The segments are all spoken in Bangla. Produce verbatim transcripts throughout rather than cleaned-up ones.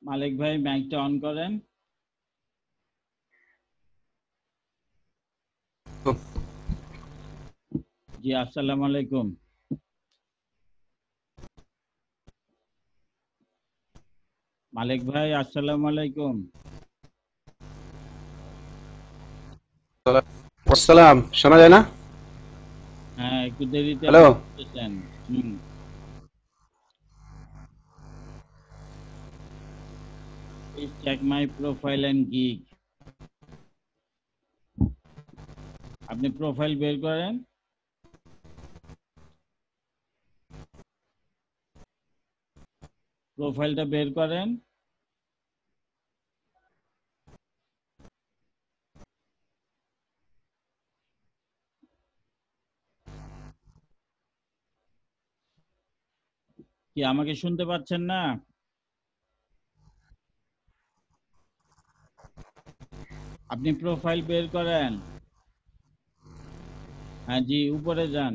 মালিক ভাই মাইকটা অন করেন। জি আসসালামু আলাইকুম। মালিক ভাই আসসালামু আলাইকুম। আসসালাম, শোনা যায় না? হ্যাঁ একটু দেরিতে হ্যালো। আপনি বলতেছেন। হুম। Please check my profile and gig. আপনি প্রোফাইল বের করেন। প্রোফাইলটা বের করেন। কি আমাকে শুনতে পাচ্ছেন না? আপনি প্রোফাইল বের করেন। হ্যাঁ জি, উপরে যান।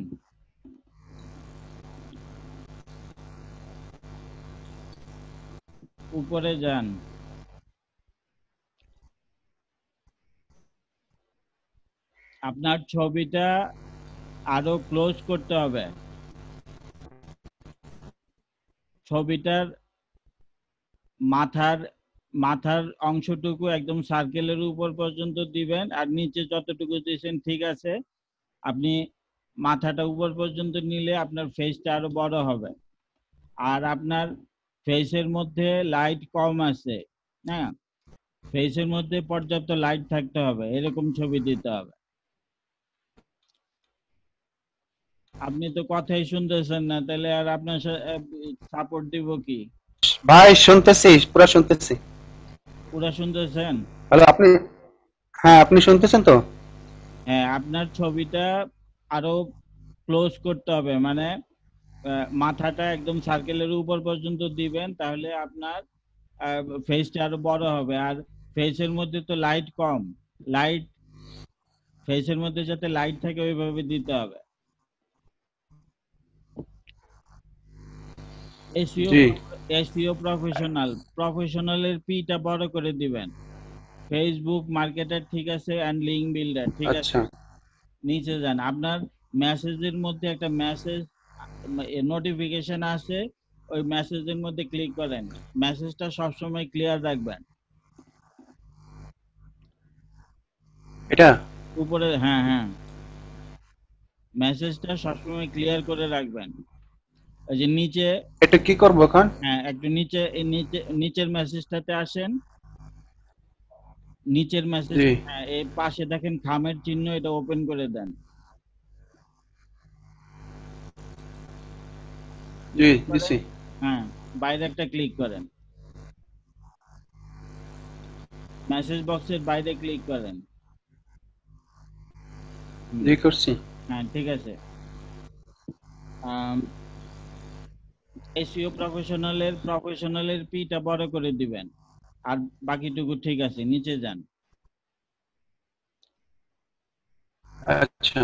উপরে যান। আপনার ছবিটা আরো ক্লোজ করতে হবে। ছবিটার মাথার মাথার অংশটুকু একদম সার্কেলের উপর পর্যন্ত দিবেন, আর নিচে যতটুকু দিয়েছেন ঠিক আছে। আপনি মাথাটা উপর পর্যন্ত নিলে আপনার ফেসটা আরো বড় হবে। আর আপনার ফেসের মধ্যে লাইট কম আছে। হ্যাঁ, ফেসের মধ্যে পর্যাপ্ত লাইট থাকতে হবে, এরকম ছবি দিতে হবে। আপনি তো কথাই শুনতেছেন না, তাহলে আর আপনার সাপোর্ট দিব কি? ভাই শুনতেছি, পুরা শুনতেছি। পুরা শুনতেছেন? হ্যালো, আপনি? হ্যাঁ, আপনি শুনতেছেন তো? হ্যাঁ, আপনার ছবিটা আরো ক্লোজ করতে হবে, মানে আহ, মাথাটা একদম সার্কেলের উপর পর্যন্ত দিবেন, তাহলে আপনার ফেসটা আরো বড় হবে। আর ফেসের মধ্যে তো লাইট কম। লাইট ফেসের মধ্যে যাতে লাইট থাকে ওইভাবে দিতে হবে। এসইও জি। এসইও প্রফেশনাল প্রফেশনালের পিটা বড় করে দিবেন। ফেসবুক মার্কেটার ঠিক আছে, অ্যান্ড লিঙ্ক বিল্ডার ঠিক আচ্ছা। আছে। নিচে যান। আপনার মেসেজের মধ্যে একটা মেসেজ নোটিফিকেশন আসে, ওই মেসেজের মধ্যে ক্লিক করেন। মেসেজটা সবসময় ক্লিয়ার রাখবেন। এটা? উপরে, হ্যাঁ হ্যাঁ, মেসেজটা সবসময় ক্লিয়ার করে রাখবেন। ওই যে নিচে, এটা কি করবো এখন? হ্যাঁ একটু নিচে, এই নিচে নিচের মেসেজটাতে আসেন। নিচের মেসেজ, জি। হ্যাঁ এই পাশে দেখেন খামের চিহ্ন, এটা ওপেন করে দেন। জি, করে, দিছি। হ্যাঁ, বাইরে একটা ক্লিক করেন। মেসেজ বক্সের বাইরে ক্লিক করেন। হুম। জি, করছি। হ্যাঁ ঠিক আছে। এসইও প্রফেশনালের প্রফেশনালের পিটা বড় করে দিবেন। আর বাকিটুকু ঠিক আছে, নিচে যান। আচ্ছা।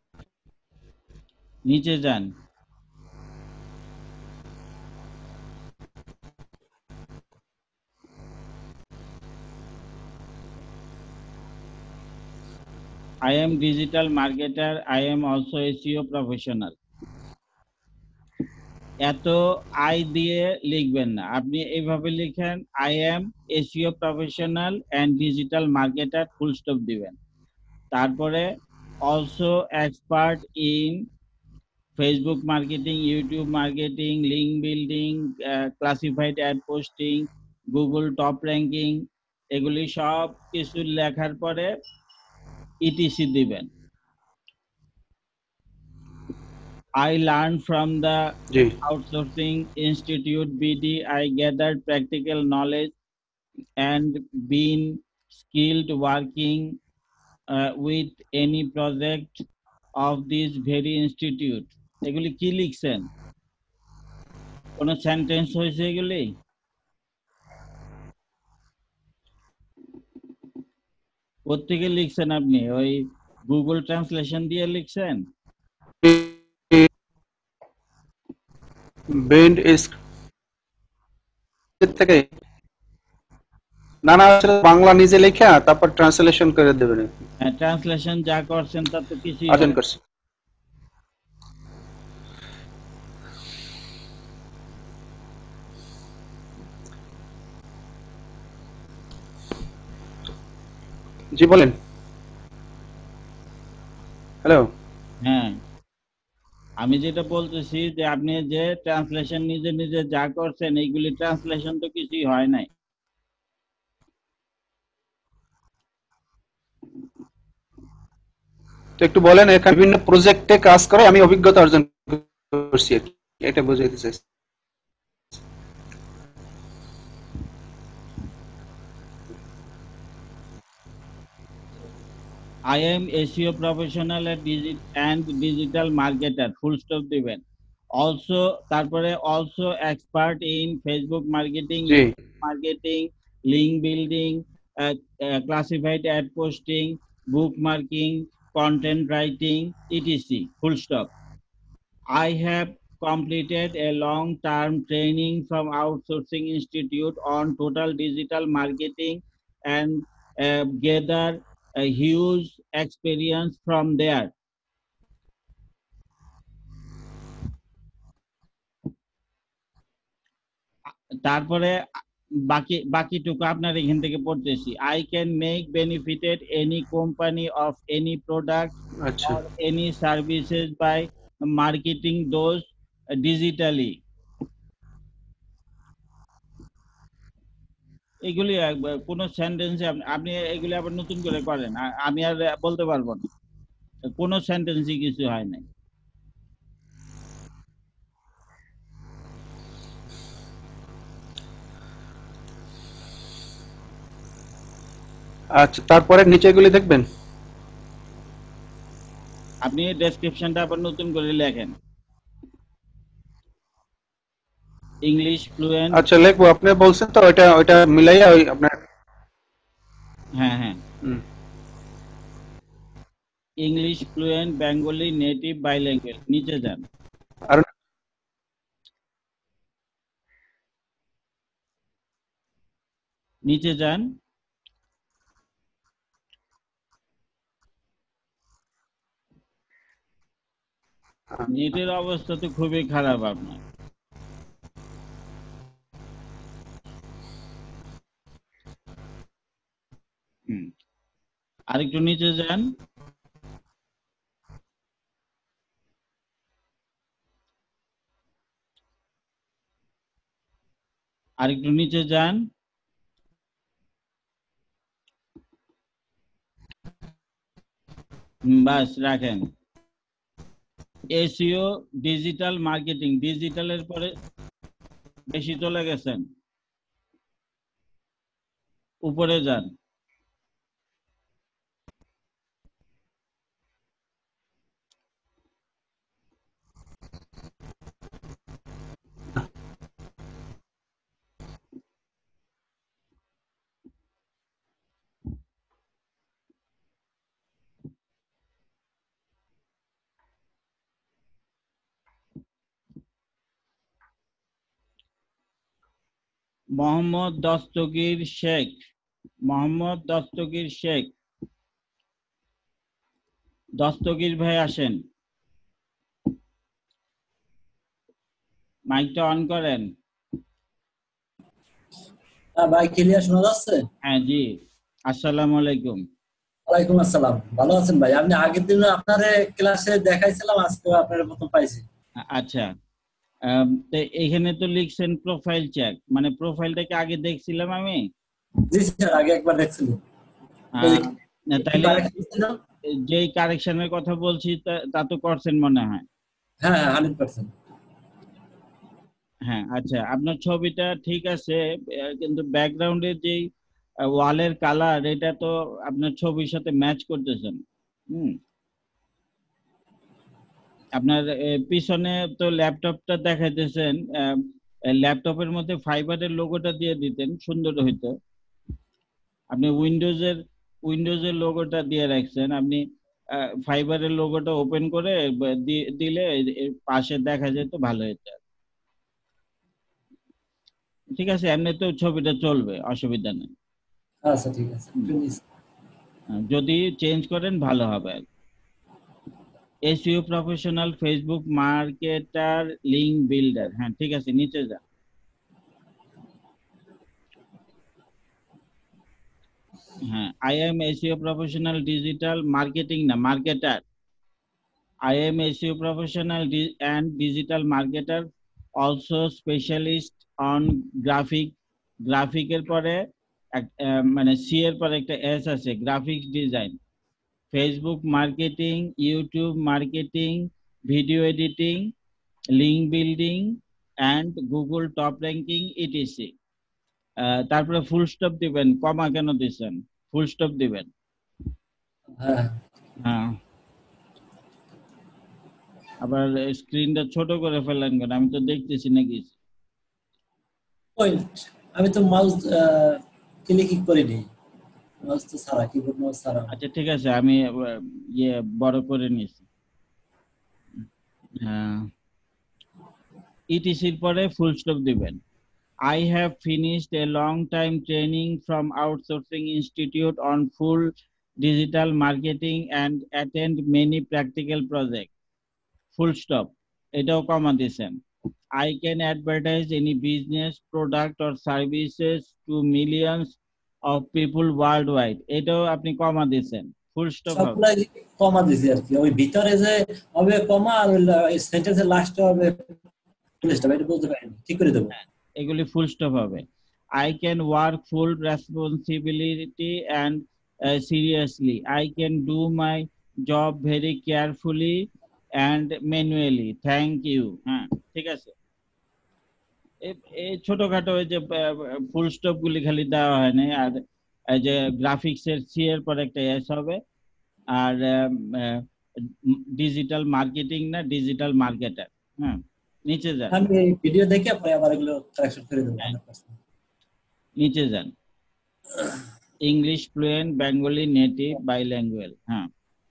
নিচে যান। I am digital marketer. I am also S E O professional. এত আই দিয়ে লিখবেন না, আপনি এইভাবে লিখেন, I am SEO professional and digital marketer, full stop দিবেন। তারপরে also expert in Facebook marketing, YouTube marketing, link building, classified ad posting, Google top ranking, এগুলি সব কিছু লেখার পরে ইটিসি দিবেন। I learned from the G. outsourcing institute B D. I gathered practical knowledge and been skilled working uh, with any project of this very institute. এগুলি কি লিখছেন? কোন সেন্টেন্স হয়েছে এগুলি? কোত্থেকে লিখছেন আপনি? ওই গুগল ট্রান্সলেশন দিয়ে লিখছেন? বেন্ড স্ক্রিপ্ট থেকে। না না আসলে বাংলা নিজে লেখা তারপর ট্রান্সলেশন করে দেবেন। ট্রান্সলেশন যা করছেন তা তো কিছুই আর্জন হয় না। করছি। জি বলেন। হ্যালো। হ্যাঁ, আমি যেটা বলতেছি যে আপনি যে ট্রান্সলেশন নিজে নিজে যা করছেন এইগুলি ট্রান্সলেশন তো কিছুই হয় নাই। তো একটু বলেন, এখানে বিভিন্ন প্রজেক্টে কাজ করে আমি অভিজ্ঞতা অর্জন করছি আর কি। এটা বুঝাইতে চাইছি। I am S E O professional at digit and digital marketer, full stop দিবেন। Also তারপরে also expert in Facebook marketing, G. email marketing, link building, uh, uh, classified ad posting, bookmarking, content writing, et cetera. Full stop. I have completed a long-term training from Outsourcing Institute on total digital marketing and uh, gather a huge experience from there. তারপরে বাকি বাকিটুকু আপনার এখান থেকে পড়তেছি। I can make benefited any company of any product আচ্ছা। or any services by marketing those digitally. এগুলি একবার কোন সেন্টেন্সে আপনি এগুলি আবার নতুন করে করেন, আ- আমি আর বলতে পারবো না, কোন সেন্টেন্সই কিছু হয় নাই। আচ্ছা, তারপরে নিচেগুলি দেখবেন। আপনি ডেসক্রিপশনটা আবার নতুন করে লেখেন। English fluent. আচ্ছা লিখবো, আপনি বলছেন তো ওইটা ওইটা মিলাইয়া ওই আপনার। হ্যাঁ হ্যাঁ, হুম। English fluent, Bengali native, bilingual, নিচে যান। আর নিচে যান। নেটের অবস্থা তো খুবই খারাপ আপনার। হুম, আরেকটু নিচে যান। আরেকটু নিচে যান। হুম, বাস রাখেন। এসইও ডিজিটাল মার্কেটিং, ডিজিটালের পরে বেশি চলে গেছেন, উপরে যান। মোহাম্মদ দস্তগীর শেখ, মোহাম্মদ দস্তগীর শেখ, দস্তগীর ভাই আসেন, মাইকটা অন করেন। হ্যাঁ ভাই, ক্লিয়ার শোনা যাচ্ছে? হ্যাঁ জি, আসসালামু আলাইকুম। ওয়ালাইকুম আসসালাম। ভালো আছেন ভাই? আমি আগের দিন আপনার ক্লাসে দেখাইছিলাম, আজকে আপনার প্রথম পাইছি। আ- আচ্ছা, আম, তো এখানে তো লিখছেন প্রোফাইল চেক, মানে প্রোফাইলটা কি আগে দেখছিলাম আমি? জি স্যার, আগে একবার দেখছিলাম। ওই আহ, একটু তাইলে কারেকশন ছিল। যেই কারেকশনের কথা বলছি তা তা তো করছেন মনে হয়। হ্যাঁ হ্যাঁ, হান্ড্রেড পার্সেন্ট। হ্যাঁ আচ্ছা, আপনার ছবিটা ঠিক আছে, আহ, কিন্তু ব্যাকগ্রাউন্ডের যেই ওয়ালের কালার এটা তো আপনার ছবির সাথে ম্যাচ করতেছেন। হুম, আপনার আহ, পিছনে তো ল্যাপটপটা দেখাইতেছেন, ল্যাপটপের মধ্যে ফাইবারের লোগোটা দিয়ে দিতেন সুন্দর হইতো। আপনি উইন্ডোজের উইন্ডোজের লোগোটা দিয়ে রাখছেন, আপনি ফাইবারের লোগোটা ওপেন করে ব- দি- দিলে এ- এর পাশে দেখা যেত, ভালো হতো। ঠিক আছে, এমনি তো ছবিটা চলবে, অসুবিধা নেই। আচ্ছা ঠিক আছে, হুম, একটু নিচে। যদি চেঞ্জ করেন ভালো হবে। SEO professional, Facebook marketer, link builder. হ্যাঁ ঠিক আছে, নিচে যান। হ্যাঁ, I am SEO professional digital marketing না marketer. I am S E O professional di- and digital marketer, also specialist on graphic গ্রাফিকের পরে এক- আহ, মানে সি এর পরে একটা এস আছে, graphics design, Facebook marketing, YouTube marketing, video editing, link building and Google top ranking ETC. তারপরে ফুল স্টপ দিবেন, কমা কেন দিচ্ছেন, ফুল স্টপ দিবেন। হ্যাঁ হ্যাঁ, আবার স্ক্রিনটা ছোট করে ফেলেন কেন, আমি তো দেখতেছি না কিছু। পয়েন্ট, আমি তো মাউস ক্লিক করিনি, মাউস তো ছাড়া, কিবোর্ড মাউস ছাড়া। আচ্ছা ঠিক আছে, আমি আহ, ইয়ে বড় করে নিয়েছি। হ্যাঁ, ইটিসির পরে ফুল স্টপ দিবেন। I have finished a long time training from outsourcing institute on full digital marketing and attend many practical projects. Full stop. এটাও কমা দিয়েছেন। I can advertise any business, product or services to millions of people worldwide. এটাও আপনি কমা দিয়েছেন, ফুল স্টপ হবে। সবগুলাই কমা দিছি আর কি, ওই ভিতরে যে হবে কমা আর সেন্টেন্সের লাস্টে হবে ফুল স্টপ, এটা বলতে পারিনি, ঠিক করে দেবো। এগুলি ফুল স্টপ হবে। I can work full responsibility and uh, seriously. I can do my job very carefully and manually. Thank you. হ্যাঁ ঠিক আছে। এ- এই ছোটখাটো ওই যে ফুল স্টপ গুলি খালি দেওয়া হয় না। আর এই যে গ্রাফিক্স এর সি এর পর একটা এস হবে। আর ডিজিটাল মার্কেটিং না ডিজিটাল মার্কেটার। হ্যাঁ, নিচে যান। আমি ভিডিও দেখে পরে আবার এগুলো কারেকশন করে দেবো হ্যাঁ, হান্ড্রেড পার্সেন্ট। নিচে যান। English fluent, Bengali native, bilingual. হ্যাঁ,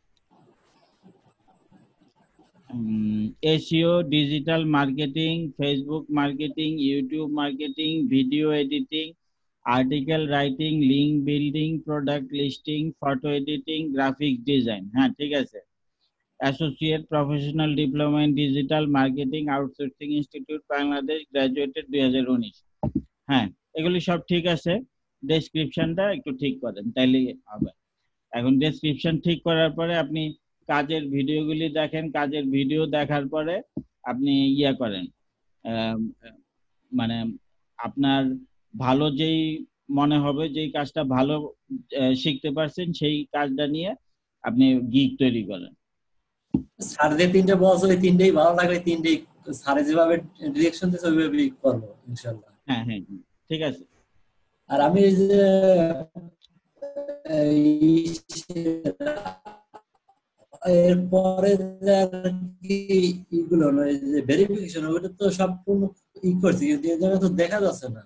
SEO, digital marketing, Facebook marketing, YouTube marketing, video editing, article writing, link building, product listing, photo editing, graphic design. হ্যাঁ ঠিক আছে। Associate professional diploma in digital marketing, outsourcing institute Bangladesh, graduated দুই হাজার উনিশ। হ্যাঁ, এগুলি সব ঠিক আছে। ডেসক্রিপশনটা একটু ঠিক করেন তাইলে হবে। এখন ডেসক্রিপশন ঠিক করার পরে আপনি কাজের ভিডিওগুলি দেখেন, কাজের ভিডিও দেখার পরে আপনি ইয়া করেন, আহ, মানে আপনার ভালো যেই মনে হবে, যেই কাজটা ভালো আহ, শিখতে পারছেন সেই কাজটা নিয়ে আপনি গিগ তৈরি করেন। স্যার যে তিনটে বলছে ওই তিনটেই ভালো লাগে, ওই তিনটেই স্যারে যেভাবে ডিরেকশন দিয়েছে ওইভাবেই করবো ইনশাল্লাহ। হ্যাঁ হ্যাঁ হ্যাঁ, ঠিক আছে। আর আমি এই যে এই এরপরে যে আর কি এগুলো নয় যে ভেরিফিকেশন, ওটা তো সম্পূর্ণ ই করছি, কিন্তু এই জায়গায় তো দেখা যাচ্ছে না।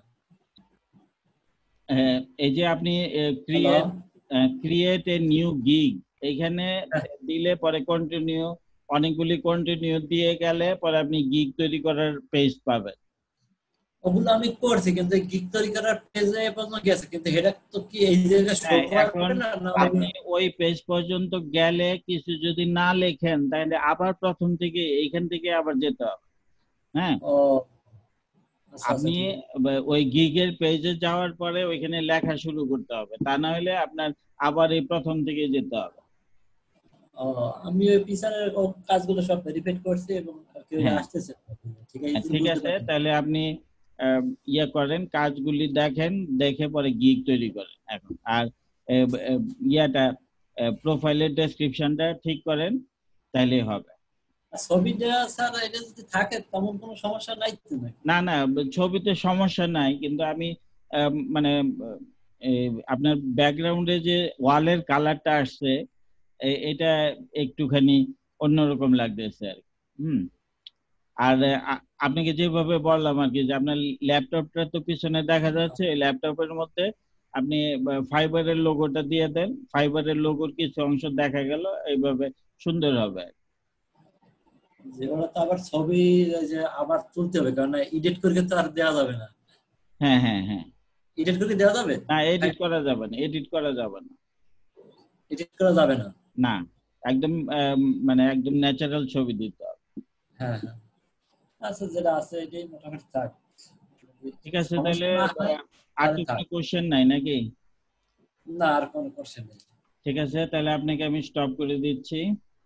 আহ, এই যে আপনি hello, create create a new gig, এইখানে দিলে পরে কন্টিনিউ, অনেকগুলি কন্টিনিউ দিয়ে গেলে পরে আপনি গিগ তৈরি করার পেজ পাবেন। ওগুলো আমি করছি, কিন্তু গিগ তৈরি করার পেজে পর্যন্ত গেছে, কিন্তু এটা তো কি এই জায়গায় শো হ্যাঁ, এখন করবে না না আপনি ওই পেজ পর্যন্ত গেলে কিছু যদি না লেখেন তাহলে আবার প্রথম থেকে এইখান থেকে আবার যেতে হবে। হ্যাঁ, ও আচ্ছা আচ্ছা আপনি ঠিক আছে। ব- ওই গিগের পেজে যাওয়ার পরে ওইখানে লেখা শুরু করতে হবে, তা না হলে আপনার আবার এই প্রথম থেকে যেতে হবে। ও, আমি ওই পিছনের ও কাজগুলো সব ভেরিফাই করছি এবং কেউ হ্যাঁ, আসতেছে না। ঠিক আছে, এই হ্যাঁ, জন্য ঠিক বুঝতে আছে, পারছি। তাহলে আপনি আহ, ইয়ে করেন, কাজগুলি দেখেন, দেখে পরে গিগ তৈরি করেন এখন। আর আহ, আহ, ইয়াটা প্রোফাইলের ডেসক্রিপশনটা ঠিক করেন, তাহলে হবে। আর ছবিটা স্যার এটা যদি থাকে তেমন কোনো সমস্যা নাই তো নাকি? না না, ছবিতে সমস্যা নাই, কিন্তু আমি আহ, মানে আহ, এই আপনার ব্যাকগ্রাউন্ডে যে ওয়ালের কালারটা আসছে এ- এটা একটুখানি অন্যরকম লাগতেছে আর কি। হুম। আর আ- আপনাকে যেভাবে বললাম আর কি, যে আপনার ল্যাপটপটা তো পিছনে দেখা যাচ্ছে, ল্যাপটপের মধ্যে আপনি ফাইবারের লোগোটা দিয়ে দেন, ফাইবারের লোগোর কিছু অংশ দেখা গেল, এইভাবে সুন্দর হবে। যেগুলো তো আবার ছবি ওই যে আবার তুলতে হবে, কারণ এডিট করে তো আর দেওয়া যাবে না। হ্যাঁ হ্যাঁ হ্যাঁ, এডিট করে দেওয়া যাবে? না, এডিট করা যাবে না, এডিট করা যাবে না। এডিট করা যাবে না? না, একদম আহ, মানে একদম ন্যাচারাল ছবি দিতে হবে। হ্যাঁ হ্যাঁ, আচ্ছা যেটা আছে এটাই মোটামুটি থাক। ঠিক আছে, তাহলে সমস্যা না হয় আহ, আর তাহলে তো থাক। কোনো কোশ্চেন নাই নাকি? না, আর কোনো কোশ্চেন নেই। ঠিক আছে, তাহলে আপনাকে আমি স্টপ করে দিচ্ছি।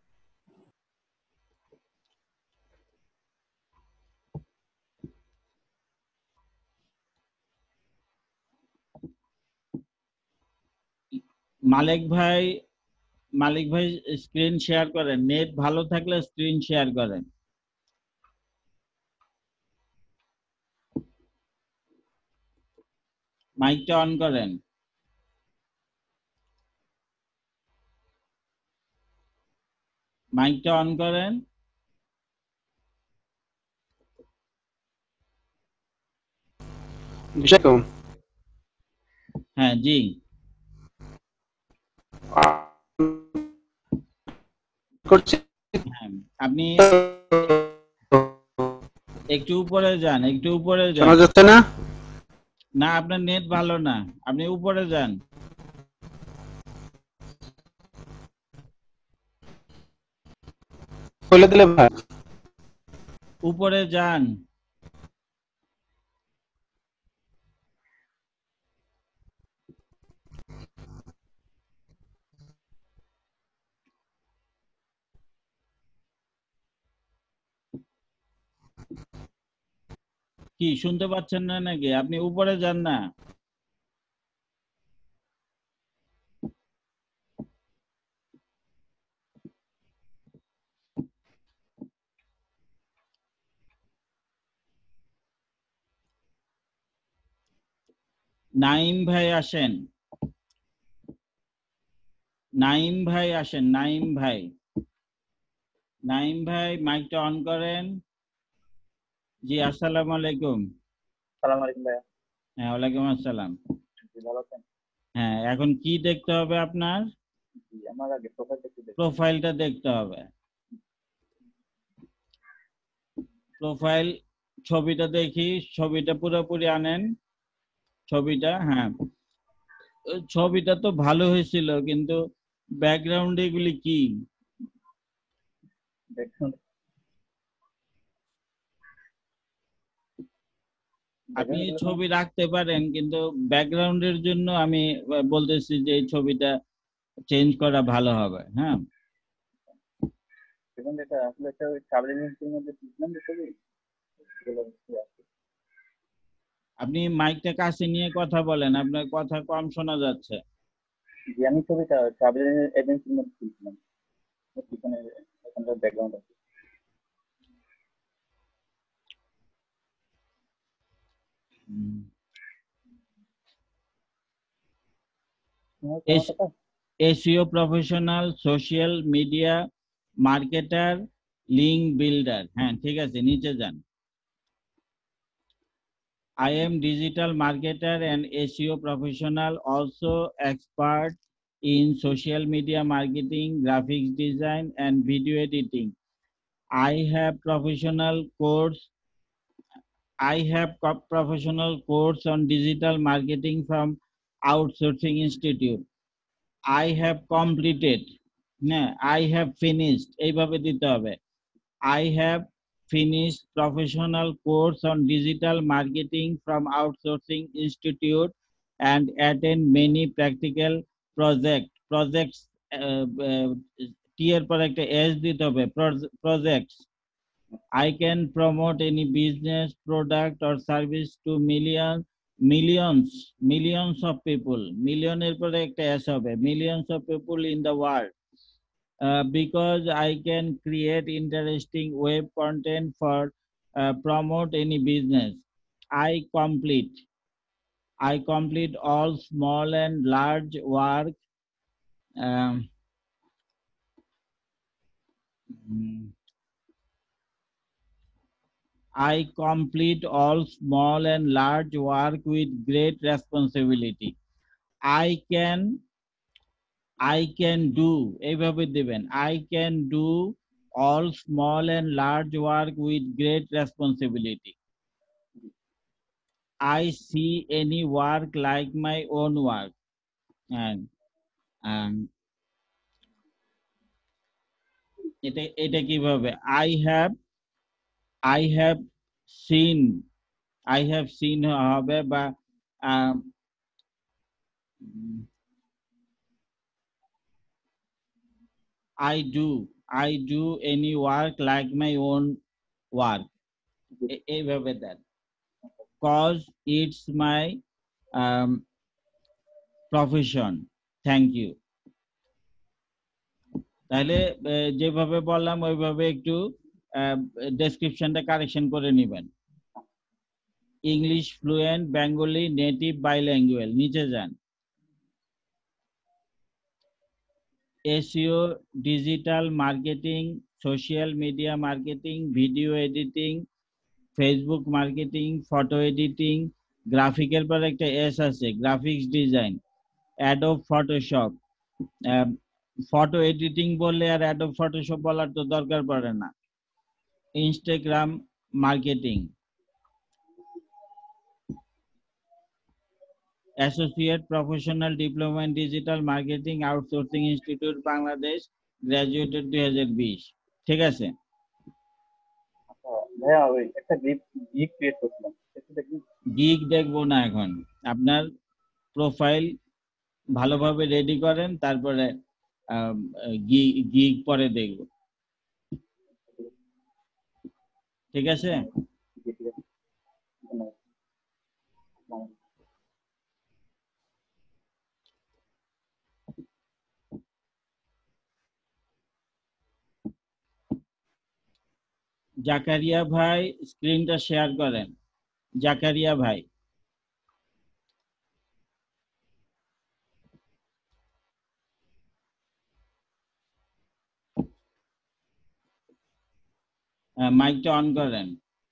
মালিক ভাই, মালিক ভাই স্ক্রিন শেয়ার করেন, নেট ভালো থাকলে স্ক্রিন শেয়ার করেন। মাইকটা অন করেন। মাইকটা অন করেন। বিষয়কম হ্যাঁ জি, করছি। হ্যাঁ আপনি একটু উপরে যান, একটু উপরে শোনা যান। যাচ্ছে না? না, আপনার নেট ভালো না, আপনি উপরে যান। বলে দিলে ভাই। উপরে যান। কি শুনতে পাচ্ছেন না নাকি? আপনি উপরে যান না। নাইম ভাই আসেন, নাইম ভাই আসেন, নাইম ভাই, নাইম ভাই মাইকটা অন করেন। জি আসসালামু আলাইকুম। সালাম আলাইকুম ভাইয়া। হ্যাঁ ওয়ালাইকুম আসসালাম। জি, ভালো আছেন? হ্যাঁ, এখন কি দেখতে হবে আপনার? জি, আমার আগে প্রোফাইল দেখতে দেখতে প্রোফাইলটা দেখতে হবে। প্রোফাইল ছবিটা দেখি, ছবিটা পুরোপুরি আনেন। ছবিটা, হ্যাঁ ওই ছবিটা তো ভালো হয়েছিল, কিন্তু ব্যাকগ্রাউন্ড এগুলি কি? দেখুন। আপনি দেখেন ছবি রাখতে পারেন, কিন্তু ব্যাকগ্রাউন্ডের জন্য আমি আহ, বলতেছি যে এই ছবিটা চেঞ্জ করা ভালো হবে। হ্যাঁ, দেখুন এটা আসলে একটা ওই ট্রাভেল এজেন্সির মধ্যে বুঝলাম যে ছবি এগুলো কি আছে। আপনি মাইকটা কাছে নিয়ে কথা বলেন, আপনার কথা কম শোনা যাচ্ছে। জি, আমি ছবিটা ট্রাভেল এজেন্সির মধ্যে তুলছিলাম। পিছনে ওখানটার ব্যাকগ্রাউন্ড আছে। হুম। তোমার এস সমস্যাটা? SEO professional, social media marketer, link builder. হ্যাঁ ঠিক আছে, নিচে যান। I am digital marketer and S E O professional, also expert in social media marketing, graphics design, and video editing. I have professional course. I have co- professional course on digital marketing from Outsourcing Institute. I have completed. না, I have finished, এইভাবে দিতে হবে। I have finished professional course on digital marketing from Outsourcing Institute and attend many practical project projects. uh, uh, T এর পর একটা S দিতে হবে, projects. I can promote any business, product or service to millions, millions, millions of people. Million এর পরে একটা S হবে, millions of people in the world. Uh, because I can create interesting web content for uh, promote any business. I complete. I complete all small and large work. Um, mm, I complete all small and large work with great responsibility. I can, I can do, এইভাবে দিবেন, I can do all small and large work with great responsibility. I see any work like my own work. And um, এটা এটা কিভাবে? I have I have seen I have seen হবে বা um, I do I do any work like my own work. এ- এইভাবে দেন, cause it's my um, profession. Thank you. তাহলে আহ, যেভাবে বললাম ওইভাবে একটু ডেসক্রিপশনটা কারেকশন করে নেবেন। English fluent, Bengali native, bilingual, নিচে যান। SEO, digital marketing, social media marketing, video editing, Facebook marketing, photo editing, গ্রাফিকের পর একটা এস আছে, graphics design, Adobe Photoshop. Photo editing বললে আর অ্যাডোব ফটোশপ বলার তো দরকার পড়ে না। Instagram marketing, associate professional diploma in digital marketing, outsourcing institute Bangladesh, graduated দুই হাজার বিশ। ঠিক আছে? আচ্ছা ভাইয়া, ওই একটা গ্রিপ গিগ ক্রিয়েট করছিলাম, সেটা কি? গিগ দেখবো না এখন, আপনার প্রোফাইল ভালোভাবে রেডি করেন, তারপরে গিগ পরে দেখব। ঠিক আছে? জি, ঠিক আছে, ধন্যবাদ। আসসালামু আলাইকুম। জাকারিয়া ভাই স্ক্রিনটা শেয়ার করেন। জাকারিয়া ভাই, মাইকটা অন করেন।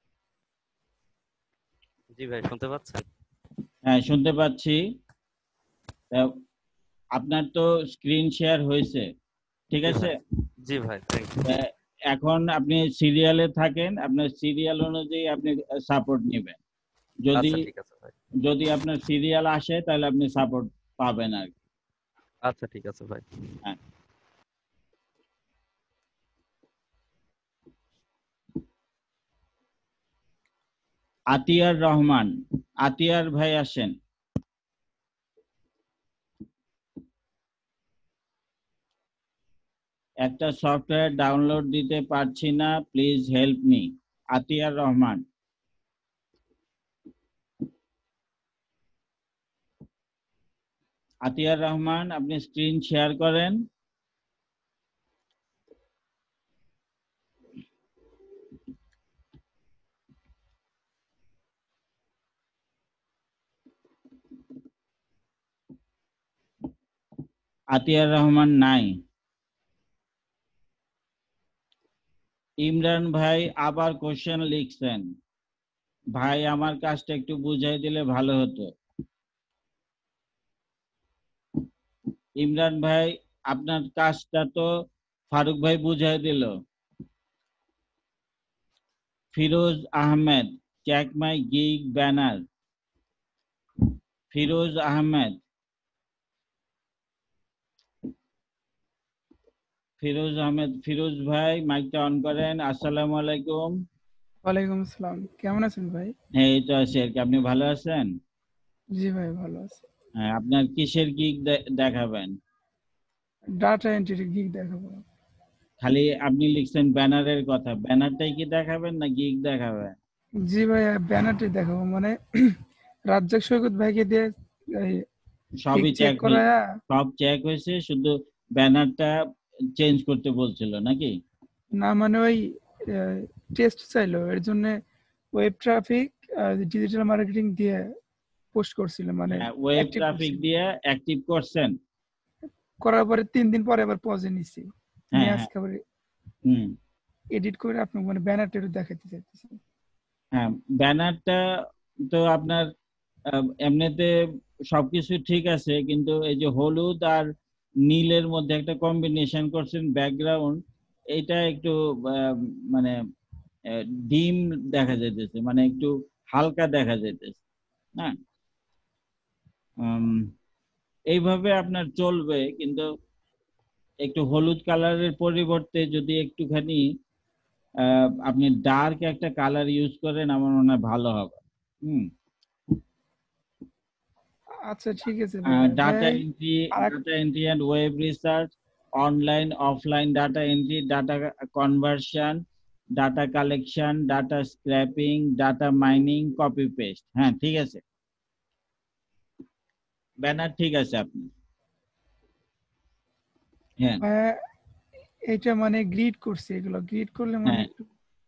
জি ভাই, শুনতে পাচ্ছেন? হ্যাঁ, শুনতে পাচ্ছি। আহ, আপনার তো স্ক্রিন শেয়ার হয়েছে, ঠিক জি আছে? ভাই। জি ভাই, থ্যাংক ইউ। আহ, এখন আপনি সিরিয়ালে থাকেন, আপনার সিরিয়াল অনুযায়ী আপনি সাপোর্ট নেবেন। যদি আচ্ছা ঠিক আছে ভাই। যদি আপনার সিরিয়াল আসে তাহলে আপনি সাপোর্ট পাবেন আর কি। আচ্ছা ঠিক আছে ভাই। হ্যাঁ। আতিয়ার রহমান, আতিয়ার ভাই আসেন। একটা সফটওয়্যার ডাউনলোড দিতে পারছি না, please help me. Atiar Rahman. Atiar Rahman, আপনি স্ক্রিন শেয়ার করেন। আতিয়ার রহমান নাই। ইমরান ভাই আবার কোশ্চেন লিখছেন, ভাই আমার কাজটা একটু বুঝাই দিলে ভালো হতো। ইমরান ভাই, আপনার কাজটা তো ফারুক ভাই বুঝাই দিল। Firoz Ahmed, check my gig banner. Firoz Ahmed, Firoz Ahmed, Firoz ভাই মাইকটা অন করেন। আসসালামু আলাইকুম। ওয়ালাইকুম আসসালাম, কেমন আছেন ভাই? হ্যাঁ, এই তো আছি আর কি। আপনি ভালো আছেন? জি ভাই, ভালো আছি। হ্যাঁ, আপনার কিসের গিগ দেখাবেন? ডাটা এন্ট্রি গিগ দেখাবো। খালি আপনি লিখছেন ব্যানারের কথা, ব্যানারটাই কি দেখাবেন না গিগ দেখাবেন? জি ভাই, ব্যানারটি দেখাবো, মানে রাজ্জাক সৈকত ভাইকে দিয়ে সবই চেক চেক করায়া। সব চেক হয়েছে, শুধু ব্যানারটা চেঞ্জ করতে বলছিল নাকি? না মানে ওই টেস্ট চাইলো, এর জন্য ওয়েব ট্রাফিক ডিজিটাল মার্কেটিং দিয়ে পোস্ট করছিল, মানে ওয়েব অ্যাক্টিভ ট্রাফিক দিয়ে অ্যাক্টিভ করছেন, করার পরে তিন দিন পরে আবার পজে নিছি। হ্যাঁ নিয়ে হ্যাঁ, আজকে আবার হুম, এডিট করে আপনাকে মানে ব্যানারটা একটু দেখাতে চাইতেছি। হ্যাঁ। ব্যানারটা তো আপনার আহ, এমনিতে সবকিছু ঠিক আছে, কিন্তু এই যে হলুদ আর নীলের মধ্যে একটা কম্বিনেশন করছেন ব্যাকগ্রাউন্ড, এইটা একটু আহ, মানে ডিম দেখা যাইতেছে, মানে একটু হালকা দেখা যাইতেছে। হ্যাঁ, উম, এইভাবে আপনার চলবে, কিন্তু একটু হলুদ কালারের পরিবর্তে যদি একটুখানি আহ, আপনি ডার্ক একটা কালার ইউজ করেন, আমার মনে হয় ভালো হবে। হুম। আচ্ছা ঠিক আছে ভাই। ডাটা ভাই এন্ট্রি, আরেক data entry and web research, online offline data entry, data conversion, data collection, data scraping, data mining, copy paste. হ্যাঁ ঠিক আছে, ব্যানার ঠিক আছে আপনি। হ্যাঁ ভাই, এটা মানে গ্রিড করছে, এগুলো গ্রিড করলে মানে হ্যাঁ একটু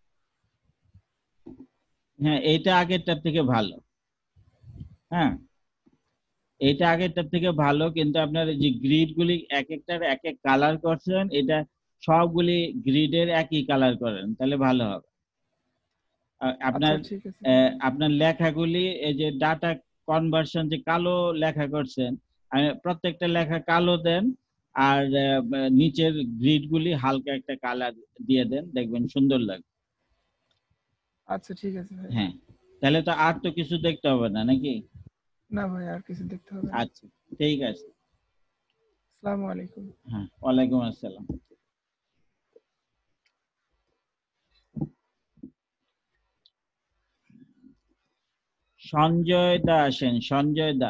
হ্যাঁ, এইটা আগেরটার থেকে ভালো। হ্যাঁ, এটা আগেরটার থেকে ভালো, কিন্তু আপনার এই যে গ্রিড গুলি এক একটার এক এক কালার করছেন, এটা সবগুলি গ্রিডের একই কালার করেন, তাহলে ভালো হবে। আ- আচ্ছা আপনার ঠিক আছে। আহ, আপনার লেখাগুলি এই যে ডাটা কনভার্সন যে কালো লেখা করছেন, আহ, প্রত্যেকটা লেখা কালো দেন, আর আহ, নিচের গ্রিড গুলি হালকা একটা কালার দিয়ে দেন, দেখবেন সুন্দর লাগবে। আচ্ছা ঠিক আছে ভাই। হ্যাঁ, তাহলে তো আর তো কিছু দেখতে হবে না নাকি? না ভাই, আর কিছু দেখতে হবে না। আচ্ছা ঠিক আছে। আসসালামু আলাইকুম। হ্যাঁ, ওয়ালাইকুম আসসালাম। সঞ্জয় দা আসেন, সঞ্জয় দা।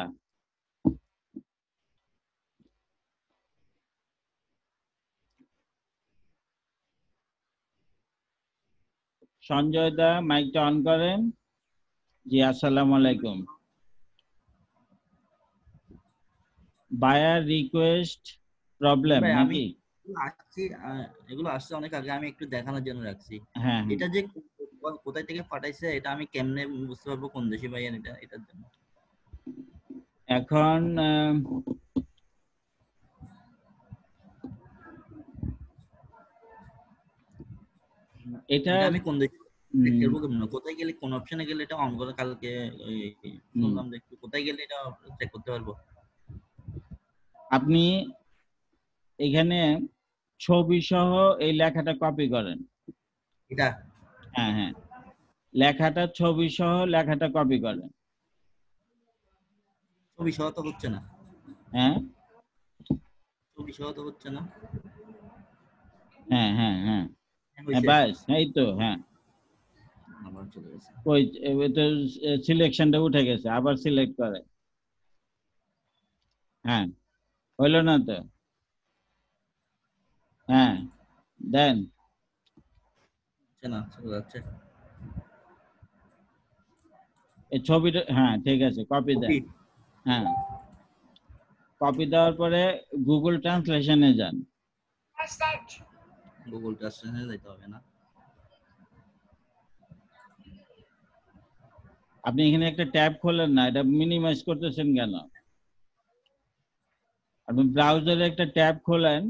সঞ্জয় দা মাইকটা অন করেন। জি আসসালামু আলাইকুম। বায়ার রিকোয়েস্ট প্রবলেম ভাই আমি নাকি? আসছি, আহ, এগুলো আসছে অনেক আগে, আমি একটু দেখানোর জন্য রাখছি। হ্যাঁ হ্যাঁ, এটা যে কো- কোথায় থেকে পাঠাইছে এটা আমি কেমনে বুঝতে পারবো কোন দেশি ভাইয়া এটা, এটার জন্য? এখন আহ, এটা এটা আমি কোন দেশে উম, দেখবো কেমন, কোথায় গেলে কোন অপশনে গেলে এটা অন করে? কালকে এই, হুম, শুনলাম যে একটু কোথায় গেলে এটা চেক করতে পারবো? আপনি এখানে ছবি সহ এই লেখাটা কপি করেন। এটা হ্যাঁ হ্যাঁ, লেখাটা ছবি সহ লেখাটা কপি করেন। ছবি সহ তো হচ্ছে না, হ্যাঁ ছবি সহ তো হচ্ছে না। হ্যাঁ হ্যাঁ হ্যাঁ হ্যাঁ, হ্যাঁ, হয়েছে। বাস এই তো। হ্যাঁ, আবার চলে গেছে। ওই ওই তো সিলেকশনটা উঠে গেছে, আবার সিলেক্ট করে। হ্যাঁ, হইলো না তো? হ্যাঁ, দেন। হচ্ছে না, চলে যাচ্ছে। এই ছবিটা, হ্যাঁ ঠিক আছে, কপি দেন। কপি, হ্যাঁ, কপি দেওয়ার পরে গুগল ট্রান্সলেশনে যান। গুগল ট্রান্সলেশনে যাইতে হবে না? আপনি এখানে একটা ট্যাব খোলেন না, এটা মিনিমাইজ করতেছেন কেন? আপনি ব্রাউজারে একটা ট্যাব খোলেন।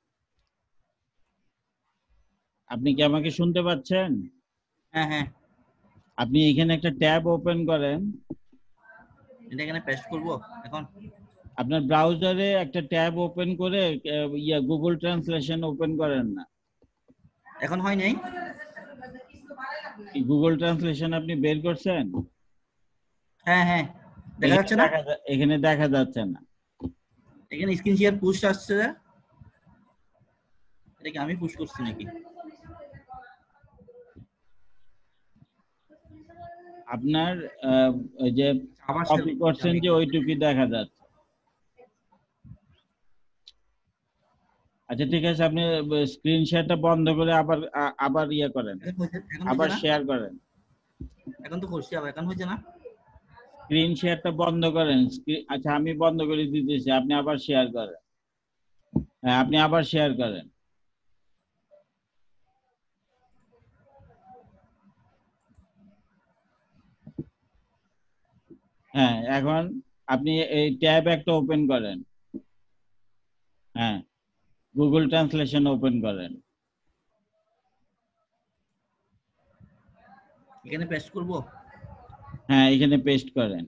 আপনি কি আমাকে শুনতে পাচ্ছেন? হ্যাঁ হ্যাঁ, আপনি এখানে একটা ট্যাব ওপেন করেন। এটা এখানে পেস্ট করবো এখন? আপনার ব্রাউজারে একটা ট্যাব ওপেন করে আহ, ইয়া গুগল ট্রান্সলেশন ওপেন করেন না। এখন হয় নাই? গুগল ট্রান্সলেশন আপনি বের করছেন? হ্যাঁ হ্যাঁ, দেখা এখানে যাচ্ছে না? দেখা যা- এখানে দেখা যাচ্ছে না। এখানে স্ক্রিন শেয়ার পুশ আসছে, এটা কি আমি পুশ করছি নাকি? আপনার আহ, ওই যে আবার কপি করছেন যে ওইটুকুই দেখা যাচ্ছে। আচ্ছা ঠিক আছে, আপনি স্ক্রিন শেয়ারটা বন্ধ করে আবার আ- আবার ইয়ে করেন, এখন হয়েছে, এখন আবার হয়েছে না? শেয়ার করেন। এখন তো করছি, আবার এখন হয়েছে না? স্ক্রিন শেয়ারটা বন্ধ করেন। স্ক্রিন, আচ্ছা আমি বন্ধ করে দিতেছি, আপনি আবার শেয়ার করেন। হ্যাঁ, আপনি আবার শেয়ার করেন। হ্যাঁ, এখন আপনি এই ট্যাব একটা ওপেন করেন। হ্যাঁ, গুগল ট্রান্সলেশন ওপেন করেন। এখানে পেস্ট করবো? হ্যাঁ, এখানে পেস্ট করেন।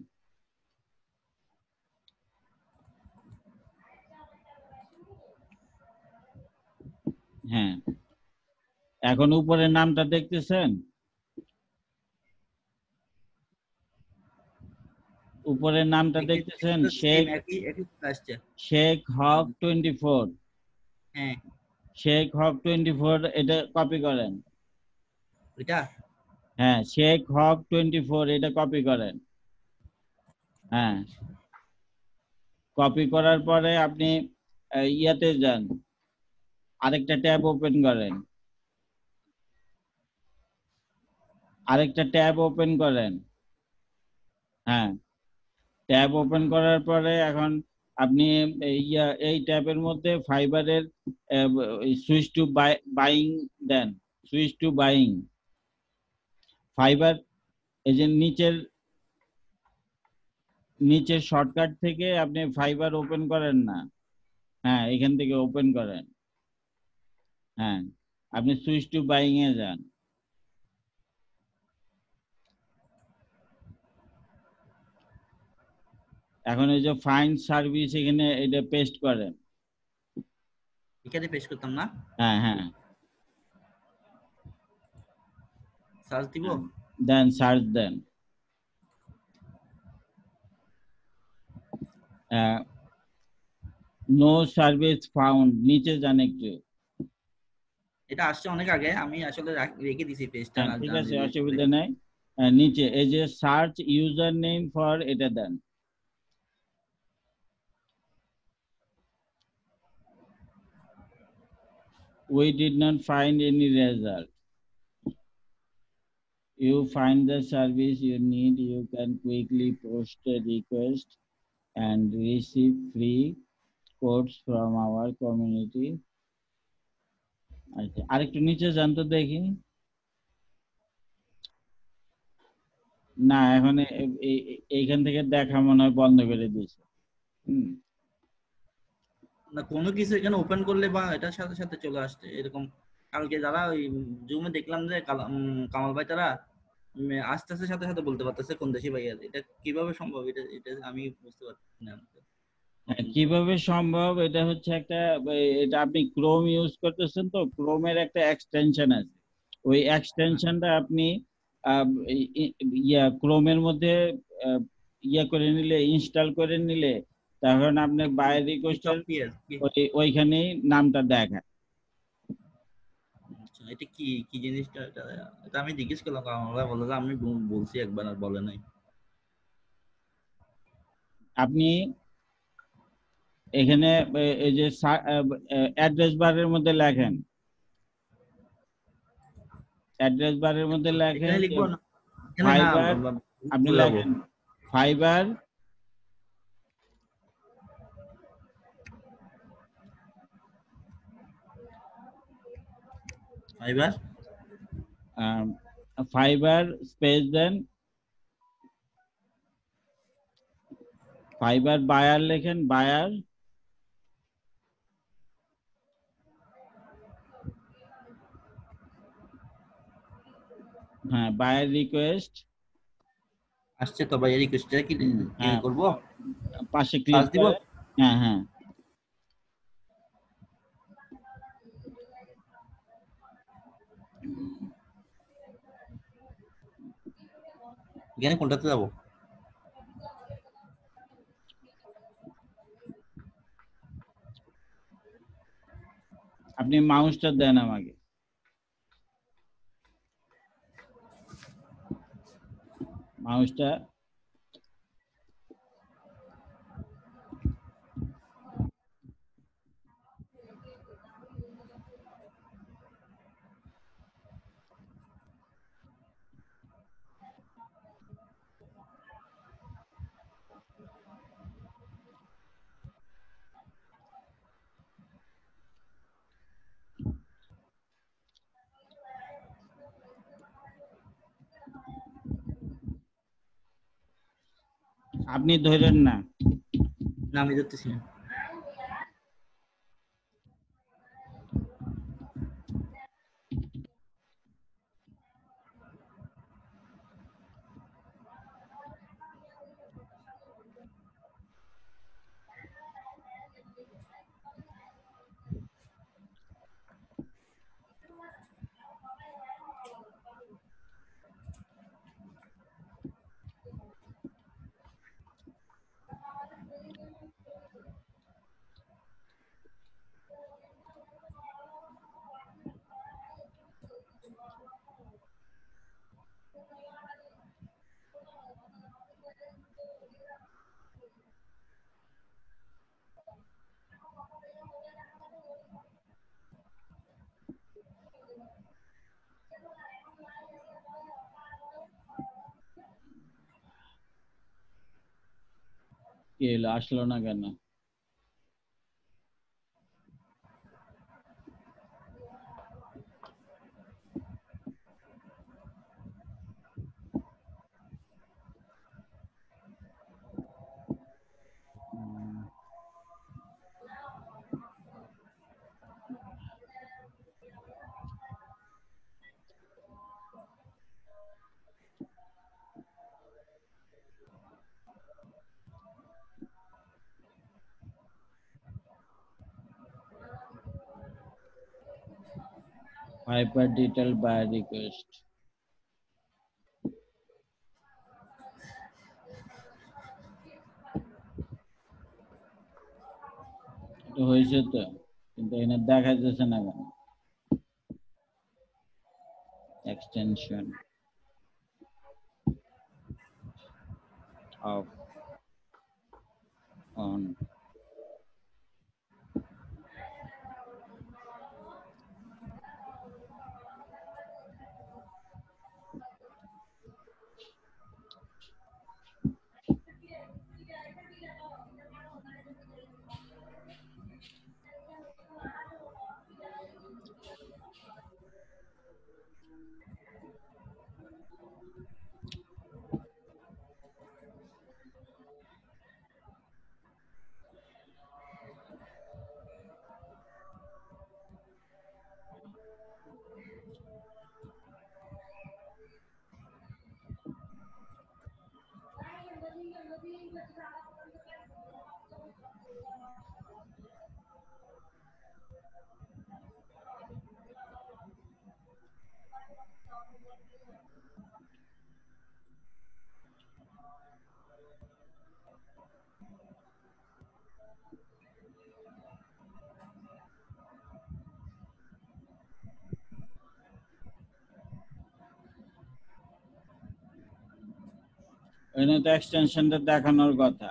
হ্যাঁ, এখন উপরের নামটা দেখতেছেন? উপরের নামটা দেখতেছেন শেখ একই একই আসছে। শেখ হক টোয়েন্টি ফোর হ্যাঁ শেখ হক টোয়েন্টি ফোর এটা কপি করেন। এটা হ্যাঁ শেখ হক টোয়েন্টি ফোর এটা কপি করেন। হ্যাঁ কপি করার পরে আপনি আহ, ইয়াতে যান, আরেকটা ট্যাব ওপেন করেন, আরেকটা ট্যাব ওপেন করেন। হ্যাঁ ট্যাব ওপেন করার পরে এখন আপনি এই ইয়া এই ট্যাবের মধ্যে ফাইবারের সুইচ টু বাইং দেন, সুইচ টু বাইং ফাইবার। এই যে নিচের নিচের শর্টকাট থেকে আপনি ফাইবার ওপেন করেন না, হ্যাঁ এখান থেকে ওপেন করেন। হ্যাঁ আপনি সুইচ টু বাইং এ যান। এখন এই যে ফাইন্ড সার্ভিস এখানে এটা পেস্ট করেন। এখানে পেশ করতাম না, হ্যাঁ হ্যাঁ সার্চ দিব। দেন সার্চ দেন। নো সার্ভিস ফাউন্ড নিচে যান একটু। এটা আসছে অনেক আগে, আমি আসলে রাখ- রেখে দিছি পেজটা। হ্যাঁ ঠিক আছে অসুবিধা নেই। আহ, নিচে এই যে সার্চ ইউজার নেম ফর এটা দেন। We did not find any result. You find the service you need, you can quickly post a request and receive free codes from our community. আচ্ছা আরেকটু নিচে যান তো দেখি। না এখন এ- এ- এ- এইখান থেকে দেখা মনে হয় বন্ধ করে দিয়েছে। হুম না কোনো কিছু এখানে ওপেন করলে বা এটার সাথে সাথে চলে আসছে এরকম। কালকে যারা ওই জুমে দেখলাম যে কালা- উম, কামাল ভাই তারা উম, আস্তে আস্তে সাথে সাথে বলতে পারতেছে কোন দেশি ভাই আছে। এটা কিভাবে সম্ভব? এটা এটা আমি বুঝতে পারছি না। হ্যাঁ, কিভাবে সম্ভব? এটা হচ্ছে একটা এ- এটা আপনি ক্রোম ইউজ করতেছেন তো ক্রোমের একটা এক্সটেনশন আছে, ওই এক্সটেনশনটা আপনি আহ, ই- ই- ইয়া ক্রোমের মধ্যে আহ, ইয়া করে নিলে, ইনস্টল করে নিলে তখন আপনার বাই রিকোয়েস্টের সফটওয়্যার ওই ওইখানেই নামটা দেখায়। আচ্ছা, এটা কি কি জিনিসটা? এটা এটা আমি জিজ্ঞেস করলাম, কারণ ওরা বললো যে আমি বল- বলছি একবার আর বলে নাই। আপনি এখানে এ- এই যে অ্যাড্রেস বারের মধ্যে লেখেন, অ্যাড্রেস বারের মধ্যে লেখেন এখানে যে লিখবো না? এখানে না, ফাইবার, বা- বা- আপনি চলে যাবো। লেখেন ফাইবার এবার ফাইবার স্পেস দেন, ফাইবার বায়ার লেখেন, বায়ার হ্যাঁ বায়ার রিকোয়েস্ট। আসছে তো ভাই, রিকোয়েস্টটা কি কি হ্যাঁ করবো? পাশে ক্লিক সার্চ দিব? করে হ্যাঁ হ্যাঁ এখানে কোনটাতে যাবো? আপনি মাউসটা দেন আমাকে। মাউসটা আপনি ধরেন না। না আমি ধরতেছি না। কি হলো, আসলো না কেন? Hyper detail buyer request. এটা হয়েছে তো, কিন্তু এখানে দেখা যাচ্ছে না কেন? এক্সটেনশন অফ অন এখানে তো এক্সটেনশনটা দেখানোর কথা।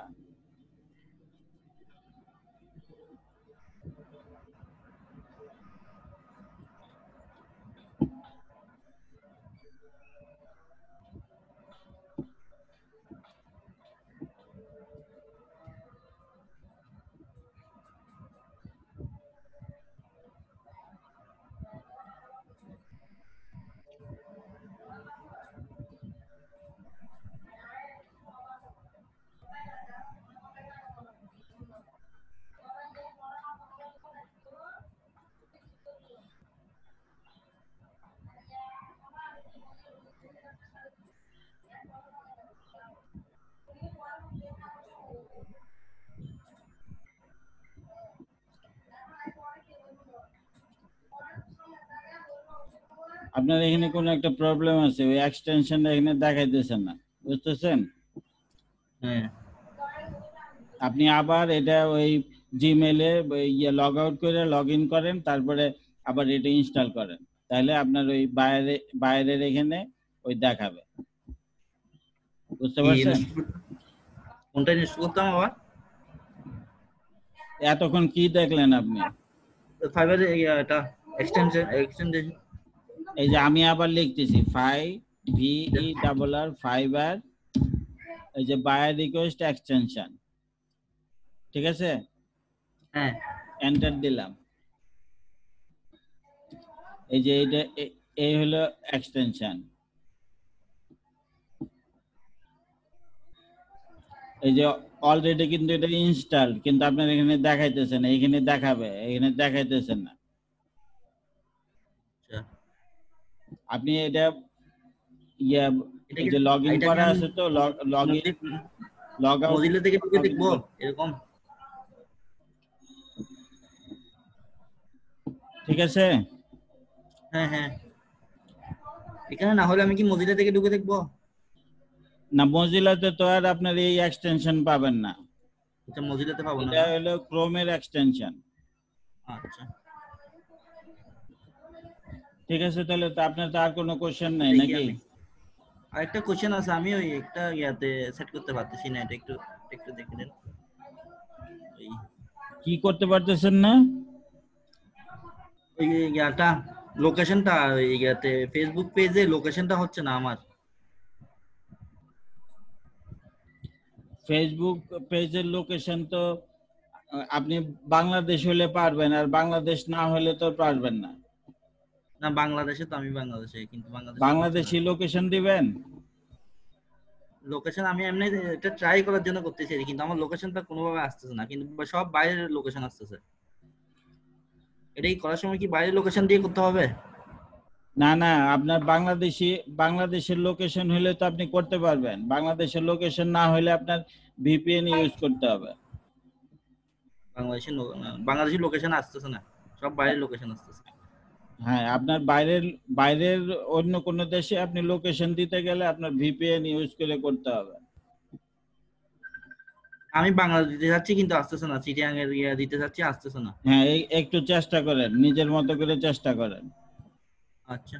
আপনার এখানে কোনো একটা প্রবলেম আছে, ওই এক্সটেনশনটা এখানে দেখাইতেছে না, বুঝতেছেন? হ্যাঁ আপনি আবার এটা ওই জিমেলে ইয়ে লগ আউট করে লগ ইন করেন, তারপরে আবার এটা ইনস্টল করেন, তাহলে আপনার ওই বাইরে বাইরের এখানে ওই দেখাবে। বুঝতে পারছেন? কোনটা ইনস্টল করতাম আবার? এতক্ষণ কি দেখলেন আপনি? ফাইবার এটা এক্সটেনশন এক্সটেনশন এই যে আমি আবার লিখতেছি F I V E double R Fiverr, এই যে বায়ার রিকোয়েস্ট এক্সটেনশন, ঠিক আছে? হ্যাঁ এন্টার দিলাম। এই যে এটা এই হলো এক্সটেনশন। এই যে অলরেডি কিন্তু এটা ইনস্টল, কিন্তু আপনার এখানে দেখাইতেছে না, এখানে দেখাবে, এখানে দেখাইতেছে না। আপনি এটা ইয়া এই যে লগ ইন করা আছে তো, log in log out Mozilla থেকে ঢুকে দেখবো এরকম? ঠিক আছে? হ্যাঁ হ্যাঁ এখানে না হলে আমি কি মজিলা থেকে ঢুকে দেখবো? না, মজিলাতে তো আর আপনার এই এক্সটেনশন পাবেন না। আচ্ছা মজিলাতে পাবো না? এটা হলো ক্রোমের এক্সটেনশন। আচ্ছা ঠিক আছে, তাহলে তো আপনার তো আর কোনো কোশ্চেন নাই নাকি? আরেকটা কোশ্চেন আছে, আমি ওই একটা ইয়াতে সেট করতে পারতেছি না, এটা একটু একটু দেখে দেন। কি করতে পারতেছেন না? ওই ইয়াটা লোকেশনটা ইয়াতে ফেসবুক পেজে লোকেশনটা হচ্ছে না আমার। ফেসবুক পেজের লোকেশন তো আহ, আপনি বাংলাদেশ হলে পারবেন, আর বাংলাদেশ না হলে তো পারবেন না। না বাংলাদেশে তো আমি বাংলাদেশে, কিন্তু বাংলাদেশে বাংলাদেশি লোকেশন দিবেন। লোকেশন আমি এমনি এটা ট্রাই করার জন্য করতেছি, কিন্তু আমার লোকেশনটা কোনোভাবে আসতেছে না, কিন্তু সব বাইরের লোকেশন আসতেছে। এটা কি করার সময় কি বাইরের লোকেশন দিয়ে করতে হবে? না না, আপনার বাংলাদেশি বাংলাদেশের লোকেশন হলে তো আপনি করতে পারবেন, বাংলাদেশের লোকেশন না হলে আপনার ভিপিএন ইউজ করতে হবে। বাংলাদেশের লো- বাংলাদেশের লোকেশন আসতেছে না, সব বাইরের লোকেশন আসতেছে। হ্যাঁ, আপনার বাইরের বাইরের অন্য কোনো দেশে আপনি লোকেশন দিতে গেলে আপনার ভিপিএন ইউজ করে করতে হবে। আমি বাংলাদেশ দিতে যাচ্ছি কিন্তু আসতেছে না, চিটিয়াং এর ইয়ে দিতে যাচ্ছি আসতেছে না। হ্যাঁ, এই একটু চেষ্টা করেন, নিজের মতো করে চেষ্টা করেন। আচ্ছা।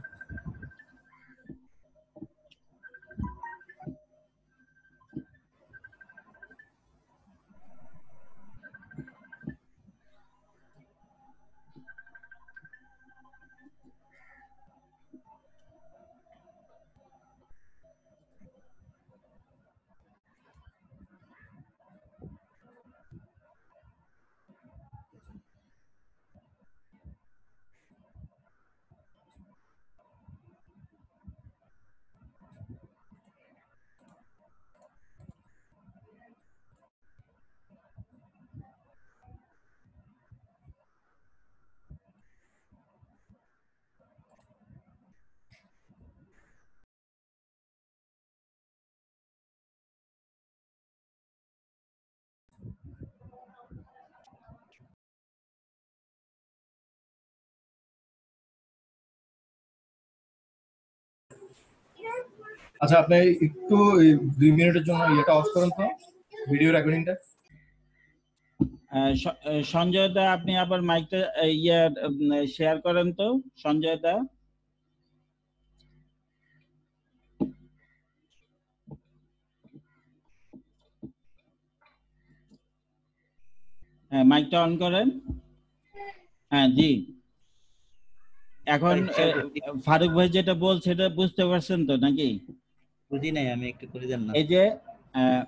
আচ্ছা আপনি একটু এই দুই মিনিটের জন্য ইয়েটা অফ করুন তো, ভিডিও রেকর্ডিংটা। আহ, স- আহ, সঞ্জয় দা, আপনি আবার মাইকটা আহ, ইয়ে শেয়ার করেন তো সঞ্জয় দা। হ্যাঁ, মাইকটা অন করেন। হ্যাঁ জি, এখন ভাই, share আহ, করছি। ফারুক ভাই যেটা বলছে এটা বুঝতে পারছেন তো নাকি? বুঝি নাই, আমি একটু করে দেন না। এই যে আহ,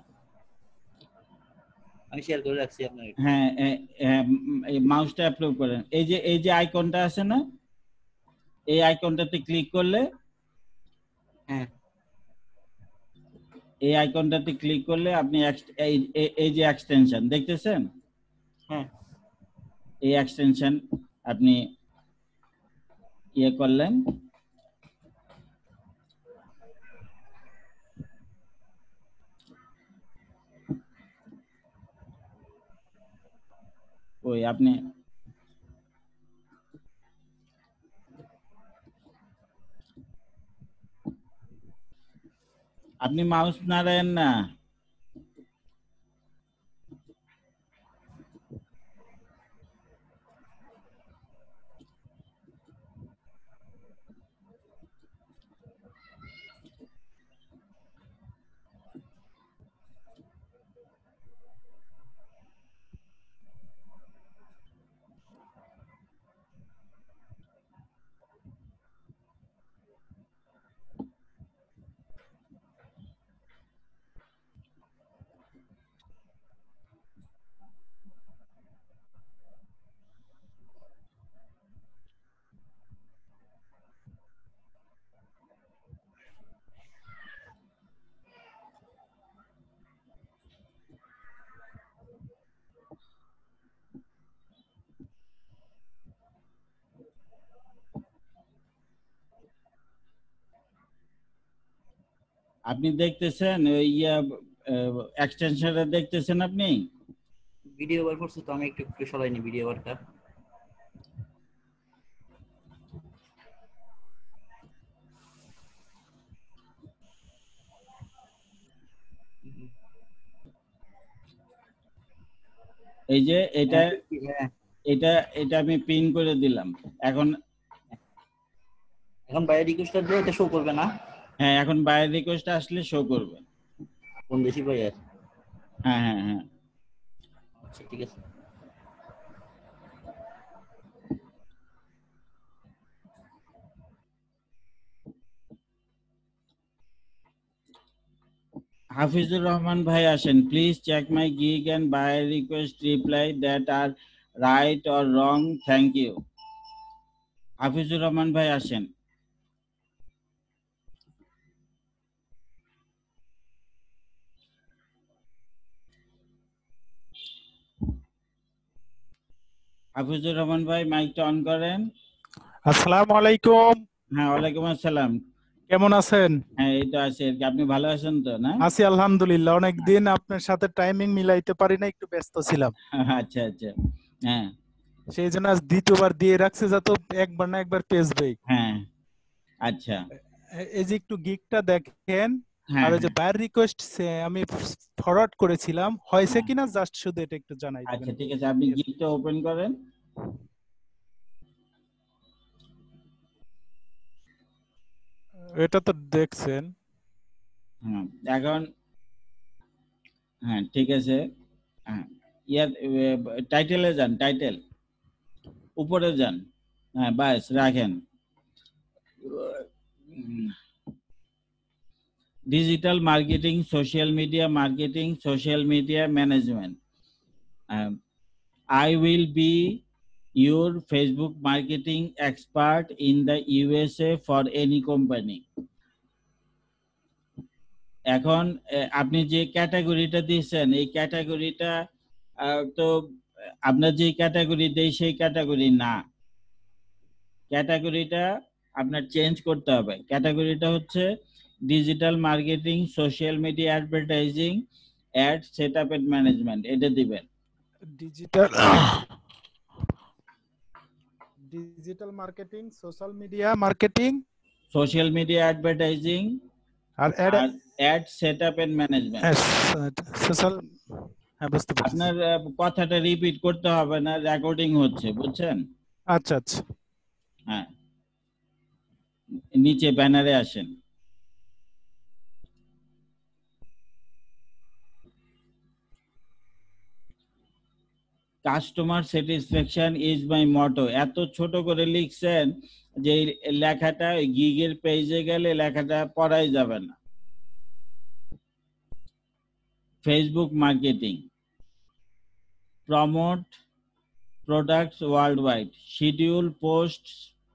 আমি শেয়ার করে রাখছি আপনার। হ্যাঁ, এ- এ- উম, এই মাউসটা অ্যাপ্রুভ করেন। এই যে এই যে আইকনটা আছে না, এই আইকনটাতে ক্লিক করলে, হ্যাঁ এই আইকনটাতে ক্লিক করলে আপনি ext- এই এই- এই যে এক্সটেনশন দেখতেছেন, হ্যাঁ এই এক্সটেনশন আপনি ইয়ে করলেন। ওই আপনি আপনি মাউস নাড়েন না। আপনি দেখতেছেন ওই ইয়া এক্সটেনশনটা দেখতেছেন আপনি? ভিডিও বার করছি তো, আমি একটু একটু সরাইনি ভিডিও বারটা। এই যে এটা হ্যাঁ এটা এটা আমি পিন করে দিলাম। এখন এখন বাইরে রিকোয়েস্ট দিয়ে এটা শো করবে না? হ্যাঁ, এখন বাইরের রিকোয়েস্ট আসলে শো করবে। কোন দেশি ভাইয়ার? হ্যাঁ হ্যাঁ হ্যাঁ। আচ্ছা ঠিক আছে। হাফিজুর রহমান ভাই আসেন, please check my gig and buy request reply that are right or wrong, thank you. Hafizur Rahman ভাই আসেন। হাফিজুর রহমান ভাই মাইকটা অন করেন। আসসালামু আলাইকুম। হ্যাঁ, ওয়ালাইকুম আসসালাম। কেমন আছেন? হ্যাঁ, এই তো আছি আর কি। আপনি ভালো আছেন তো? না, আছি আলহামদুলিল্লাহ। অনেকদিন আপনার সাথে টাইমিং মিলাইতে পারি না, একটু ব্যস্ত ছিলাম। আচ্ছা আচ্ছা, হ্যাঁ সেই জন্য আজ দ্বিতীয়বার দিয়ে রাখছে, যাতে একবার না একবার পেজ বেই। হ্যাঁ, আচ্ছা এই যে একটু গিগটা দেখেন, হ্যাঁ আর ওই যে বাইর রিকোয়েস্ট আমি ফরওয়ার্ড করেছিলাম, হয়েছে হ্যাঁ। কিনা জাস্ট শুধু এটা একটু জানাই আচ্ছা দিবেন। ঠিক আছে, আপনি গিগটা ওপেন করেন। এটা তো দেখছেন। হ্যাঁ, এখন হ্যাঁ ঠিক আছে। হ্যাঁ, ইয়ার টাইটেলে যান, টাইটেল উপরে যান। হ্যাঁ বাস রাখেন। Digital marketing, social media marketing, social media management. I will be your Facebook marketing expert in the U S A for any company. এখন আহ, আপনি যে ক্যাটাগরিটা দিয়েছেন, এই ক্যাটাগরিটা তো আপনার যে ক্যাটাগরি দেই সেই ক্যাটাগরি না। ক্যাটাগরিটা আপনার চেঞ্জ করতে হবে। ক্যাটাগরিটা হচ্ছে digital marketing, social media advertising, ad setup and management, এটা দিবেন। Digital digital marketing, social media marketing, social media advertising আর অ্যাড আর ad setup and management. Social. হ্যাঁ, বুঝতে পারছি। আপনার আহ, কথাটা রিপিট করতে হবে না, রেকর্ডিং হচ্ছে, বুঝছেন? আচ্ছা আচ্ছা। হ্যাঁ, নিচে ব্যানারে আসেন। Customer satisfaction is my motto, এত ছোট করে লিখছেন যে এই লেখাটা গিগের পেজে গেলে লেখাটা পড়াই যাবে না। Facebook marketing, promote products worldwide, schedule post.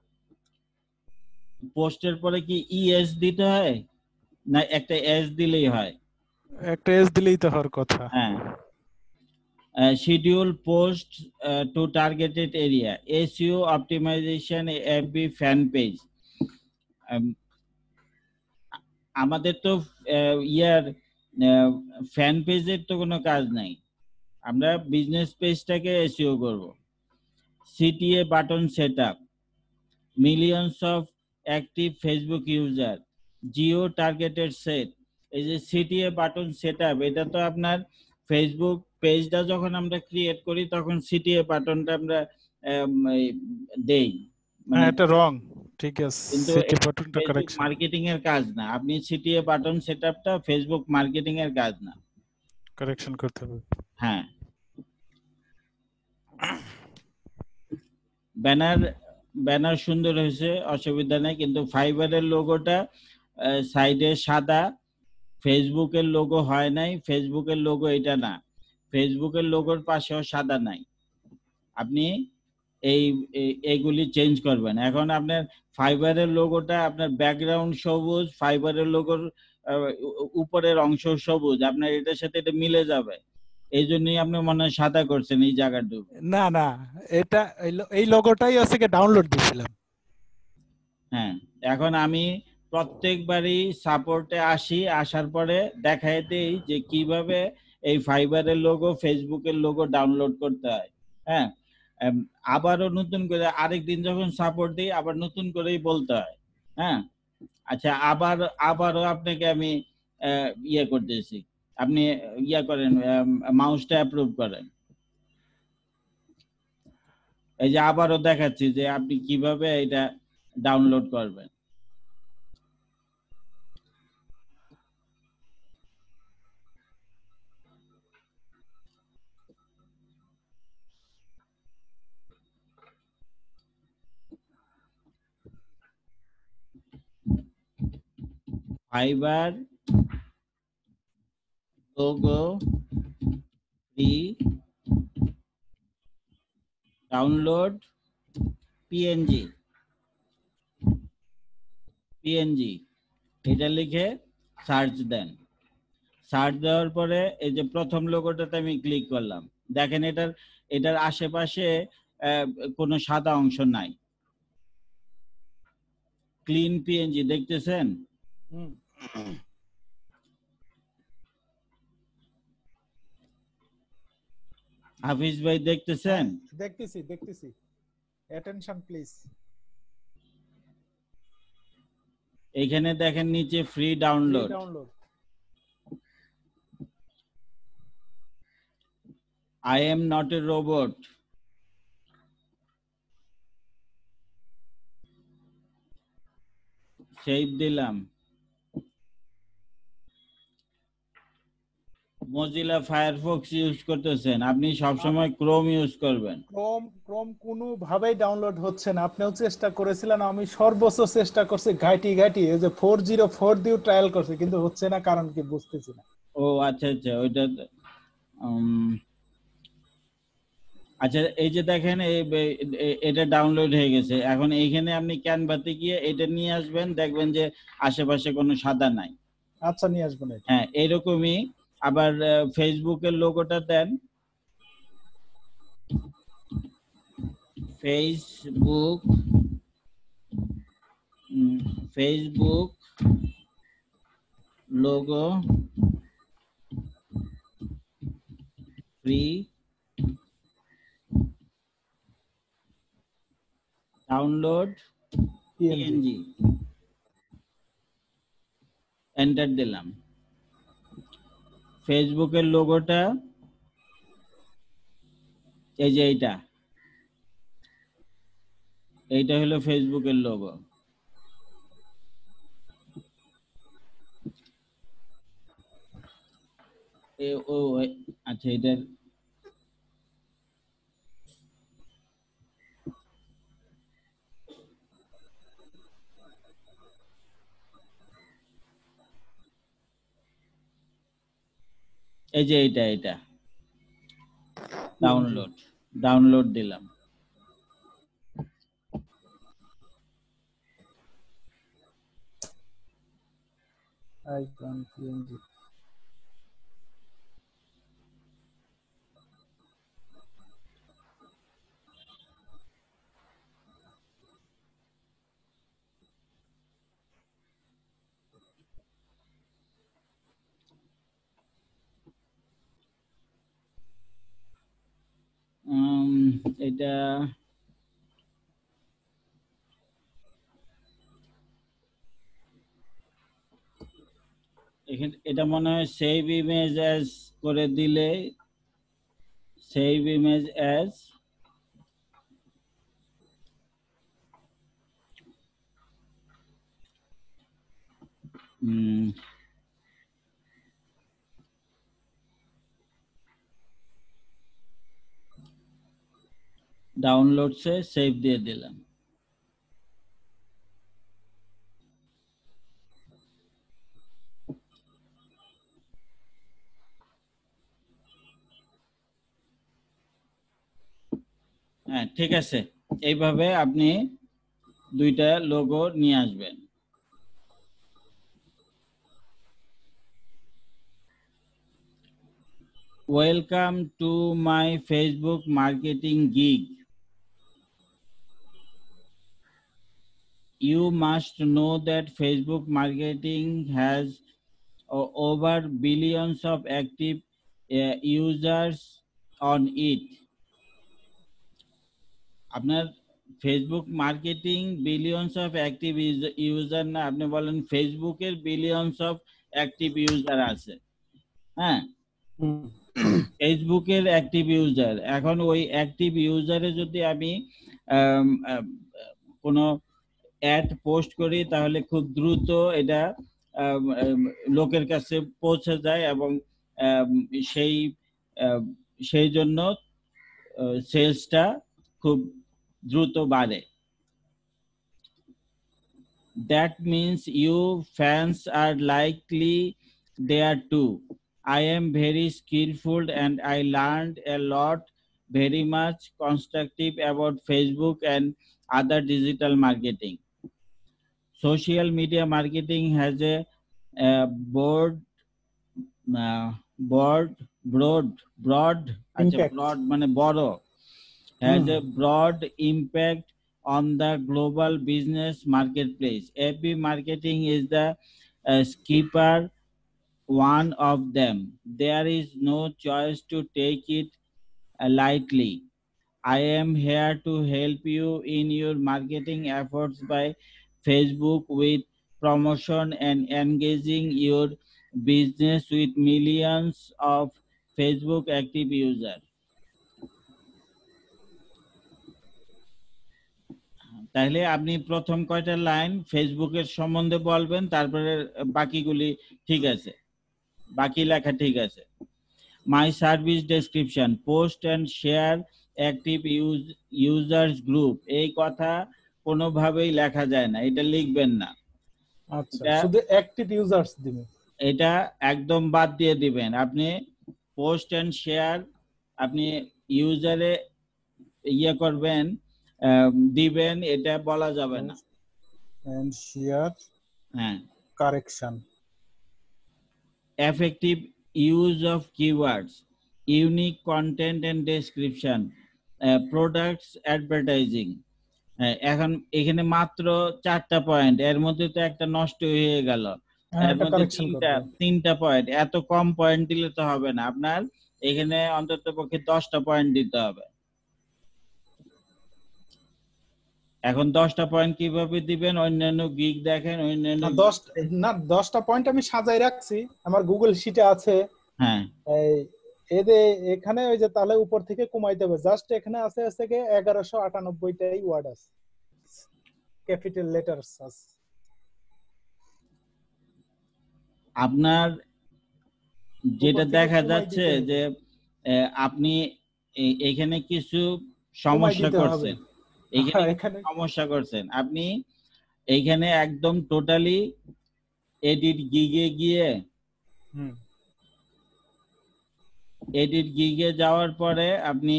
পোস্টের পরে কি ইএস দিতে হয় না একটা এস দিলেই হয়? একটা এস দিলেই তো হওয়ার কথা। হ্যাঁ, schedule post to targeted area, SEO optimization, FB fan page. আমাদের তো আহ, ইয়ার ফ্যান পেজের তো কোনো কাজ নাই, আমরা বিজনেস পেজটাকে এসইও করব। CTA button setup, millions of active Facebook user, geo targeted set. এই যে সিটিএ বাটন সেটআপ, এটা তো আপনার ফেসবুক পেজটা যখন আমরা ক্রিয়েট করি তখন সিটিএ বাটনটা আমরা আম, এই, দেই, মানে হ্যাঁ, এটা রং। ঠিক আছে, কিন্তু সিটি বাটনটা ফেসবুক কারেকশন মার্কেটিং এর কাজ না। আপনি সিটিএ বাটন সেটআপটা ফেসবুক মার্কেটিং এর কাজ না। কারেকশন করতে হবে। হ্যাঁ, ব্যানার ব্যানার সুন্দর হয়েছে, অসুবিধা নেই, কিন্তু ফাইবারের লোগোটা সাইডে সাদা, ফেসবুকের লোগো হয় নাই। ফেসবুকের লোগো এটা না, ফেসবুকের লোগোর পাশেও সাদা নাই। আপনি এই এই- এইগুলি চেঞ্জ করবেন। এখন আপনার ফাইবারের লোগোটা আপনার ব্যাকগ্রাউন্ড সবুজ, ফাইবারের লোগোর উপরের অংশ সবুজ, আপনার এটার সাথে এটা মিলে যাবে। এই জন্যই আপনি মনে হয় সাদা করছেন এই জায়গাটুকু। না না, এটা এই লো- এই লোগোটাই আছে কি ডাউনলোড দিয়েছিলাম। হ্যাঁ, এখন আমি প্রত্যেকবারই সাপোর্টে আসি, আসার পরে দেখাই দেই যে কিভাবে এই ফাইবারের লোগো, ফেসবুকের লোগো ডাউনলোড করতে হয়। হ্যাঁ, এম, আবারও নতুন করে আরেকদিন যখন সাপোর্ট দিই আবার নতুন করেই বলতে হয়। হ্যাঁ, আচ্ছা, আবার আবারও আপনাকে আমি আহ, ইয়ে করতেছি, আপনি ইয়ে করেন, মাউসটা অ্যাপ্রুভ করেন। এই যে আবারও দেখাচ্ছি যে আপনি কিভাবে এটা ডাউনলোড করবেন। Fiverr logo free download png png এটা লিখে সার্চ দেন। সার্চ দেওয়ার পরে এই যে প্রথম লোগোটাতে আমি ক্লিক করলাম, দেখেন এটার এটার আশেপাশে কোনো সাদা অংশ নাই, ক্লিন পিএনজি দেখতেছেন? হাফিজ ভাই দেখতেছেন? দেখতেছি দেখতেছি, অ্যাটেনশন প্লিজ। এখানে দেখেন নিচে free download, I am not a robot, save দিলাম। মজিলা ফায়ারফক্স ইউজ করতেছেন, আপনি সবসময় ক্রোম ইউজ করবেন। ক্রোম ক্রোম কোনো ভাবেই ডাউনলোড হচ্ছে না। আপনিও চেষ্টা করেছিলেন, আমি সর্বোচ্চ চেষ্টা করছি, ঘাটি ঘাটি এই যে ফোর জিরো ফোর দিয়ে ট্রায়াল করছি, কিন্তু হচ্ছে না, কারণ কি বুঝতেছি না। ও আচ্ছা আচ্ছা, ওইটা আচ্ছা। এই যে দেখেন এটা ডাউনলোড হয়ে গেছে। এখন এইখানে আপনি ক্যানভাতে গিয়ে এটা নিয়ে আসবেন, দেখবেন যে আশেপাশে কোনো সাদা নাই। আচ্ছা, নিয়ে আসবেন। হ্যাঁ, এরকমই আবার ফেসবুকের লোগোটা দেন, Facebook Facebook logo free download PNG, enter দিলাম। ফেসবুকের লোগোটা এই যে এইটা, এইটা হলো ফেসবুকের লোগো। ও আচ্ছা, এটার এই যে এইটা এটা ডাউনলোড ডাউনলোড দিলাম। আইকন পিএনজি এটা এখানে এটা মনে হয় সেভ ইমেজ অ্যাজ করে দিলে, সেভ ইমেজ অ্যাজ ডাউনলোড সে সেভ দিয়ে দিলাম। হ্যাঁ, ঠিক আছে। এইভাবে আপনি দুইটা লোগো নিয়ে আসবেন। Welcome to my Facebook marketing gig. You must know that Facebook marketing has uh, over billions of active uh, users on it. আপনার Facebook marketing billions of active user না, আপনি বলেন ফেসবুকের বিলিয়নস অফ অ্যাক্টিভ ইউজার আছে। হ্যাঁ, ফেসবুকের অ্যাক্টিভ ইউজার। এখন ওই অ্যাক্টিভ ইউজারে যদি আমি কোনো অ্যাড পোস্ট করি, তাহলে খুব দ্রুত এটা লোকের কাছে পৌঁছে যায় এবং সেই সেই জন্য সেলসটা খুব দ্রুত বাড়ে। That means you fans are likely there too. I am very skillful and I learned a lot, very much constructive about Facebook and other digital marketing. Social media marketing has a, a broad, uh, broad, broad, broad, আচ্ছা, Impact. broad মানে বড়, has Hmm. a broad impact on the global business marketplace. A P marketing is the uh, skipper, one of them. There is no choice to take it uh, lightly. I am here to help you in your marketing efforts by Facebook with promotion and engaging your business with millions of Facebook active users. তাহলে আপনি প্রথম কয়টা লাইন ফেসবুকের সম্বন্ধে বলবেন, তারপরে বাকিগুলি ঠিক আছে, বাকি লেখা ঠিক আছে। My service description, post and share active use, users group, এই কথা কোনোভাবেই লেখা যায় না, এটা লিখবেন না। আচ্ছা, এটা শুধু অ্যাক্টিভ ইউজার্স দিবেন। এটা একদম বাদ দিয়ে দিবেন। আপনি পোস্ট এন্ড শেয়ার আপনি ইউজারে ইয়ে করবেন, আহ, দিবেন, এটা বলা যাবে না। এন্ড শেয়ার হ্যাঁ, correction. effective use of keywords, unique content and description, uh, products advertising. হ্যাঁ, এখন এখানে মাত্র চারটা পয়েন্ট, এর মধ্যে তো একটা নষ্ট হয়ে গেল, এর মধ্যে তিনটা তিনটা পয়েন্ট। এত কম পয়েন্ট দিলে তো হবে না, আপনার এখানে অন্তত পক্ষে দশটা পয়েন্ট দিতে হবে। এখন দশটা পয়েন্ট কিভাবে দিবেন? অন্যান্য গিগ দেখেন, অন্যান্য দশটা না দশটা পয়েন্ট আমি সাজাই রাখছি আমার গুগল শিটে আছে। হ্যাঁ, এই এদে এখানে ওই যে তাহলে উপর থেকে কমাইতে হবে, জাস্ট এখানে আছে আছে কি এগারোশো আটানব্বই টাই ওয়ার্ড আছে, ক্যাপিটাল লেটারস আছে। আপনার যেটা দেখা যাচ্ছে যে আপনি এখানে কিছু সমস্যা করছেন, এখানে সমস্যা করছেন আপনি এইখানে একদম টোটালি এডিট গিগে গিয়ে এডিট গিগে যাওয়ার পরে আপনি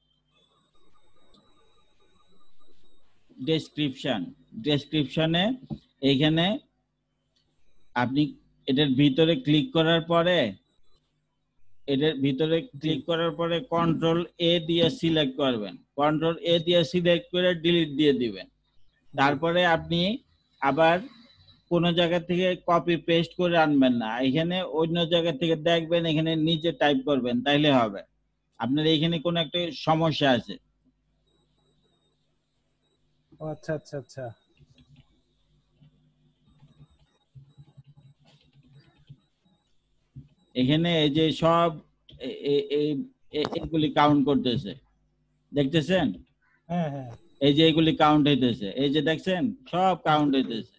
ডেসক্রিপশন ডেসক্রিপশনে এইখানে আপনি এটার ভিতরে ক্লিক করার পরে এটার ভিতরে ক্লিক করার পরে কন্ট্রোল এ দিয়ে সিলেক্ট করবেন, কন্ট্রোল এ দিয়ে সিলেক্ট করে ডিলিট দিয়ে দিবেন। তারপরে আপনি আবার কোন জায়গা থেকে কপি পেস্ট করে আনবেন না, এখানে অন্য জায়গা থেকে দেখবেন, এখানে নিচে টাইপ করবেন, তাইলে হবে। আপনার এখানে কোন একটা সমস্যা আছে। আচ্ছা আচ্ছা আচ্ছা, এখানে এই যে সব এগুলি কাউন্ট করতেছে, দেখতেছেন? হ্যাঁ হ্যাঁ, এই যে এগুলি কাউন্ট হইতেছে, এই যে দেখছেন সব কাউন্ট হইতেছে।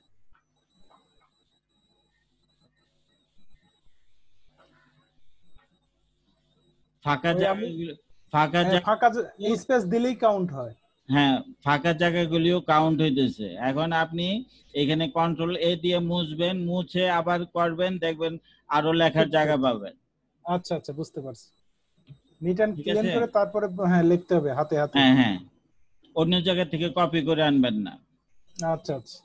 ফাঁকা জায়গাগুলো ফাঁকা ফাঁকা স্পেস দিলেই কাউন্ট হয়। হ্যাঁ, ফাঁকা জায়গাগুলিও কাউন্ট হইতেছে। এখন আপনি এখানে কন্ট্রোল এ দিয়ে মুছবেন, মুছে আবার করবেন, দেখবেন আরো লেখার জায়গা পাবেন। আচ্ছা আচ্ছা, বুঝতে পারছি। নিট এন্ড ক্লিন করে তারপরে হ্যাঁ লিখতে হবে হাতে হাতে। হ্যাঁ হ্যাঁ, অন্য জায়গা থেকে কপি করে আনবেন না। আচ্ছা আচ্ছা,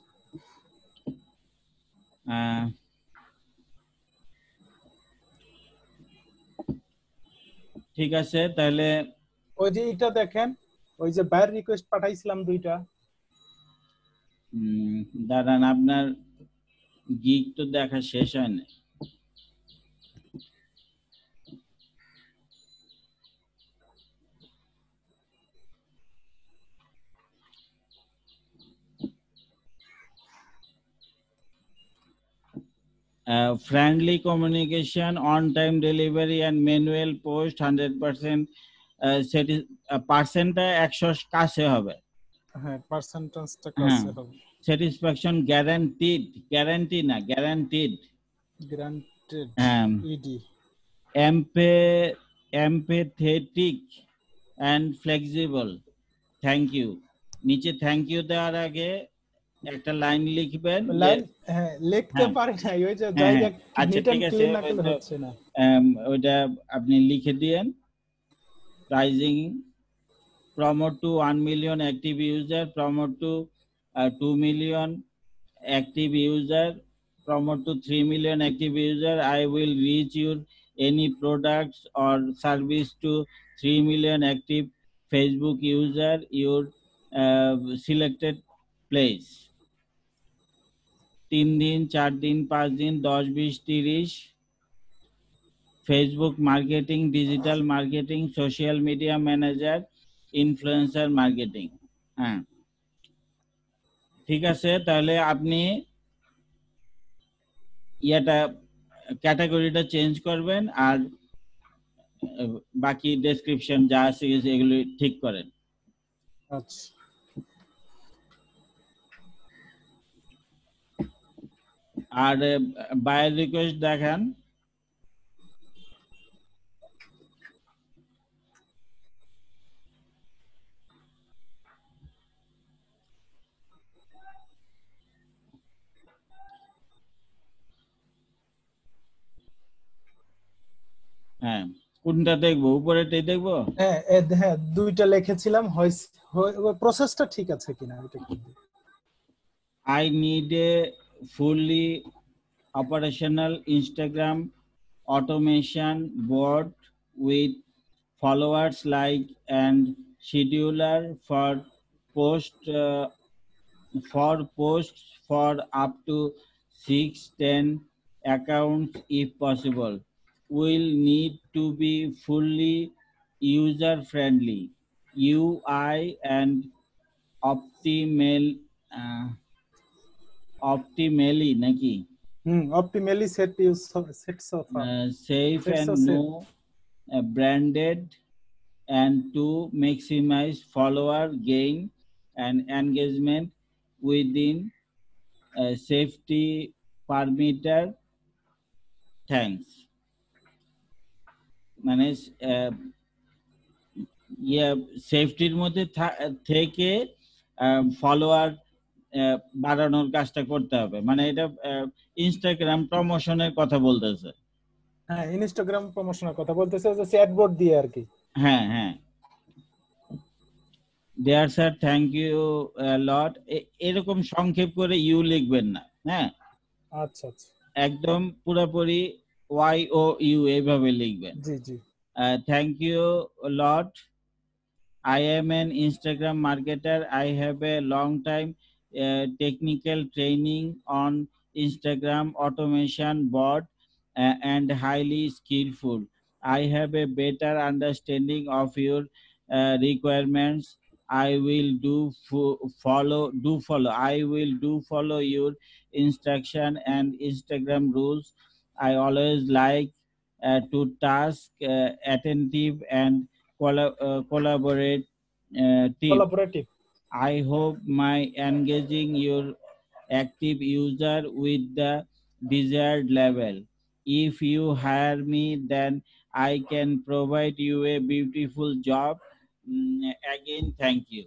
ঠিক আছে। তাহলে ওই যে এটা দেখেন, ওই যে বাইর রিকোয়েস্ট পাঠাইছিলাম দুইটা, হুম, দাঁড়ান, আপনার গিগ তো দেখা শেষ হয় না। Uh, friendly communication, on-time delivery and manual post hundred percent পার্সেন্টটা একশো কাছে হবে। হ্যাঁ, পার্সেন্টেজটা কাছে হবে। স্যাটিসফ্যাকশন গ্যারান্টিড, গ্যারান্টি না গ্যারান্টিড, গ্যারান্টেড ইডি। এমপে empathetic and flexible, thank you. নিচে থ্যাংক ইউ দেওয়ার আগে একটা লাইন লিখবেন যে লাইন হ্যাঁ লিখতে হ্যাঁ পারি না ওই যে হ্যাঁ জায়গা হ্যাঁ আচ্ছা নিট ঠিক এন্ড আছে ক্লিন না ওই করলে তো হচ্ছে না। আম, ওইটা আপনি লিখে দিয়েন pricing promote to one million active user, promote to uh, two million active user, promote to three million active user. I will reach your any products or service to three million active Facebook user, your uh, selected place. তিন দিন চার দিন পাঁচ দিন দশ বিশ তিরিশ Facebook marketing digital marketing social media manager influencer marketing. হ্যাঁ ঠিক আছে, তাহলে আপনি ইয়েটা ক্যাটাগরিটা চেঞ্জ করবেন আর আহ, বাকি ডেসক্রিপশন যা আছে এগুলো ঠিক করেন। আচ্ছা আর বায়ার রিকোয়েস্ট দেখান। হ্যাঁ কোনটা দেখবো, উপরেটাই দেখবো? হ্যাঁ এ- হ্যাঁ দুইটা লিখেছিলাম হয়েছে প্রসেসটা ঠিক আছে কিনা এটা কি I need a fully operational Instagram automation board with followers like and scheduler for post uh, for posts for up to six ten accounts if possible. Will need to be fully user friendly, U I and optimal uh, optimally naki hmm optimally set use sets of uh, safe sets and of no uh, branded and to maximize follower gain and engagement within uh, safety parameter. Thanks মানে আহ, ইয়ে সেফটির মধ্যে থা- থেকে ফলোয়ার বাড়ানোর কাজটা করতে হবে, মানে এটা ইনস্টাগ্রাম প্রমোশনের কথা বলতেছে। হ্যাঁ ইনস্টাগ্রাম প্রমোশনের কথা বলতেছে যে চ্যাটবট দিয়ে আর কি। হ্যাঁ হ্যাঁ there sir thank you lot, এরকম সংক্ষেপ করে ইউ লিখবেন না। হ্যাঁ আচ্ছা আচ্ছা একদম পুরোপুরি ওয়াই ও ইউ এইভাবে লিখবেন। জি জি thank you lot, I am an Instagram marketer. I have a long time uh, technical training on Instagram automation bot uh, and highly skillful. I have a better understanding of your uh, requirements. I will do fo- follow do follow. I will do follow your instruction and Instagram rules. I always like uh, to task uh, attentive and colla- uh, collaborate uh, team. Collaborative I hope my engaging your active user with the desired level. If you hire me, then I can provide you a beautiful job. Mm, again, thank you.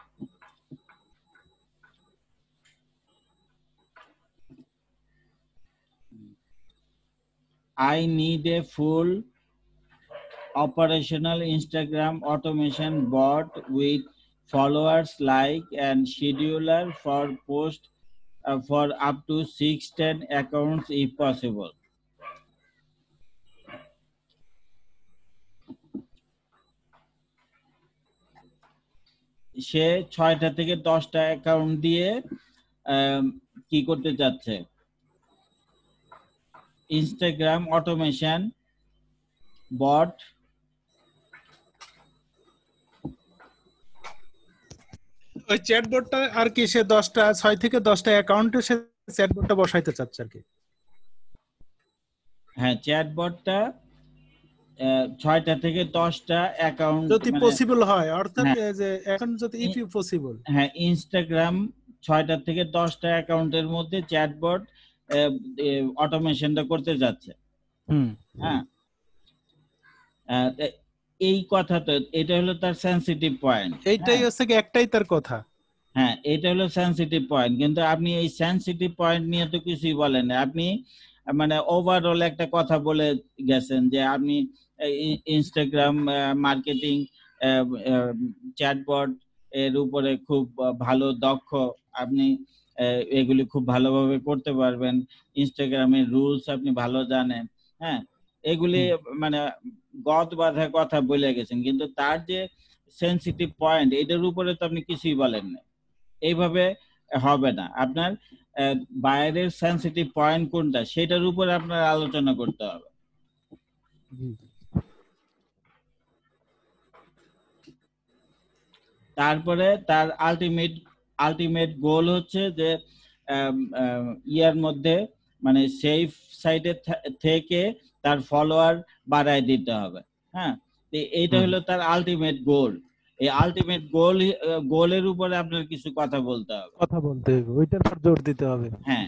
I need a full operational Instagram automation bot with followers like and scheduler for post uh, for up to six ten accounts if possible. সে ছয়টা থেকে দশটা অ্যাকাউন্ট দিয়ে আম, কি করতে চাচ্ছে, ইনস্টাগ্রাম অটোমেশন বট ওই চ্যাটবটটা আর কি সে দশটা ছয় থেকে দশটা অ্যাকাউন্টে সে চ্যাটবটটা বসাইতে চাচ্ছে আর কি। হ্যাঁ চ্যাটবটটা ছয়টা থেকে দশটা অ্যাকাউন্ট যদি পসিবল হয় অর্থাৎ এই যে এখন যদি ইফ ইউ পসিবল হ্যাঁ ইনস্টাগ্রাম ছয়টা থেকে দশটা অ্যাকাউন্টের মধ্যে চ্যাটবট অটোমেশনটা করতে যাচ্ছে। হুম হ্যাঁ আহ, এই কথা তো এটা হলো তার সেনসিটিভ পয়েন্ট। এইটাই হচ্ছে কি একটাই তার কথা। হ্যাঁ, এটা হলো সেনসিটিভ পয়েন্ট, কিন্তু আপনি এই সেনসিটিভ পয়েন্ট নিয়ে তো কিছুই বলেন না। আপনি মানে ওভারঅল একটা কথা বলে গেছেন যে আপনি ইনস্টাগ্রাম মার্কেটিং, চ্যাটবট এর উপরে খুব ভালো দক্ষ, আপনি আহ, এগুলি খুব ভালোভাবে করতে পারবেন, ইনস্টাগ্রামের রুলস আপনি ভালো জানেন। হ্যাঁ, এগুলি মানে গদ বাঁধা কথা বলে গেছেন, কিন্তু তার যে সেনসিটিভ পয়েন্ট এটার উপরে তো আপনি কিছুই বলেন না। এইভাবে হবে না। আপনার আহ, বাইরের সেনসিটিভ পয়েন্ট কোনটা সেটার উপরে আপনার আলোচনা করতে হবে। তারপরে তার আলটিমেট আলটিমেট গোল হচ্ছে যে আম, আম, ইয়ার মধ্যে মানে সেফ সাইডে থেকে তার ফলোয়ার বাড়ায় দিতে হবে। হ্যাঁ, তো এইটা হলো তার আলটিমেট গোল। এই আলটিমেট গোল গোলের উপরে আপনার কিছু কথা বলতে হবে। কথা বলতে হবে, ওইটার উপর জোর দিতে হবে। হ্যাঁ,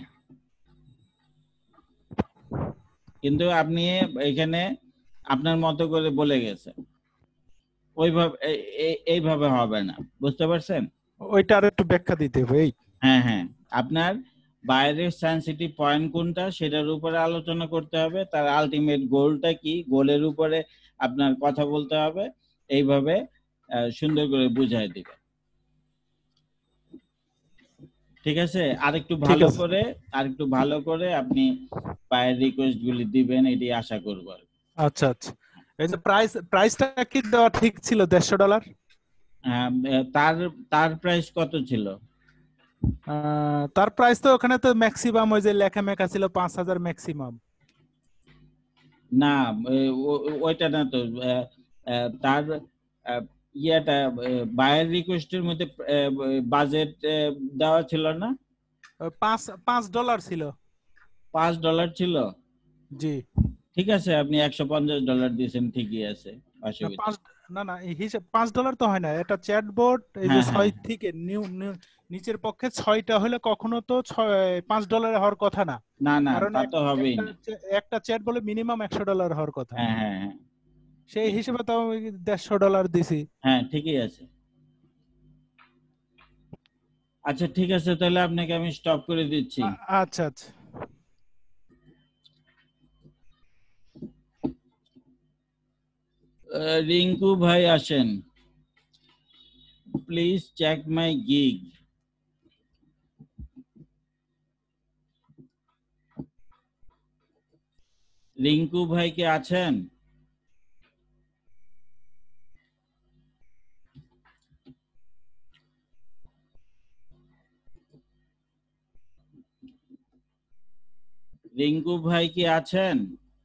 কিন্তু আপনি এখানে আপনার মতো করে বলে গেছেন, ওইভাবে এই- এই- এইভাবে হবে না, বুঝতে পারছেন? ওইটা আর একটু ব্যাখ্যা দিতে হবে। এই হ্যাঁ হ্যাঁ, আপনার বাইরের সেনসিটিভ পয়েন্ট কোনটা সেটার উপরে আলোচনা করতে হবে, তার আলটিমেট গোলটা কি, গোলের উপরে আপনার কথা বলতে হবে। এইভাবে আহ, সুন্দর করে বুঝাই দিবে। ঠিক আছে? আরেকটু ঠিক ভালো আছে। করে আরেকটু ভালো করে আপনি বাইরের রিকোয়েস্ট গুলি দিবেন, এটি আশা করবো আর কি। আচ্ছা আচ্ছা, এই যে প্রাইস প্রাইসটা কি দেওয়া ঠিক ছিল? দেড়শো ডলার। আহ, তার তার প্রাইস কত ছিল? আহ, তার প্রাইস তো ওখানে তো ম্যাক্সিমাম ওই যে লেখা মেখা ছিল পাঁচ হাজার ম্যাক্সিমাম। না, এ- ও- ও- ওইটা না তো। আহ, আহ, তার আহ, ইয়েটা বায়ার রিকোয়েস্টের মধ্যে বাজেট দেওয়া ছিল না? ওই পাঁচ পাঁচ ডলার ছিল। পাঁচ ডলার ছিল। জি। ঠিক আছে, আপনি একশো পঞ্চাশ ডলার দিয়েছেন, ঠিকই আছে, না অসুবিধা পাঁচ, না না এই হিসাব পাঁচ ডলার তো হয় না। এটা চ্যাটবট এই যে হ্যাঁ ছয় হ্যাঁ, থেকে নিউ নিউ- নিচের পক্ষে ছয়টা হলে কখনো তো ছয় পাঁচ ডলার হওয়ার কথা না। না না, কারণ তা এক- তো হবেই একটা না। চে- একটা চ্যাট বলে মিনিমাম একশো ডলার হওয়ার কথা। হ্যাঁ হ্যাঁ হ্যাঁ সেই হিসেবে তো আমি দেড়শো ডলার দিছি। হ্যাঁ, ঠিকই আছে। আচ্ছা ঠিক আছে, তাহলে আপনাকে আমি স্টপ করে দিচ্ছি। আ- আচ্ছা আচ্ছা। আহ, রিঙ্কু ভাই আসেন, please check my gig. Rinku ভাই কে আছেন? রিঙ্কু ভাই কি আছেন?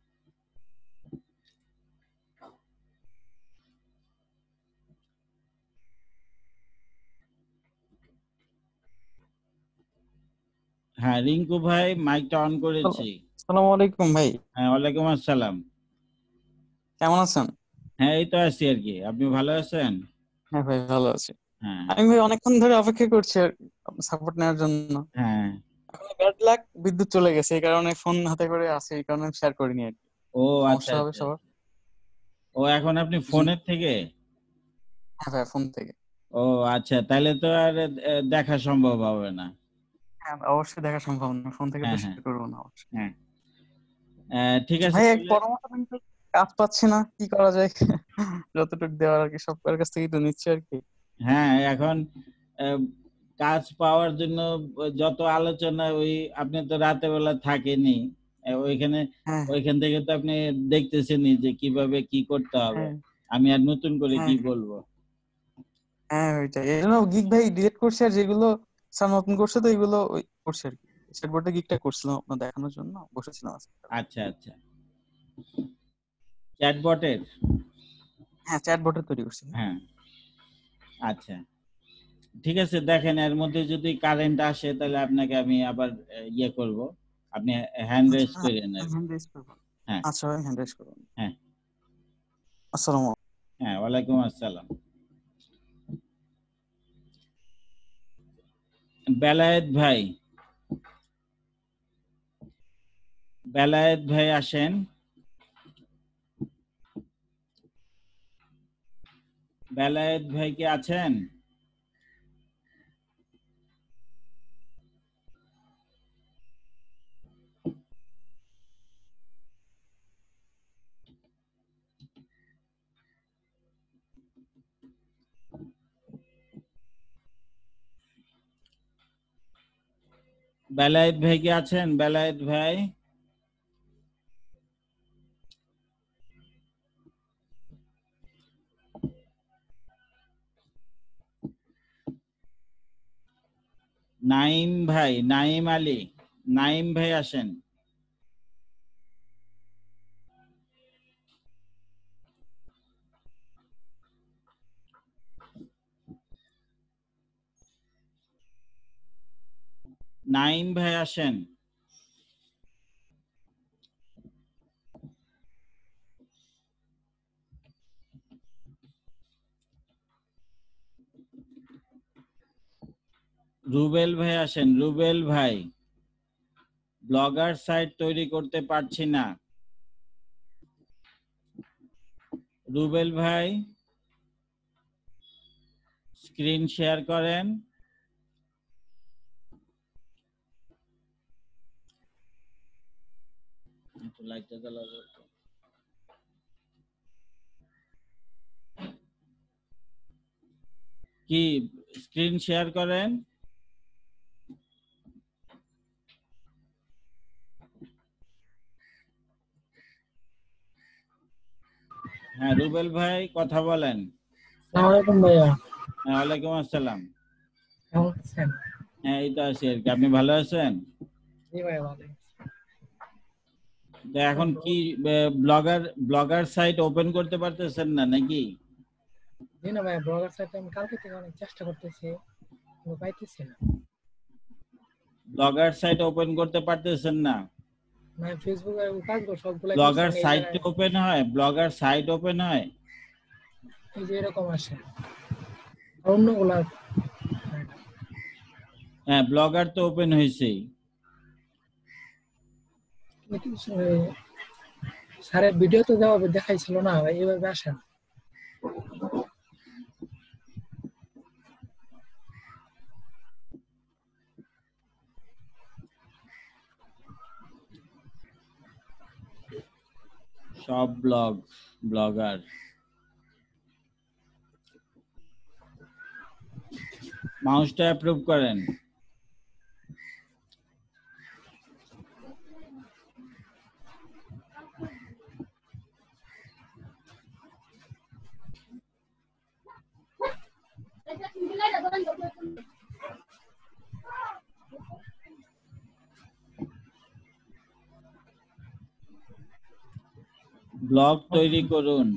হ্যাঁ রিঙ্কু ভাই, মাইকটা অন করেছি। আসসালামু আলাইকুম ভাই, হ্যাঁ, ওয়ালাইকুম আসসালাম। কেমন আছেন? হ্যাঁ, এই তো আছি আর কি। আপনি ভালো আছেন? হ্যাঁ ভাই ভালো আছি। হ্যাঁ আমি ভাই অনেকক্ষণ ধরে অপেক্ষা করছি সাপোর্ট নেওয়ার জন্য। হ্যাঁ। এখন ব্যাড লাক, বিদ্যুৎ চলে গেছে, এই কারণে ফোন হাতে করে আছে, এই কারণে শেয়ার করিনি আর কি। ও আচ্ছা সমস্যা হবে আচ্ছা। সবার। ও এখন আপনি জি ফোনের থেকে? হ্যাঁ ভাই, ফোন থেকে। ও আচ্ছা, তাহলে তো আর আহ, দেখা সম্ভব হবে না। হ্যাঁ অবশ্যই দেখা সম্ভব না, ফোন থেকে তো হ্যাঁ হ্যাঁ শেয়ার করবো না অবশ্যই। হ্যাঁ। আহ, ঠিক আছে ভাই এক তাহলে। পরামর্শ দিন তো, কাজ পাচ্ছি না, কি করা যায়? যতটুকু দেওয়ার আর কি সবার কাছ থেকেই তো নিচ্ছি আর কি। হ্যাঁ, এখন আহ, কাজ পাওয়ার জন্য যত আলোচনা, ওই আপনি তো রাতে বেলা থাকেনি আহ, ওইখানে, হ্যাঁ ওইখান থেকে তো আপনি দেখতেছেনই যে কিভাবে কি করতে হবে। হ্যাঁ আমি আর নতুন করে হ্যাঁ কি হ্যাঁ বলবো? হ্যাঁ ওইটাই, এই জন্য গিগ ভাই ডিলিট করছি, আর যেগুলো স্যার নতুন করছে তো এগুলো ওই করছি আর কি। চ্যাটবটে গিগটা করছিলাম আপনার দেখানোর জন্য, বসেছিলাম আজকে। আচ্ছা আচ্ছা, চ্যাটবটের। হ্যাঁ চ্যাটবটে তৈরি করছি। হ্যাঁ আচ্ছা ঠিক আছে, দেখেন এর মধ্যে যদি কারেন্ট আসে তাহলে আপনাকে আমি আবার আহ, ইয়ে করব, আপনি হ্যান্ড রেজ আচ্ছা করেন আর কি। হ্যান্ড রেজ করবো। হ্যাঁ আচ্ছা ভাই হ্যান্ড রেজ করবো। হ্যাঁ আসসালামু আলাইকুম। হ্যাঁ, ওয়ালাইকুম আসসালাম। বেলায়েত ভাই, বেলায়েত ভাই আসেন। বেলায়েত ভাই কি আছেন? বেলায়েত ভাই কি আছেন? বেলায়েত ভাই নাইম ভাই, নাইম আলী, নাইম ভাই আসেন। নাইম ভাই আসেন। রুবেল ভাই আসেন। রুবেল ভাই, ব্লগার সাইট তৈরি করতে পারছি না। রুবেল ভাই স্ক্রিন শেয়ার করেন। একটু লাইটটা জ্বালাবো। কি স্ক্রিন শেয়ার করেন? হ্যাঁ রুবেল ভাই কথা বলেন। আসসালামু আলাইকুম ভাইয়া। হ্যাঁ ওয়ালাইকুম আসসালাম। কেমন আছেন? হ্যাঁ এই তো আছি আর কি। আপনি ভালো আছেন? জি ভাই ভালো। তো এখন কি ব্লগার ব্লগার সাইট ওপেন করতে পারতেছেন না নাকি? জি না ভাই, ব্লগার সাইটে আমি কালকে থেকে অনেক চেষ্টা করতেছি কিন্তু পাইতেছি না। ব্লগার সাইট ওপেন করতে পারতেছেন না? না ফেসবুকে কাজগুলো সবগুলাই করছি, ব্লগার মানে এই সাইট জায়গায় ওপেন হয়? ব্লগার সাইট ওপেন হয়? এই যে এরকম আসে আর অন্যগুলা হ্যাঁ ব্লগার তো ওপেন হয়েছেই। স্যারের ভিডিও তো দেওয়া দেখাইছিল না ভাই, এইভাবে আসে না। সব ব্লগ ব্লগার মাউসটা অ্যাপ্রুভ করেন। ব্লগ তৈরি করুন।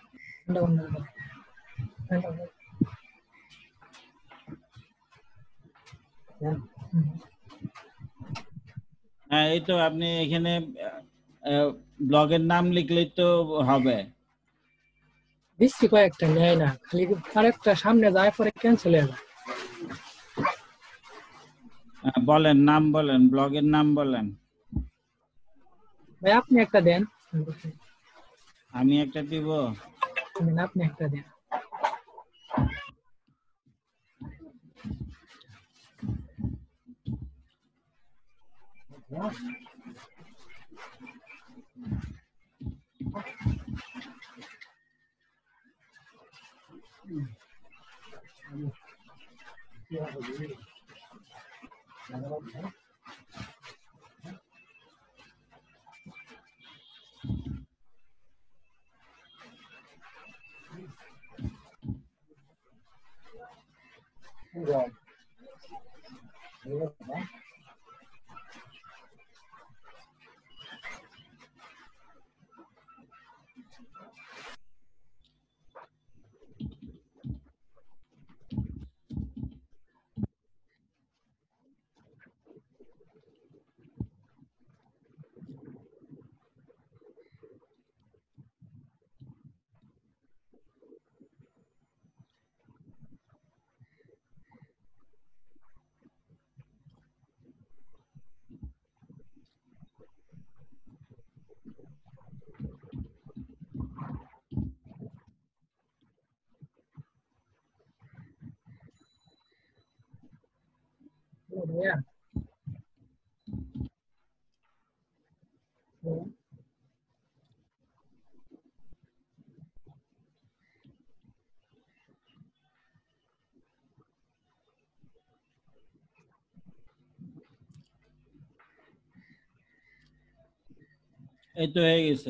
হ্যাঁ এই তো আপনি এখানে ব্লগের নাম লিখলেই তো হবে। দিচ্ছি কয়েকটা, নেয় না, খালি আরেকটা সামনে যায় পরে ক্যান্সেল হয়ে যায়। হ্যাঁ, বলেন নাম বলেন, ব্লগের নাম বলেন। ভাই আপনি একটা দেন। আমি একটা দিব? আপনি একটা দেন। Yeah. এই তো হয়ে গেছে।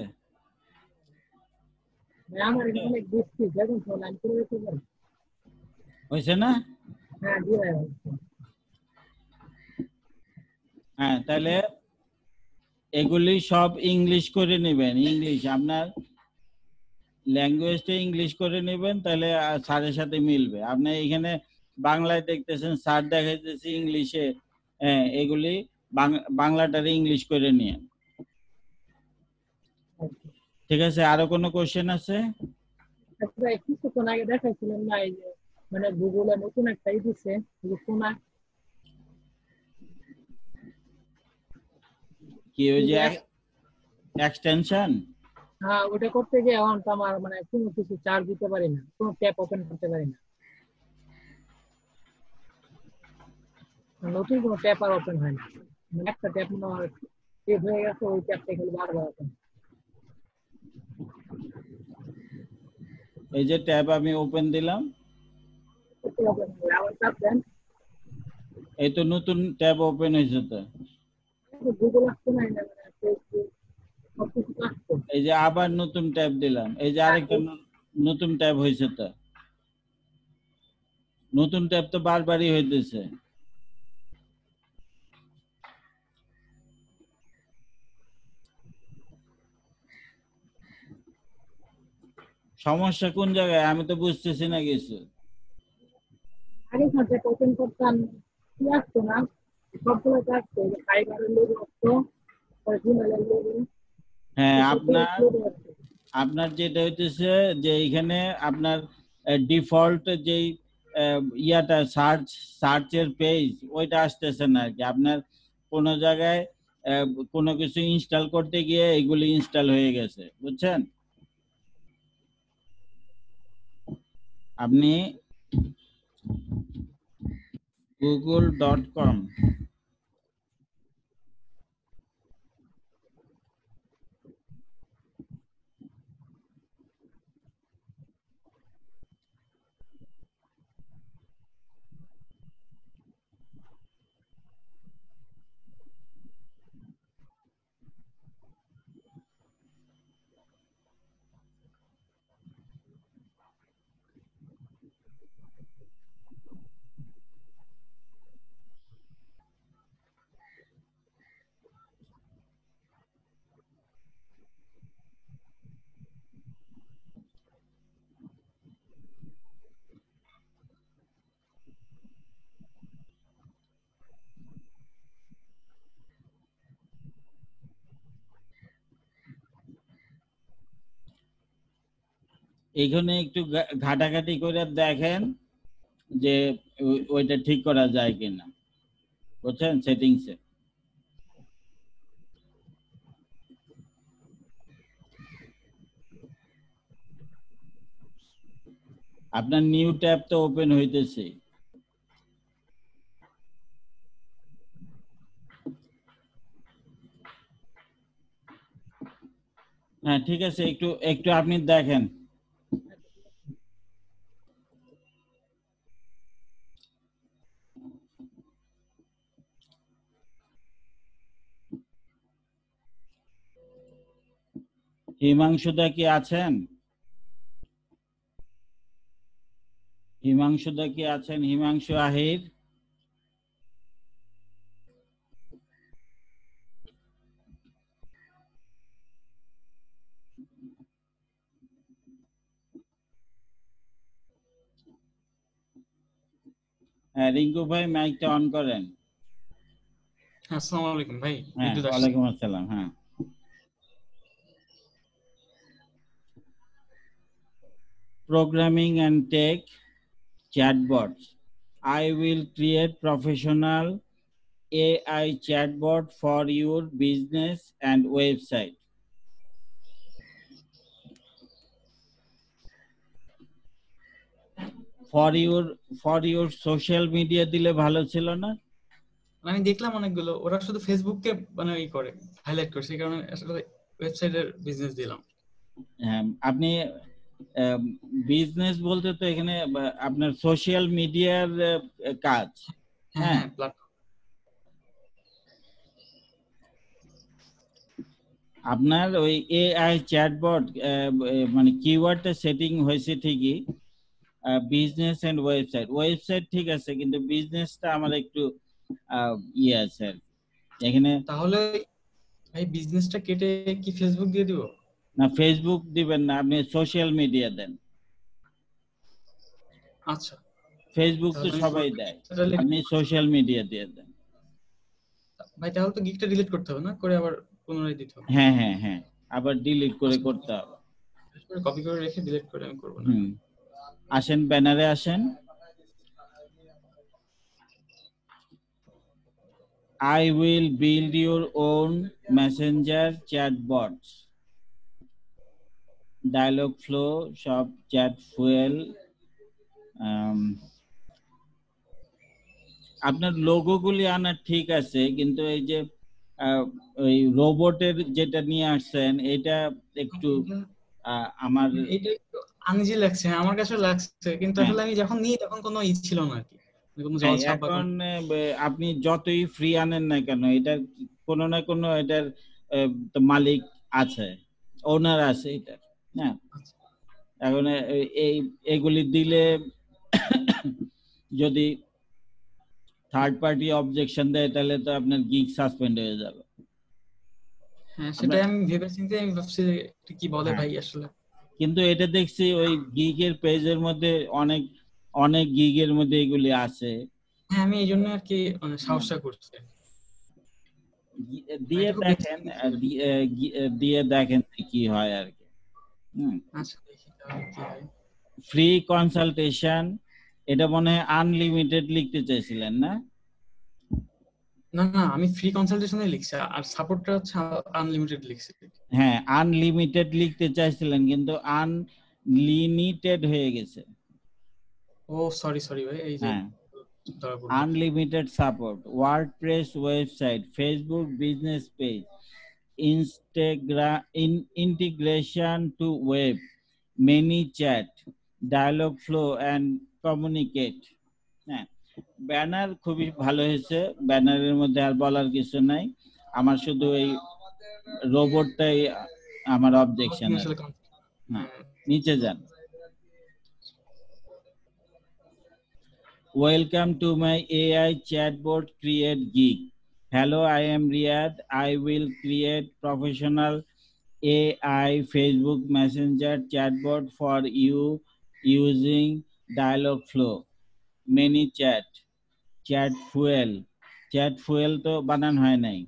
ভাই আমার এটা অনেক বেশি দেখুন তো লাইন করে দিতে পারেন। হয়েছে না? হ্যাঁ জি ভাই। হ্যাঁ, তাহলে এগুলি সব ইংলিশ করে নেবেন। ইংলিশ আপনার ল্যাঙ্গুয়েজটা ইংলিশ করে নেবেন, তাহলে আহ, স্যারের সাথে মিলবে। আপনি এখানে বাংলায় দেখতেছেন, স্যার দেখাইতেছে ইংলিশে। হ্যাঁ, এগুলি বাং- বাংলাটারে ইংলিশ করে নিয়ে। ঠিক আছে, আরো কোনো কোশ্চেন আছে? আচ্ছা ভাই কিছুক্ষণ আগে দেখাইছিলেন না এই যে মানে গুগলে নতুন একটা ই দিছে এই যে শোনা কি ওই যে এক্সটেনশন? হ্যাঁ ওটা করতে গিয়ে এখন তো আমার মানে কোনো কিছু চার্জ দিতে পারি না, কোনো ট্যাব ওপেন করতে পারি না, নতুন কোনো ট্যাব আর ওপেন হয় না। মানে একটা ট্যাব মনে হয় সেভ হয়ে গেছে, ওই ট্যাবটা খালি বারবার ওপেন। এই যে ট্যাব আমি ওপেন দিলাম, আবার ট্যাব দেন এই তো নতুন ট্যাব ওপেন হয়েছে। তো গুগল আসছে না, না মানে ফেসবুক সব কিছু আসছে। এই যে আবার নতুন ট্যাব দিলাম, এই যে আরেকটা ন- নতুন ট্যাব হয়েছে। তো নতুন ট্যাব তো বারবারই হইতেছে। সমস্যা কোন জায়গায় আমি তো বুঝতেছি না কিছু। আগে সাথে ওপেন করতাম কি আসতো না, সবগুলো আসতো ফাইবারের লোগো আসতো, পরে জিমেলের লোগো। হ্যাঁ, আপনার আপনার যেটা হইতেছে যে এখানে আপনার ডিফল্ট যেই আহ, ইয়াটা সার্চ সার্চের পেজ ওইটা আসতেছে না আর কি। আপনার কোনো জায়গায় আহ, কোনো কিছু ইনস্টল করতে গিয়ে এগুলি ইনস্টল হয়ে গেছে, বুঝছেন? আপনি গুগল ডট কম এখানে একটু ঘা- ঘাটাঘাটি করে দেখেন যে ওই- ওইটা ঠিক করা যায় কিনা, বুঝছেন? সেটিংসে আপনার নিউ ট্যাব তো ওপেন হইতেছে। হ্যাঁ ঠিক আছে, একটু একটু আপনি দেখেন। হিমাংশুদা কি আছেন? হিমাংশুদা কি আছেন? হিমাংশু আহির। হ্যাঁ রিঙ্কু ভাই মাইকটা অন করেন। আসসালামু আলাইকুম ভাই, হ্যাঁ বিদ্যুৎ আসছে। ওয়ালাইকুম আসসালাম। হ্যাঁ, programming and tech chatbots. I will create professional A I chatbot for your business and website. For your for your social media দিলে ভালো ছিল না? আমি দেখলাম অনেকগুলো, ওরা শুধু ফেসবুককে মানে ই করে হাইলাইট করে, সেই কারণে আসলে ওয়েবসাইটের বিজনেস দিলাম। হ্যাঁ, আপনি বিজনেস বলতে তো এখানে বা, আপনার সোশ্যাল মিডিয়ার কাজ। হ্যাঁ হ্যাঁ, হ্যাঁ প্ল্যাটফর্ম। আপনার ওই এআই চ্যাটবট মানে কিওয়ার্ডটা সেটিং হয়েছে ঠিকই, বিজনেস এন্ড ওয়েবসাইট ওয়েবসাইট ঠিক আছে, কিন্তু বিজনেসটা আমার একটু আহ, ইয়ে আছে আর কি। এখানে তাহলে ভাই বিজনেসটা কেটে কি ফেসবুক দিয়ে দিব? না, ফেসবুক দিবেন না, আপনি সোশ্যাল মিডিয়া দেন। আচ্ছা ফেসবুক তো তাহলে আমি সবাই পুরো দেয়, গিগটা delete আপনি করছি। সোশ্যাল মিডিয়া দিয়ে দেন। ভাই তাহলে তো গিগটা ডিলিট করতে হবে না, করে আবার পুনরায় দিতে হবে। হ্যাঁ হ্যাঁ হ্যাঁ, আবার ডিলিট করে করতে হবে। কপি করে রেখে ডিলিট করে আমি করব না। হুম, আসেন ব্যানারে আসেন। I will build your own messenger chatbots. Dialog flow, সব chat fuel। um, আপনার লোগোগুলি আনা ঠিক আছে, কিন্তু এই যে আহ, ওই রোবটের যেটা নিয়ে আসছেন এটা একটু আহ, আমার এটা একটু আনইজি লাগছে, আমার কাছে লাগছে, কিন্তু হ্যাঁ আসলে আমি যখন নিই তখন কোনো ই ছিল না আর কি, মানে কোনো হ্যাঁ, জলছাপ বা এখন কোনো আহ, আপনি যতই ফ্রি আনেন না কেন, এটার কোনো না কোনো এটার আহ, তো মালিক আছে, ওনার আছে এটার। হ্যাঁ, এখন এ- এই এগুলি দিলে যদি থার্ড পার্টি অবজেকশন দেয় তাহলে তো আপনার গিগ সাসপেন্ড হয়ে যাবে। হ্যাঁ সেটাই আমি ভেবে চিন্তে আমি ভাবছি যে এটা কি বলে হ্যাঁ, ভাই আসলে। কিন্তু এটা দেখছি ওই গিগের পেজের মধ্যে অনেক অনেক গিগের মধ্যে এগুলি আছে। হ্যাঁ আমি এই জন্য আর কি মানে সাহসটা করছি। গি- ভাই, দিয়ে এটা খুব দেখেন, আহ, দি- আহ, গি- আহ, দিয়ে দেখেন কি হয় আর কি। হুম, আচ্ছা দেখি তাহলে কি হয়। ফ্রি কনসালটেশন, এটা মনে হয় আনলিমিটেড লিখতে চাইছিলেন না? না না আমি ফ্রি কনসালটেশনে লিখছি, আর সাপোর্টটা হচ্ছে আনলিমিটেড লিখছি। হ্যাঁ, আনলিমিটেড লিখতে চাইছিলেন কিন্তু আনলিমিটেড হয়ে গেছে। ও সরি সরি ভাই, এই যে হ্যাঁ, ধরা পড়লো। Unlimited support, WordPress website, Facebook business page, Instagram in integration to web, many chat, dialogue flow and communicate। হ্যাঁ, ব্যানার খুবই ভালো হয়েছে, ব্যানারের মধ্যে আর বলার কিছু নাই। আমার শুধু এই রোবটটাই আমার অবজেকশন আছে। হ্যাঁ, নিচে যান। Welcome to my A I chatbot create gig. Hello, I am Riyad. I will create professional A I Facebook Messenger chatbot for you using dialog flow, many chat, chat fuel, chat fuel তো বানান হয় নাই।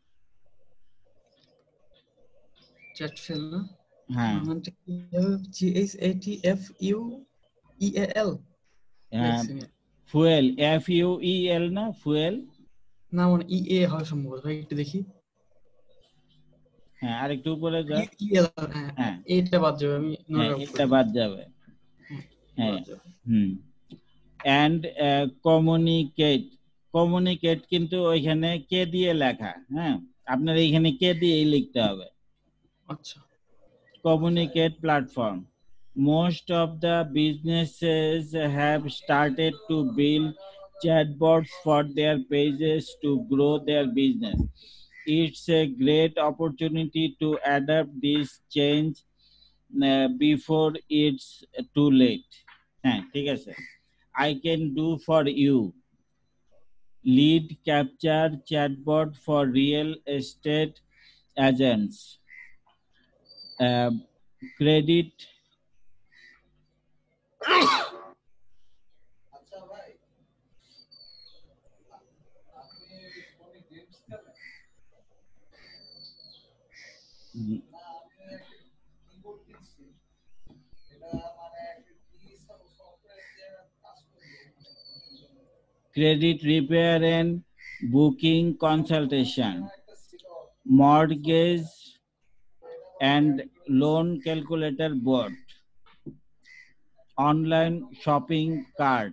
চ্যাট ফেল না, হ্যাঁ বানানটা কি হবে? G H A T F U E A L লেখছি আমি। Fuel, F U E L না, ফুয়েল। না মানে ই এ হয় সম্ভবত, ভাই একটু দেখি। হ্যাঁ, আরেকটু উপরে যা। ই এল হ্যাঁ হ্যাঁ এইটা বাদ যাবে, আমি নোট হ্যাঁ, আউট এটা করি। বাদ যাবে। হ্যাঁ, বাদ যাবে। হুম। অ্যান্ড কমিউনিকেট, কমিউনিকেট কিন্তু ওইখানে কে দিয়ে লেখা। হ্যাঁ, আপনার এইখানে কে দিয়েই লিখতে হবে। আচ্ছা Communicate platform, most of the businesses have started to build chatbots for their pages to grow their business. It's a great opportunity to adapt this change uh, before it's too late. হ্যাঁ, ঠিক আছে। I can do for you lead capture chatbot for real estate agents, uh, credit credit repair and booking consultation, mortgage and loan calculator bot, online shopping cart,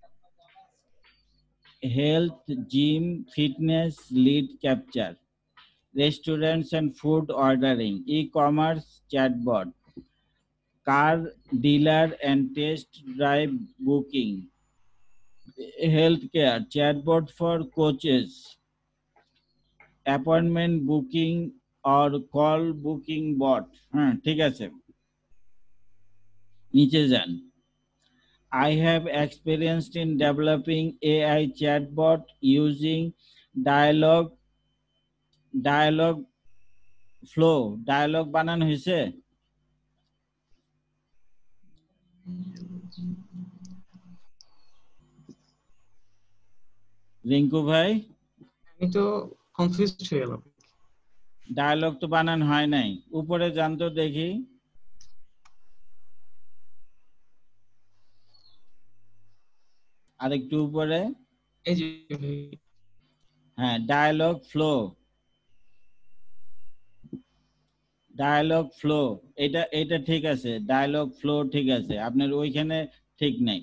health, gym, fitness, lead capture, restaurants and food ordering, e-commerce chatbot, car dealer and test drive booking, healthcare chatbot for coaches, appointment booking or call booking bot. হ্যাঁ ঠিক আছে, নিচে যান। I have experienced in developing A I chatbot using dialogue dialogue flow. Dialogue বানানো হয়েছে? রিঙ্কু ভাই, আমি তো কনফিউজড হয়ে গেলাম। ডায়ালগ তো বানানো হয় নাই। উপরে যান তো দেখি। আরেকটু উপরে। এই যে হ্যাঁ, ডায়ালগ ফ্লো, ডায়ালগ ফ্লো, এটা এটা ঠিক আছে, ডায়ালগ ফ্লো ঠিক আছে, আপনার ওইখানে ঠিক নাই।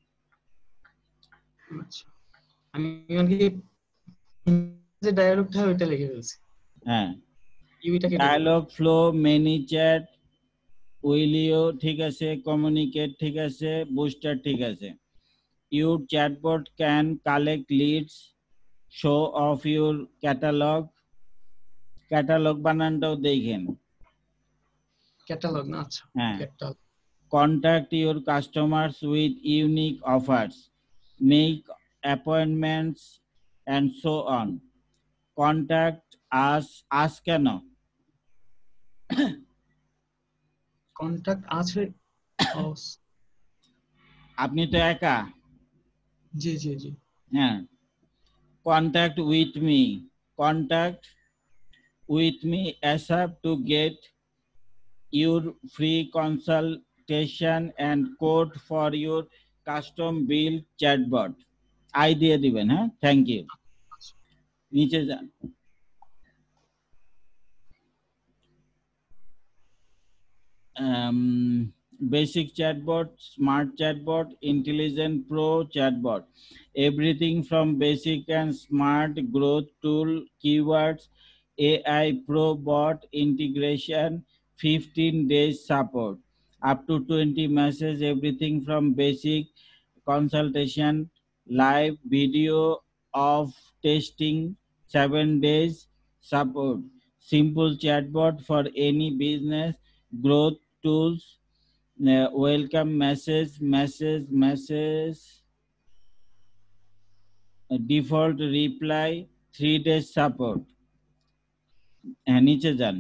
আচ্ছা, আমি কি যে ডায়ালগটা ওইটা লিখে ফেলছি। হ্যাঁ, ইউইটাকে ডায়ালগ ফ্লো, মেনি চ্যাট, উইলিও ঠিক আছে, কমিউনিকেট ঠিক আছে, বুস্টার ঠিক আছে। Your chatbot can collect leads, show off your catalogue. Catalogue বানানটাও দেখেন। ক্যাটালগ না? আচ্ছা, হ্যাঁ। Catalogue. Contact your customers with unique offers, make appointments, and so on. Contact us, us কেন? কন্টাক্ট আছে। আপনি তো একা। জি জি জি। হ্যাঁ, contact with me, contact with me ASAP to get your free consultation and code for your custom built chatbot. AI দিয়ে দিবেন। হ্যাঁ, থ্যাংক ইউ। নিচে যান। Basic chatbot, smart chatbot, intelligent pro chatbot, everything from basic and smart growth tool, keywords, AI pro bot integration, fifteen days support, up to twenty messages, everything from basic consultation, live video of testing, seven days support, simple chatbot for any business, growth tools, uh, welcome message, message, message, uh, default reply, three days support. হ্যাঁ, নিচে যান।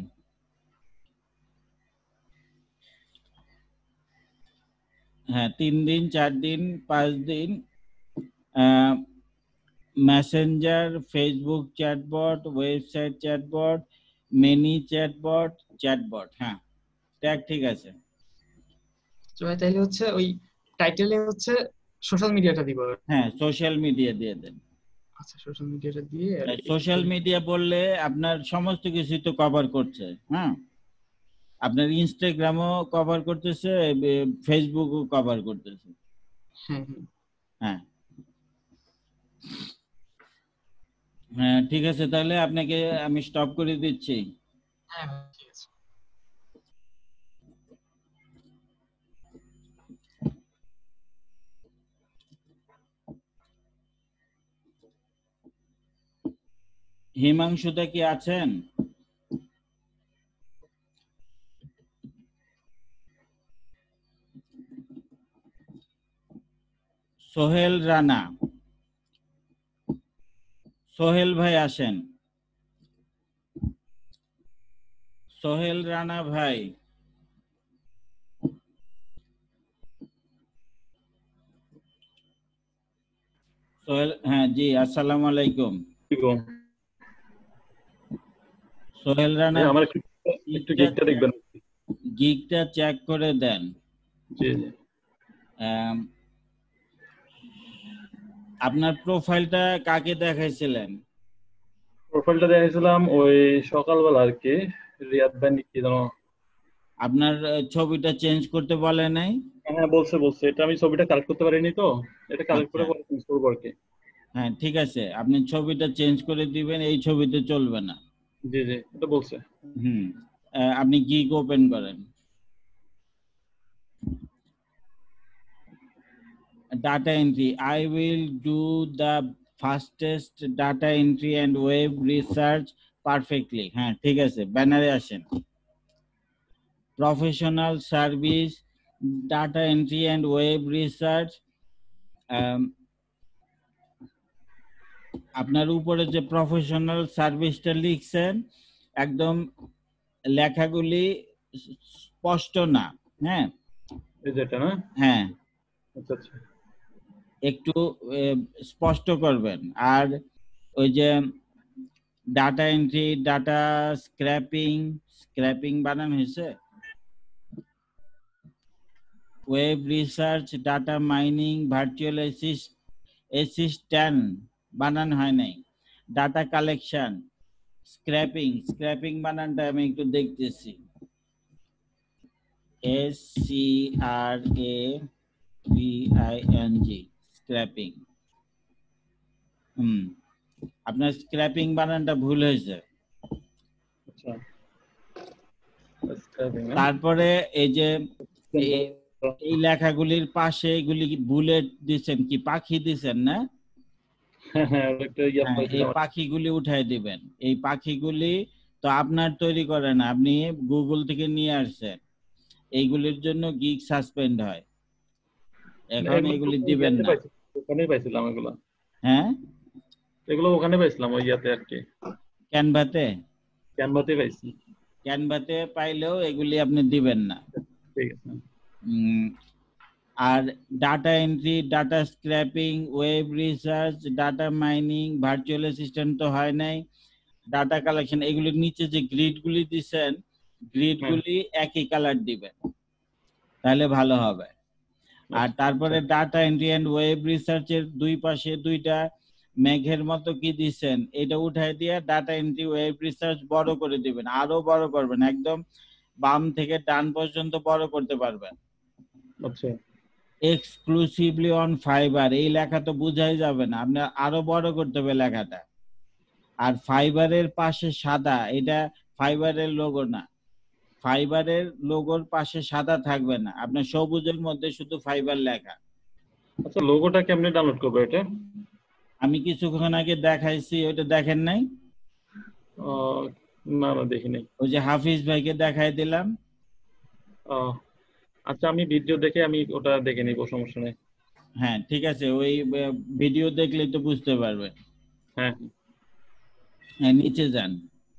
হ্যাঁ, তিন দিন, চার দিন, পাঁচ দিন, messenger, Facebook chatbot, website chatbot, mini chatbot, chatbot. হ্যাঁ, ট্যাগ ঠিক আছে। তো ভাই তাইলে হচ্ছে ওই টাইটেলে হচ্ছে সোশ্যাল মিডিয়াটা দিব। হ্যাঁ, সোশ্যাল মিডিয়া দিয়ে দেন। আচ্ছা, সোশ্যাল মিডিয়াটা দিয়ে সোশ্যাল মিডিয়া বললে আপনার সমস্ত কিছু তো কভার করছে। হ্যাঁ, আপনার ইনস্টাগ্রামও কভার করতেছে, ফেসবুকও কভার করতেছে। হ্যাঁ হ্যাঁ হ্যাঁ, ঠিক আছে, তাহলে আপনাকে আমি স্টপ করে দিচ্ছি। হ্যাঁ ঠিক আছে। হিমাংশুদা কি আছেন? সোহেল রানা, সোহেল ভাই আসেন। সোহেল রানা ভাই, সোহেল, হ্যাঁ জি, আসসালামু আলাইকুম। সোহেল রানা, আমার একটু গিকটা দেখবেন, গিকটা চেক করে দেন। জি জি। আপনার প্রোফাইলটা কাকে দেখাইছিলেন? প্রোফাইলটা দেখাইছিলাম ওই সকালবেলা আর কি, রিয়াদ ভাই কি জানো। আপনার ছবিটা চেঞ্জ করতে বলে নাই? হ্যাঁ বলছে বলছে এটা আমি ছবিটা কালেক্ট করতে পারিনি, তো এটা কালেক্ট করে পরে চেঞ্জ করব আর কি। হ্যাঁ ঠিক আছে, আপনি ছবিটা চেঞ্জ করে দিবেন, এই ছবিতে চলবে না। জি জি, এটা বলছে। হুম, আপনি গিগ ওপেন করেন। Data entry. I will do the fastest data entry and web research perfectly. হ্যাঁ ঠিক আছে, ব্যানারে আসেন। Professional service, data entry and web research. আপনার উপরে যে প্রফেশনাল সার্ভিসটা লিখছেন একদম লেখাগুলি স্পষ্ট না। হ্যাঁ এই যেটা না? হ্যাঁ আচ্ছা আচ্ছা। একটু আহ, স্পষ্ট করবেন। আর ওই যে data entry, data scraping, scraping বানানো হয়েছে, web research, data mining, virtual assistant বানানো হয় নাই, ডাটা কালেকশন, স্ক্র্যাপিং, স্ক্র্যাপিং বানানটা আমি একটু দেখতেছি, S C R A B I N G, scraping. হুম, আপনার স্ক্র্যাপিং বানানটা ভুল হয়েছে। আচ্ছা, স্ক্র্যাপিং না? তারপরে এই যে এই- এই লেখাগুলির পাশে এগুলি বুলেট দিচ্ছেন, কি পাখি দিচ্ছেন না? হ্যাঁ হ্যাঁ, ওটা একটা ইয়া হ্যাঁ, এই পাইছিলাম। পাখিগুলি উঠাই দিবেন। এই পাখিগুলি তো আপনার তৈরি করে না, আপনি গুগল থেকে নিয়ে আসছেন। এইগুলির জন্য গিগ সাসপেন্ড হয়, এখন এগুলো এগুলি তো দিবেন ইয়াতে না। পাইছি, ওখানেই পাইছিলাম এগুলো। হ্যাঁ, এগুলো ওখানে পাইছিলাম, ওই ইয়াতে আর কি, ক্যানভাতে। ক্যানভাতে পাইছি। ক্যানভাতে পাইলেও এগুলি আপনি দিবেন না। ঠিক আছে। উম, আর data entry, data scraping, web research, data mining, virtual assistant তো হয় নাই, ডাটা কালেকশন, এগুলির নিচে যে গ্রিড গুলি দিচ্ছেন গ্রিড গুলি একই কালার দিবেন, তাহলে ভালো হবে। আর তারপরে ডাটা এন্ট্রি এন্ড ওয়েব রিসার্চের দুই পাশে দুইটা মেঘের মতো কি দিচ্ছেন, এটা উঠাই দিয়ে ডাটা এন্ট্রি ওয়েব রিসার্চ বড় করে দিবেন, আরো বড় করবেন, একদম বাম থেকে ডান পর্যন্ত বড় করতে পারবেন। আচ্ছা, এক্সক্লুসিভলি অন ফাইবার, এই লেখা তো বোঝাই যাবে না, আপনার আরো বড় করতে হবে লেখাটা। আর ফাইবারের পাশে সাদা, এটা ফাইবারের লোগো না, ফাইবারের লোগোর পাশে সাদা থাকবে না, আপনার সবুজের মধ্যে শুধু ফাইবার লেখা। আচ্ছা, লোগোটা কেমনে ডাউনলোড করব এটা? আমি কিছুক্ষণ আগে দেখাইছি, ওটা দেখেন নাই? আহ, না না দেখি নাই। ওই যে হাফিজ ভাইকে দেখাই দিলাম। আহ, আচ্ছা, আমি ভিডিও দেখে আমি ওটা দেখে নিব, সমস্যা নেই। হ্যাঁ ঠিক আছে, ওই ভিডিও দেখলে তো বুঝতে পারবে। হ্যাঁ হ্যাঁ, নিচে যান।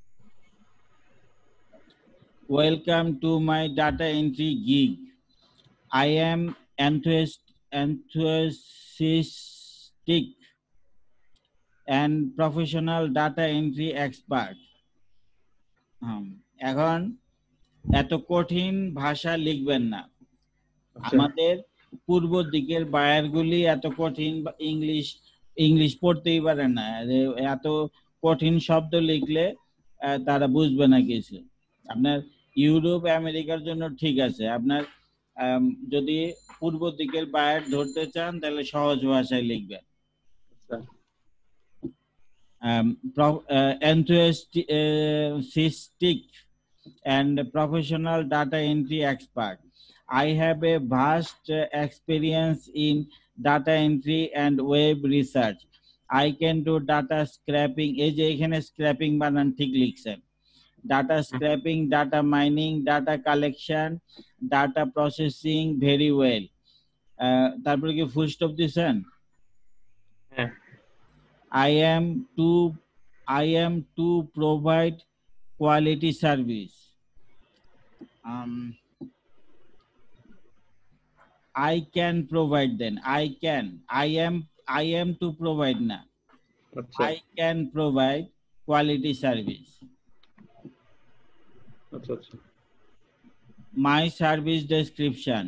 Welcome to my data entry gig. I am enthusi- enthusiastic and professional data entry expert. হুম, এখন এত কঠিন ভাষা লিখবেন না। আমাদের পূর্ব দিকের বায়ারগুলি এত কঠিন ইংলিশ ইংলিশ পড়তেই পারে না, এত কঠিন শব্দ লিখলে আহ, তারা বুঝবে না কিছু। আপনার ইউরোপ আমেরিকার জন্য ঠিক আছে, আপনার আম, যদি পূর্ব দিকের বায়ার ধরতে চান তাহলে সহজ ভাষায় লিখবেন। um, pro- uh, enthusiastic and professional data entry expert. I have a vast uh, experience in data entry and web research. I can do data scraping. এই যে এখানে স্ক্র্যাপিং বানান ঠিক লিখছেন। Data scraping, data mining, data collection, data processing very well. Uh, তারপরে কি ফুল স্টপ দিছেন? I am to I am to provide quality service. Um, I can provide then. I can. I am. I am to provide na. I can provide quality service. আচ্ছা আচ্ছা। My service description.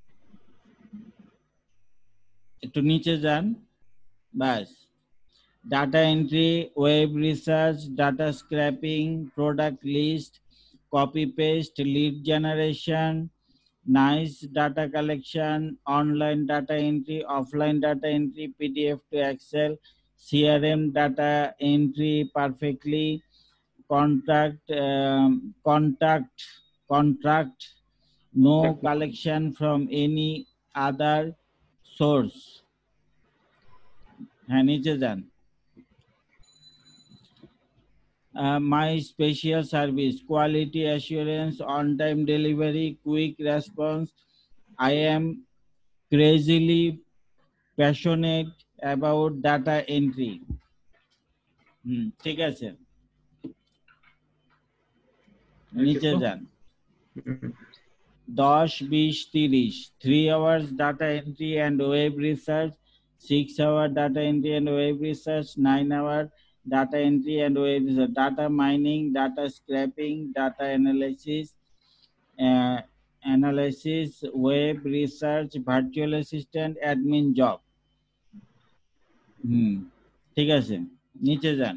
একটু নিচে যান, বাস। Data entry, web research, data scraping, product list, copy paste, lead generation, nice data collection, online data entry, offline data entry, P D F to Excel, C R M data entry perfectly, contract, um, contact, contract, no collection from any other source. হ্যাঁ, নিচে যান। uh, my special service, quality assurance, on-time delivery, quick response. I am crazily passionate about data entry. হুম ঠিক আছে, নিচে যান। দশ বিশ তিরিশ, three hours data entry and web research, six hour data entry and web research, nine hour data entry and web research, data mining, data scraping, data analysis, uh, analysis, web research, virtual assistant, admin job. হুম ঠিক আছে, নিচে যান।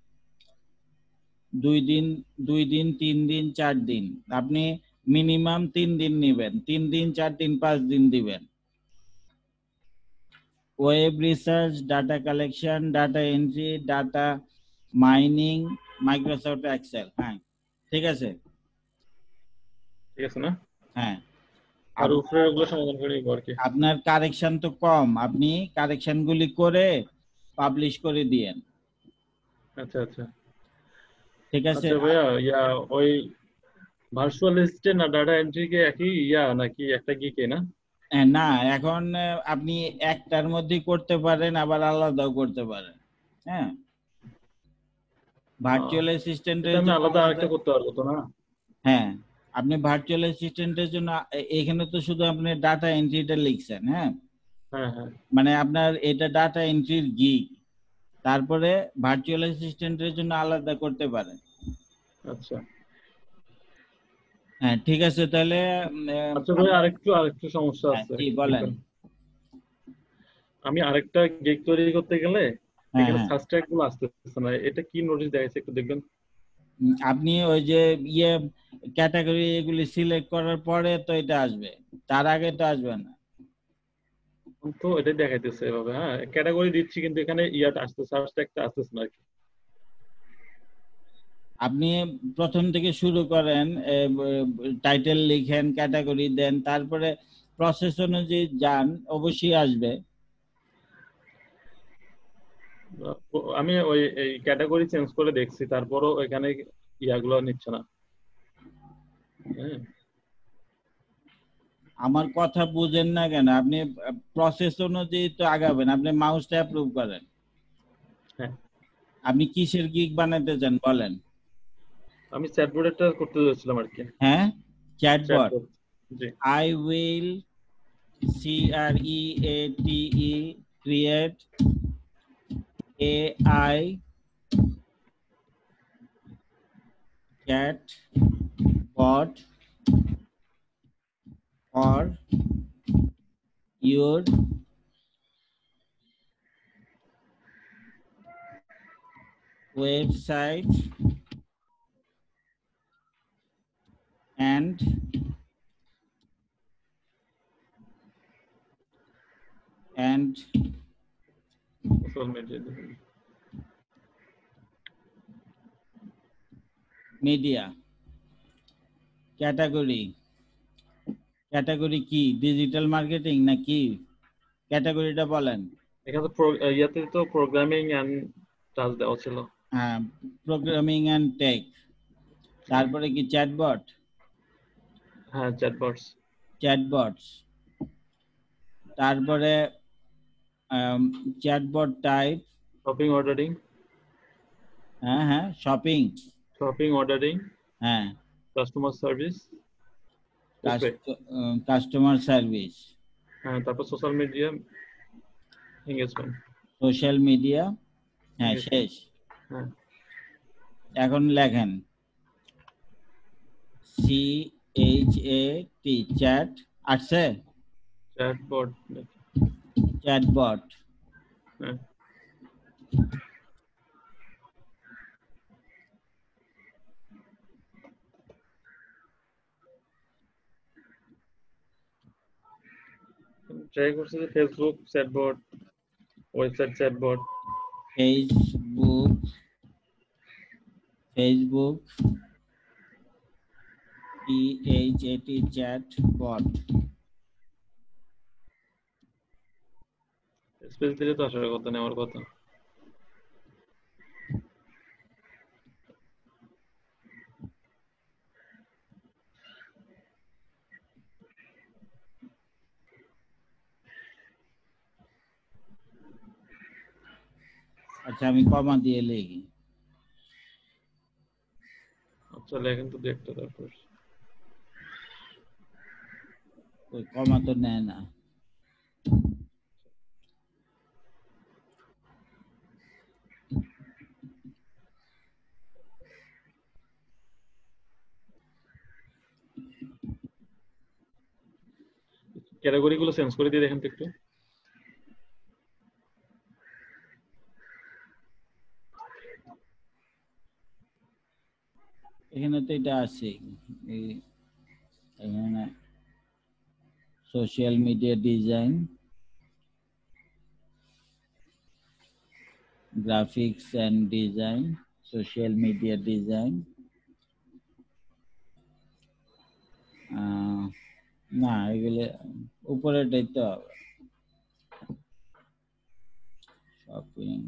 দুই দিন দুই দিন তিন দিন চার দিন, আপনি মিনিমাম তিন দিন নেবেন, তিন দিন চার দিন পাঁচ দিন দিবেন। Web research, data collection, data entry, data mining, Microsoft Excel. হ্যাঁ ঠিক আছে, ঠিক আছে না? হ্যাঁ আর উপরে ওগুলো সমাধান করে নিব আর কি। আপনার কারেকশন তো কম, আপনি কারেকশন গুলি করে পাবলিশ করে দিয়েন। আচ্ছা আচ্ছা ঠিক আছে। আচ্ছা ভাইয়া, ইয়া ওই ভার্চুয়াল অ্যাসিস্ট্যান্ট আর ডাটা এন্ট্রি কি একই ইয়া নাকি একটা গিকে না? না, এখন আপনি একটার মধ্যে করতে পারেন, আবার আলাদাও করতে পারেন। হ্যাঁ, ভার্চুয়াল অ্যাসিস্ট্যান্টের আমি জন্য আলাদা আরেকটা করতে পারবো তো না? হ্যাঁ, আপনি ভার্চুয়াল অ্যাসিস্ট্যান্টের জন্য এখানে তো শুধু আপনি ডাটা এন্ট্রিটা লিখছেন। হ্যাঁ হ্যাঁ হ্যাঁ, মানে আপনার এটা ডাটা এন্ট্রির গিগ, তারপরে ভার্চুয়াল অ্যাসিস্ট্যান্টের জন্য আলাদা করতে পারেন। আচ্ছা হ্যাঁ ঠিক আছে, তাহলে আচ্ছা ভাই, আরেকটু আরেকটু সমস্যা আছে। জি বলেন। আমি আরেকটা গিগ তৈরি করতে গেলে হ্যাঁ এখানে হ্যাঁ, সাবস্ট্রাক্ট গুলো আসতেছে না, এটা কি নোটিশ দেখাইছে একটু দেখবেন? উম, আপনি ওই যে ইয়ে ক্যাটাগরি এগুলি সিলেক্ট করার পরে তো এটা আসবে, তার আগে তো আসবে না। তো এটা দেখাইতেছে এভাবে। হ্যাঁ, ক্যাটাগরি দিচ্ছি কিন্তু এখানে ইয়াটা আসতেছে, সাবস্ট্রাক্টটা আসতেছে না আর কি। আপনি প্রথম থেকে শুরু করেন, টাইটেল লিখেন, ক্যাটাগরি দেন, তারপরে প্রসেস অনুযায়ী যান, অবশ্যই আসবে। আমি ওই এই ক্যাটাগরি চেঞ্জ করে দেখছি, তারপরও এখানে ইয়াগুলো নিচ্ছে না। হ্যাঁ, আমার কথা বুঝেন না কেন? আপনি প্রসেস অনুযায়ী তো আগাবেন, আপনি মাউসটা অ্যাপ্রুভ করেন। হ্যাঁ, আপনি কিসের গিগ বানাতে চান বলেন? আমি চ্যাটবটটা করতে যাচ্ছিলাম আর কি। হ্যাঁ, চ্যাটবট। জি, I will C R E A T E create AI chatbot for your website and and social media media category category কি? ডিজিটাল মার্কেটিং না কি? ক্যাটাগরিটা বলেন। এখানে তো ইয়াতে তো প্রোগ্রামিং এন্ড টাস্ক দেওয়া ছিল। হ্যাঁ, প্রোগ্রামিং এন্ড টেক। তারপরে কি চ্যাটবট? হ্যাঁ, চ্যাটবটস। চ্যাটবটস, তারপরে চ্যাটবট টাইপ, শপিং অর্ডারিং। হ্যাঁ হ্যাঁ, শপিং শপিং অর্ডারিং। হ্যাঁ, কাস্টমার সার্ভিস, কাস্টমার সার্ভিস। হ্যাঁ, তারপর social media engagement. Social media, হ্যাঁ শেষ। হ্যাঁ, এখন লেখেন C H A T, chat আসছে? চ্যাটবট। চ্যাটবট। হ্যাঁ, ট্রাই করছে যে Facebook chatbot, website chatbot. Facebook Facebook P H A T chatbot. Space দিলে তো আসার কথা, নেওয়ার কথা। আচ্ছা আমি কমা দিয়ে লিখি। আচ্ছা লেখেন তো দেখতে তারপর। ওই কমা তো নেয় না। ক্যাটাগরি গুলো চেঞ্জ করে দিয়ে দেখেন তো একটু। এখানে তো এটা আছে, এই এখানে social media design, graphics and design, social media design. না এগুলো উপরেটাই তো হবে। শপিং,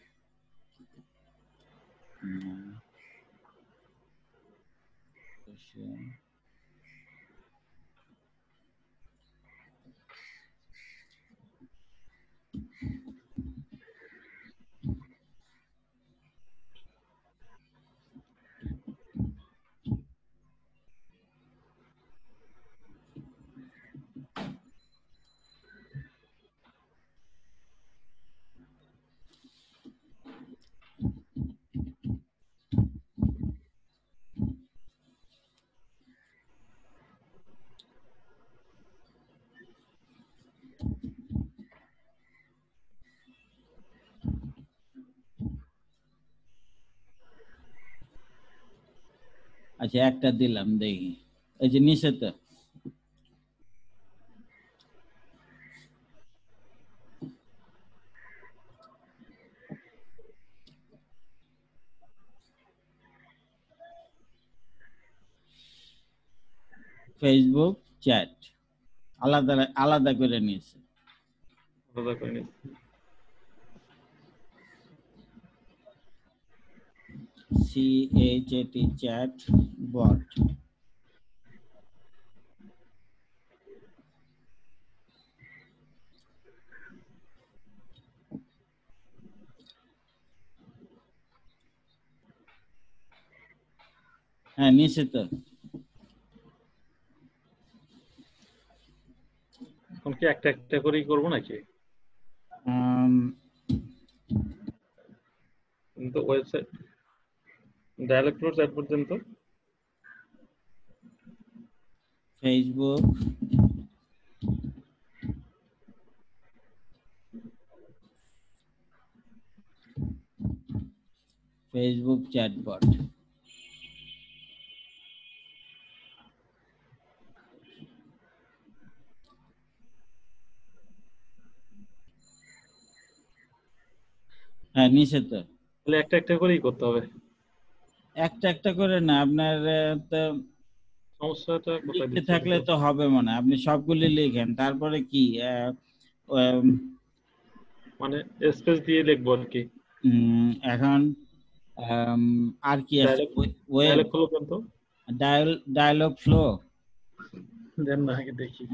আচ্ছা একটা দিলাম দেখি, এই যে নিচে তো ফেসবুক চ্যাট আলাদা আলাদা করে নিয়েছে। আলাদা করে নিয়েছে। C H A T chatbot. হ্যাঁ নিচে তো এখন কি একটা একটা করেই করবো নাকি? কিন্তু ওয়েবসাইট ডায়ালগ ফ্লো চ্যাট পর্যন্ত ফেসবুক ফেসবুক চ্যাটবট। হ্যাঁ নিচে তো তাহলে একটা একটা করেই করতে হবে। একটা একটা করে না, আপনার তো সমস্যাটা কোথায় লিখতে থাকলে তো হবে মনে, আপনি সবগুলি লিখেন তারপরে কি মানে স্পেস দিয়ে লিখবো আর কি। এখন আর কি আছে ডায়ালগ ফ্লো কিন্তু ডায়ালগ ফ্লো দেন না আগে দেখি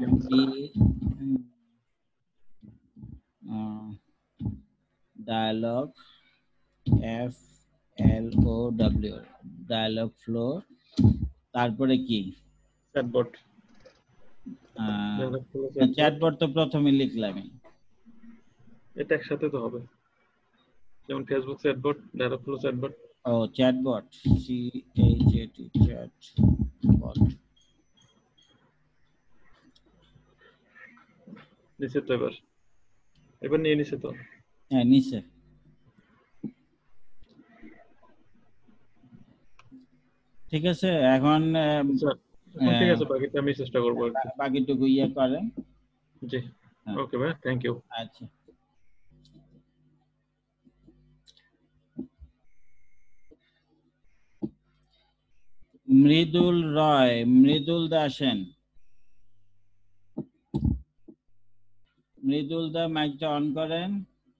dialogue F L O W dialogue flow, তারপরে কি চ্যাটবট। চ্যাটবট তো প্রথমে লিখলাম, এটা একসাথে তো হবে, যেমন Facebook chatbot, dialogue flow chatbot. ও chatbot C H A T chatbot. নিচে তো এবার এবার নিয়ে নিচে তো হ্যাঁ নিচে। ঠিক আছে এখন ঠিক আছে, বাকিটা আমি চেষ্টা করবো আর কি। বাকিটুকু ইয়ে করেন। জি ওকে ভাই, থ্যাংক ইউ। আচ্ছা মৃদুল রয়, মৃদুল দা আসেন। মৃদুল দা মাইকটা অন করেন।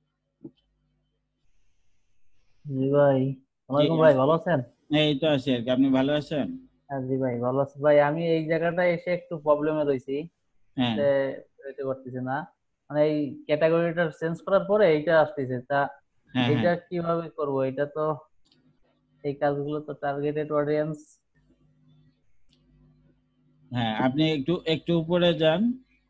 জি ভাই, ওয়ালাইকুম ভাই, ভালো আছেন? এই তো আছি আর কি, আপনি ভালো আছেন? হ্যাঁ জি ভাই ভালো আছি ভাই। আমি এই জায়গাটায় এসে একটু প্রবলেমে রইছি, হইতে পারতেছি না, মানে এই ক্যাটাগরিটা চেঞ্জ করার পরে এইটা আসতেছে, তা হ্যাঁ এটা হ্যাঁ কিভাবে করব? এটা তো এই কাজগুলো তো টার্গেটেড অডিয়েন্স। হ্যাঁ আপনি একটু একটু উপরে যান।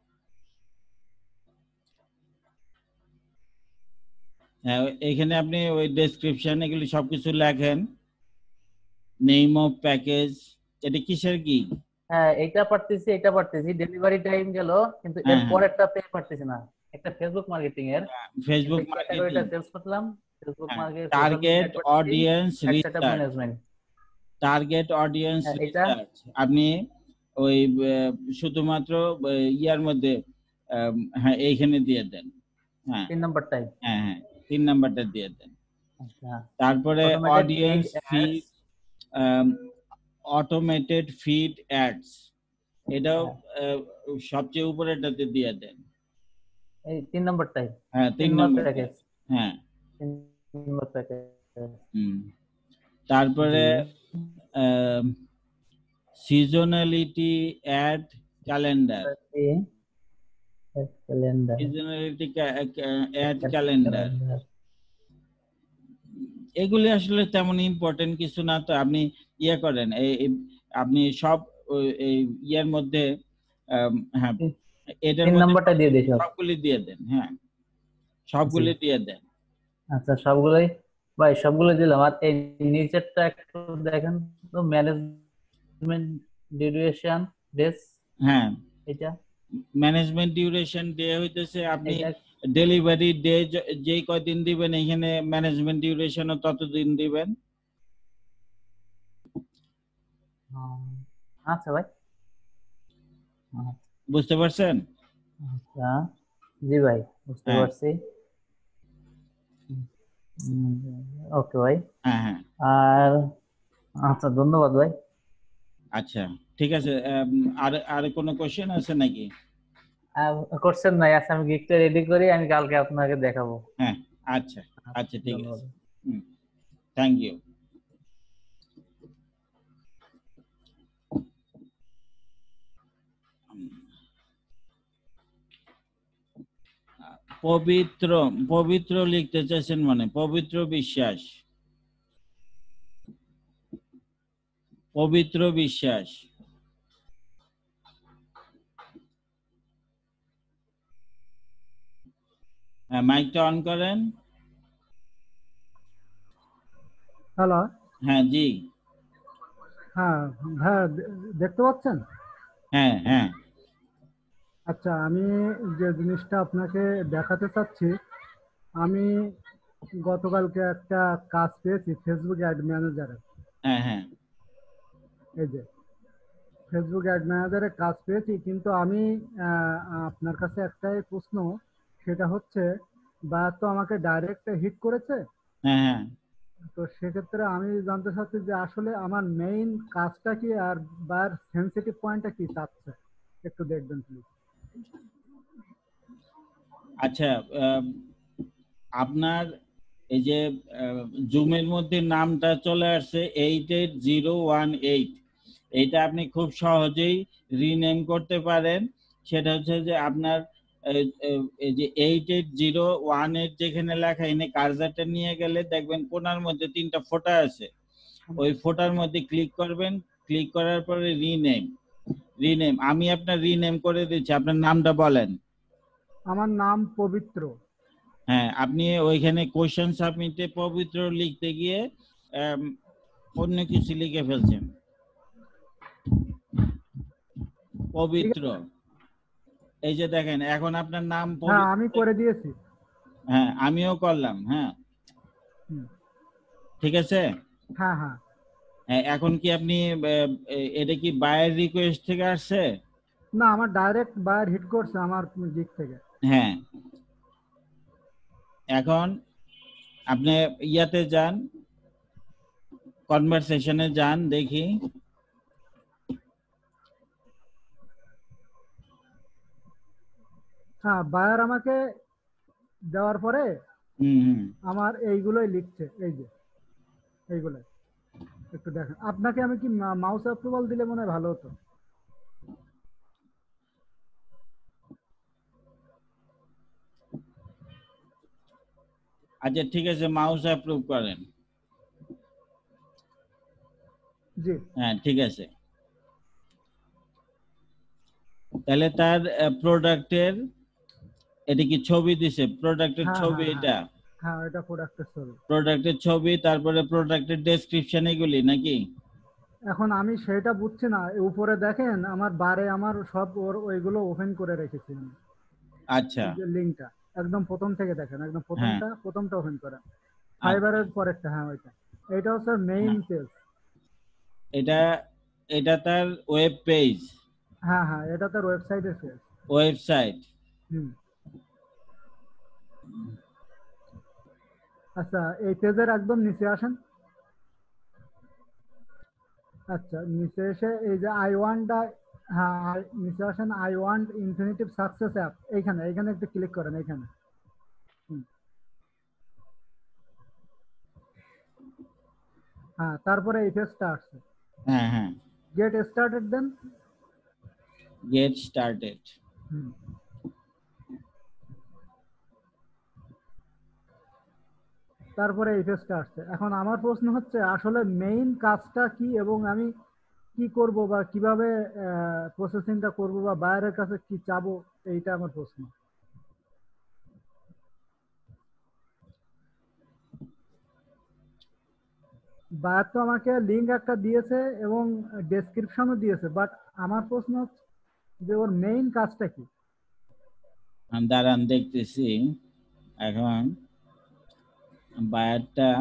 হ্যাঁ ওই- এইখানে আপনি ওই ডেসক্রিপশন এগুলি সবকিছু লেখেন। নেম অফ প্যাকেজ, এটা কিসের কি? হ্যাঁ এটা পারতেছি, এটা পারতেছি, ডেলিভারি টাইম গেল, কিন্তু এর হ্যাঁ হ্যাঁ পরেরটা পে পারতেছি না। একটা ফেসবুক মার্কেটিং এর, কিন্তু ফেসবুক ক্যাটাগরিটা মার্কেটিং, চেঞ্জ করলাম। ফেসবুক হ্যাঁ market, social media target advertising, audience ad setup research, management. Target audience হ্যাঁ এটা রিসার্চ আপনি ওই আহ, শুধুমাত্র আহ, ইয়ার মধ্যে আহ, হ্যাঁ এইখানে দিয়ে দেন। হ্যাঁ তিন নম্বরটাই। হ্যাঁ হ্যাঁ তিন নাম্বারটা দিয়ে দেন। আচ্ছা, তারপরে automated feed audience feed, ads. Automated feed ads, এটাও আহ, সবচেয়ে উপরেটাতে দিয়ে দেন। এই তিন নম্বরটাই, হ্যাঁ তিন তিন নম্বর নম্বরটা, প্যাকেজ, হ্যাঁ। তিন নম্বর প্যাকেজ। হুম তারপরে seasonality ad calendar, calendar, seasonality ad calendar, এগুলি আসলে তেমন ইম্পর্টেন্ট কিছু না। তো আপনি ইয়ে করেন, এই এই- আপনি সব ওই- এই ইয়ের মধ্যে আম, হ্যাঁ এটার তিন মধ্যে নম্বরটা দিয়ে দিই সব। সবগুলি দিয়ে দেন। হ্যাঁ সবগুলি দিয়ে দেন। আচ্ছা সবগুলোই ভাই, সবগুলো দিলাম। আর এই নিচেরটা একটু দেখেন তো, ম্যানেজমেন্ট ডিউরেশন ডেস, হ্যাঁ এটা ম্যানেজমেন্ট ডিউরেশন ডে হইতেছে আপনি এটা ডেলিভারি ডে যেই কয়দিন দিবেন এখানে ম্যানেজমেন্ট ডিউরেশনও ততদিন দিবেন। আহ, আচ্ছা ভাই, বুঝতে পারছেন? আচ্ছা জি ভাই বুঝতে হ্যাঁ পারছি। ওকে ভাই। হ্যাঁ হ্যাঁ আর আচ্ছা ধন্যবাদ ভাই। আচ্ছা ঠিক আছে। আম, আর আর কোনো কোশ্চেন আছে নাকি? কোশ্চেন নাই, আচ্ছা আমি গিকটা রেডি করি, আমি কালকে আপনাকে দেখাবো। হ্যাঁ আচ্ছা আচ্ছা ঠিক ধন্যবাদ। আছে। হুম থ্যাংক ইউ। পবিত্র, পবিত্র লিখতে চাইছেন মানে পবিত্র বিশ্বাস, পবিত্র বিশ্বাস। হ্যাঁ মাইকটা অন করেন। হ্যালো, হ্যাঁ জি হ্যাঁ হ্যাঁ দে- দেখতে পাচ্ছেন? হ্যাঁ হ্যাঁ আচ্ছা, আমি যে জিনিসটা আপনাকে দেখাতে চাচ্ছি, আমি গতকালকে একটা কাজ পেয়েছি ফেসবুক অ্যাড ম্যানেজারে। হ্যাঁ হ্যাঁ এই যে ফেসবুক অ্যাড ম্যানেজারে কাজ পেয়েছি, কিন্তু আমি আহ, আপনার কাছে একটাই প্রশ্ন, সেটা হচ্ছে বায়ার তো আমাকে ডাইরেক্ট হিট করেছে, হ্যাঁ হ্যাঁ তো সেক্ষেত্রে আমি জানতে চাচ্ছি যে আসলে আমার মেইন কাজটা কি আর বায়ার সেন্সিটিভ পয়েন্টটা কি চাচ্ছে, একটু দেখবেন প্লিজ। আচ্ছা আম, আপনার এই যে জুমের মধ্যে নামটা চলে আসছে eight eight zero one eight, এইটা আপনি খুব সহজেই রিনেম করতে পারেন। সেটা হচ্ছে যে আপনার এই এই যে eight eight zero one eight যেখানে লেখা, এনে কার্সারটা নিয়ে গেলে দেখবেন কোণার মধ্যে তিনটা ফোঁটা আছে, ওই ফোঁটার মধ্যে ক্লিক করবেন। ক্লিক করার পরে রিনেম, রিনেম আমি আপনার রিনেম করে দিচ্ছি, আপনার নামটা বলেন। আমার নাম পবিত্র। হ্যাঁ আপনি ওইখানে কোশ্চেন সাবমিটে পবিত্র লিখতে গিয়ে আম, অন্য কিছু লিখে ফেলছেন। পবিত্র, এই যে দেখেন এখন আপনার নাম হ্যাঁ আমি পবিত্র। করে দিয়েছি। হ্যাঁ আমিও করলাম। হ্যাঁ হুম, ঠিক আছে। হ্যাঁ হ্যাঁ হ্যাঁ, এখন কি আপনি আহ, এ- এটা কি বায়ার রিকোয়েস্ট থেকে আসছে? না, আমার ডাইরেক্ট বায়ার হিট করছে আমার দিক থেকে। হ্যাঁ এখন আপনি ইয়াতে যান, কনভারসেশনে যান, দেখি। হ্যাঁ বায়ার আমাকে দেওয়ার পরে হুম হুম আমার এইগুলোই লিখছে, এই যে এইগুলোই একটু দেখেন। আপনাকে আমি কি মাউস অ্যাপ্রুভাল দিলে মনে হয় ভালো হতো। আচ্ছা ঠিক আছে, মাউস অ্যাপ্রুভ করেন। জি হ্যাঁ ঠিক আছে। তাহলে তার প্রোডাক্টের এটা কি ছবি দিছে? প্রোডাক্টের হ্যাঁ ছবি হ্যাঁ এটা? হ্যাঁ হ্যাঁ এটা প্রোডাক্টের ছবি। প্রোডাক্টের ছবি, তারপরে প্রোডাক্টের ডেসক্রিপশন এগুলি নাকি? এখন আমি সেটা বুঝছি না, উপরে দেখেন আমার বারে আমার সব ওর ওইগুলো ওপেন করে রেখেছি আমি। আচ্ছা এই যে লিঙ্কটা একদম প্রথম থেকে দেখেন, একদম হ্যাঁ প্রথমটা প্রথমটা ওপেন করেন, আচ্ছা ফাইবারের পরেরটা, হ্যাঁ ওইটা। এটা হচ্ছে মেইন হ্যাঁ পেজ। এটা এটা তার ওয়েব পেজ, হ্যাঁ হ্যাঁ এটা তার ওয়েবসাইটের পেজ। ওয়েবসাইট। হুম আচ্ছা এই পেজের একদম নিচে আসেন। আচ্ছা নিচে এসে এই যে আই ওয়ান্ট, হ্যাঁ আর নিচে আসেন, I want infinitive success app, এইখানে এইখানে একটু ক্লিক করেন এইখানে। হুম, হ্যাঁ তারপরে এই পেজটা আসছে, হ্যাঁ হ্যাঁ গেট স্টার্টেড দেন। Get started. হুম তারপরে এই পেজটা আসছে। এখন আমার প্রশ্ন হচ্ছে আসলে মেইন কাজটা কি এবং আমি কি করব বা কিভাবে প্রসেসিংটা করব বা বায়ারের কাছে কি চাবো, এইটা আমার প্রশ্ন। বায়ার তো আমাকে লিঙ্ক একটা দিয়েছে এবং ডেসক্রিপশনও দিয়েছে, বাট আমার প্রশ্ন হচ্ছে যে ওর মেইন কাজটা কি। আমি দাঁড়ান দেখতেছি। এখন বায়ারটা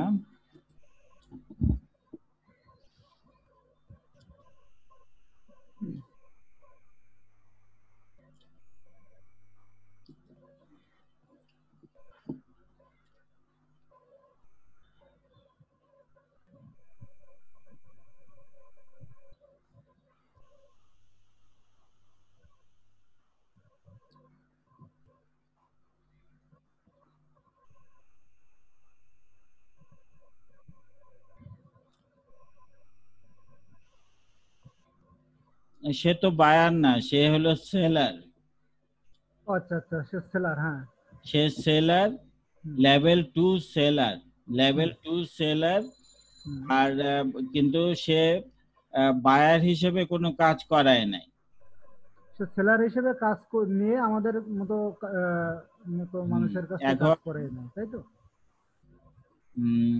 সে তো বায়ার না, সে হলো সেলার। আচ্ছা আচ্ছা সে সেলার, হ্যাঁ সে seller, level two seller, level two seller. আর আহ, কিন্তু সে বায়ার হিসেবে কোনো কাজ করায় নাই। সে সেলার হিসেবে কাজ কর- নিয়ে আমাদের মতো আহ, মতো মানুষের কাছে কাজ এখন করে না, তাই তো? উম,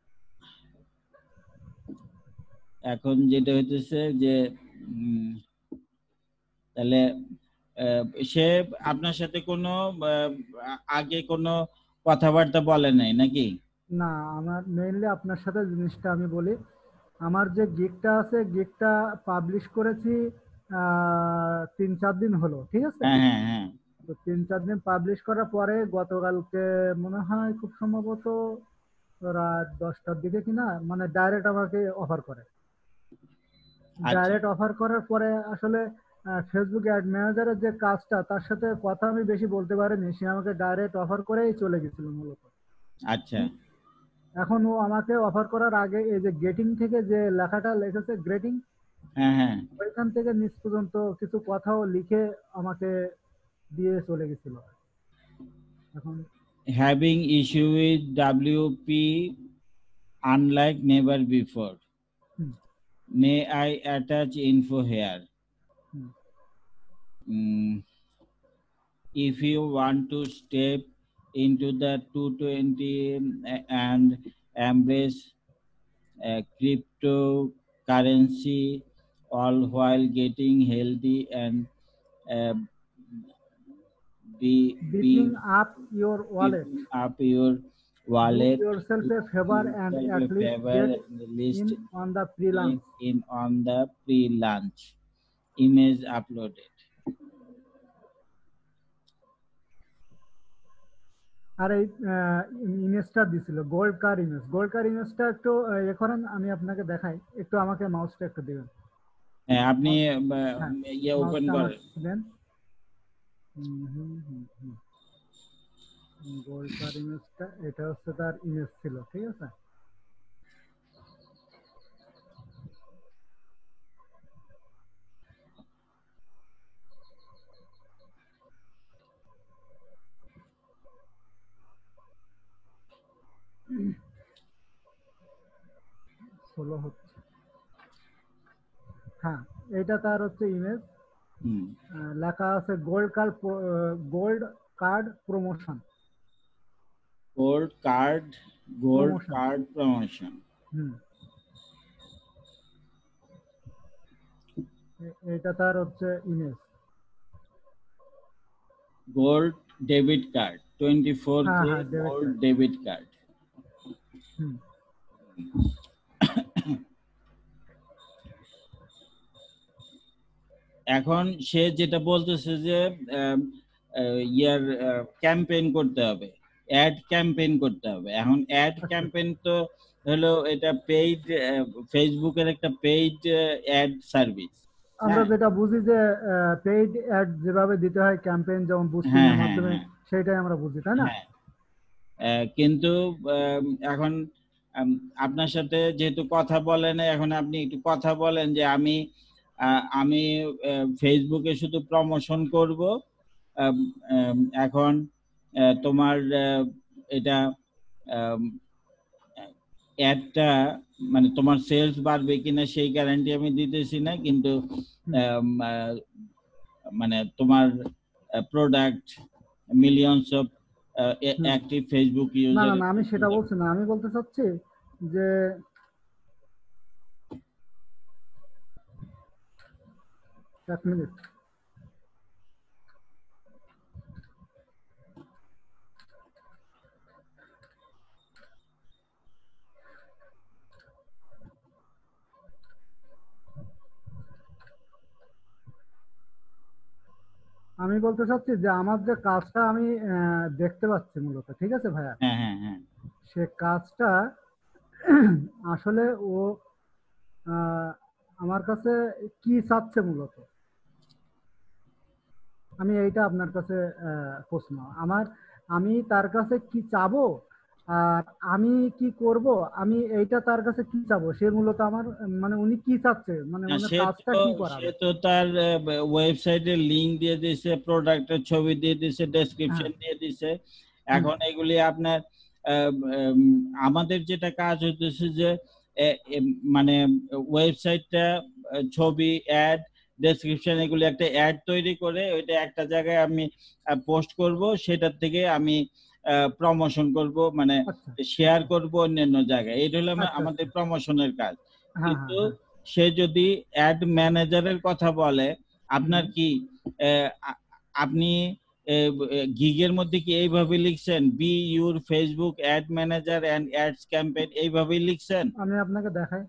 এখন যেটা হইতেছে যে উম, তাহলে আহ, সে আপনার সাথে কোনো আহ, আগে কোনো কথাবার্তা বলে নাই নাকি? না আমার মেইনলি আপনার সাথে জিনিসটা আমি বলি, আমার যে গিগটা আছে গিগটা পাবলিশ করেছি আহ, তিন চার দিন হলো, ঠিক আছে? হ্যাঁ হ্যাঁ হ্যাঁ তো তিন চার দিন পাবলিশ করার পরে গতকালকে মনে হয় খুব সম্ভবত রাত দশটার দিকে কিনা মানে ডাইরেক্ট আমাকে অফার করে। আচ্ছা ডাইরেক্ট অফার করার পরে আসলে ফেসবুক অ্যাড ম্যানেজারের যে কাজটা তার সাথে কথা আমি বেশি বলতে পারিনি, সে আমাকে ডাইরেক্ট অফার করেই চলে গেছিল মূলত। আচ্ছা এখন ও আমাকে অফার করার আগে এই যে গেটিং থেকে যে লেখাটা লিখেছে গ্রেটিং, হ্যাঁ হ্যাঁ ওইখান থেকে নিচ পর্যন্ত কিছু কথাও লিখে আমাকে দিয়ে চলে গেছিল। এখন having issue with W P unlike never before. Hmm, May I attach info here? Hmm, Mm, if you want to step into the two twenty and embrace uh, cryptocurrency all while getting healthy and uh, be beefing be up your wallet, keeping up your do wallet, yourself do a favor and yourself at a least favor get and list in on the pre-launch. in on the pre-launch image uploaded. আর এই ইমেজটা দিছিল gold car image, gold car ইমেজটা একটু আহ, ইয়ে করেন, আমি আপনাকে দেখাই, একটু আমাকে মাউসটা একটু দিবেন। হ্যাঁ আপনি হ্যাঁ ইয়ে ওপেন মাউসটা আমার করেন। দেন। হুম হুম হুম হুম গোল্ড কার ইমেজটা এটা হচ্ছে তার ইমেজ ছিল, ঠিক আছে? ষোলো হচ্ছে, হ্যাঁ এটা তার হচ্ছে ইমেজ, হুম লেখা আছে gold card, gold card promotion. Gold card, gold Promotion. Card promotion. হুম, এ- এটা তার হচ্ছে image. Gold debit card, twenty four হ্যাঁ কে হ্যাঁ debit gold card. Debit card. হুম, এখন সে যেটা বলতেছে যে আম, আহ, ইয়ার ক্যাম্পেইন করতে হবে, অ্যাড ক্যাম্পেইন করতে হবে। এখন অ্যাড ক্যাম্পেইন তো হলো এটা পেইড, ফেসবুকের একটা পেইড অ্যাড সার্ভিস। আমরা যেটা বুঝি যে পেইড অ্যাড যেভাবে দিতে হয় ক্যাম্পেইন যেমন বুস্টিং হ্যাঁ এর হ্যাঁ মাধ্যমে, হ্যাঁ সেটাই আমরা বুঝি, তাই না? হ্যাঁ আহ, কিন্তু আম, এখন আম, আপনার সাথে যেহেতু কথা বলেন, এখন আপনি একটু কথা বলেন যে আমি আহ, আমি আহ, ফেসবুকে শুধু প্রমোশন করব। আম, আম, এখন আহ, তোমার আহ, এটা অ্যাডটা মানে তোমার সেলস বাড়বে কিনা সেই গ্যারান্টি আমি দিতেছি না, কিন্তু আম, আহ, মানে তোমার product millions of active Facebook না ইউজার। না না আমি সেটা বলছি না, আমি বলতে চাচ্ছি যে এক মিনিট, আমি বলতে চাচ্ছি যে আমার যে কাজটা আমি আহ, দেখতে পাচ্ছি মূলত, ঠিক আছে ভাইয়া, হ্যাঁ হ্যাঁ হ্যাঁ সে কাজটা আসলে ও আহ, আমার কাছে কি চাচ্ছে মূলত, আমি এইটা আপনার কাছে আহ, প্রশ্ন আমার, আমি তার কাছে কি চাবো আর আমি কি করব, আমি এইটা তার কাছে কি চাবো, সে মূলত আমার মানে উনি কি চাচ্ছে, মানে না, ওনার সে কাজটা তো কি সে করাবে। তো তার ওয়েবসাইটের লিংক দিয়ে দিছে, প্রোডাক্টের ছবি দিয়ে দিছে, ডেসক্রিপশন দিয়ে দিছে। এখন এগুলি আপনার আহ, উম, আমাদের যেটা কাজ হইতেছে যে এ, এ, মানে ওয়েবসাইটটা, ছবি, অ্যাড, ডেসক্রিপশন, এগুলি একটা অ্যাড তৈরি করে ওইটা একটা জায়গায় আমি পোস্ট করব, সেটার থেকে আমি প্রমোশন করব, মানে শেয়ার করব অন্যান্য জায়গায়। এটা হলো আমা- আচ্ছা আমাদের আচ্ছা, প্রমোশনের কাজ। হ্যাঁ হ্যাঁ কিন্তু হ্যাঁ, সে যদি অ্যাড ম্যানেজারের কথা বলে, আপনার কি আহ, আ- আপনি গিগের মধ্যে কি এইভাবে লিখছেন, be your Facebook ad manager and ads campaign, এইভাবেই লিখছেন? আমি আপনাকে দেখাই,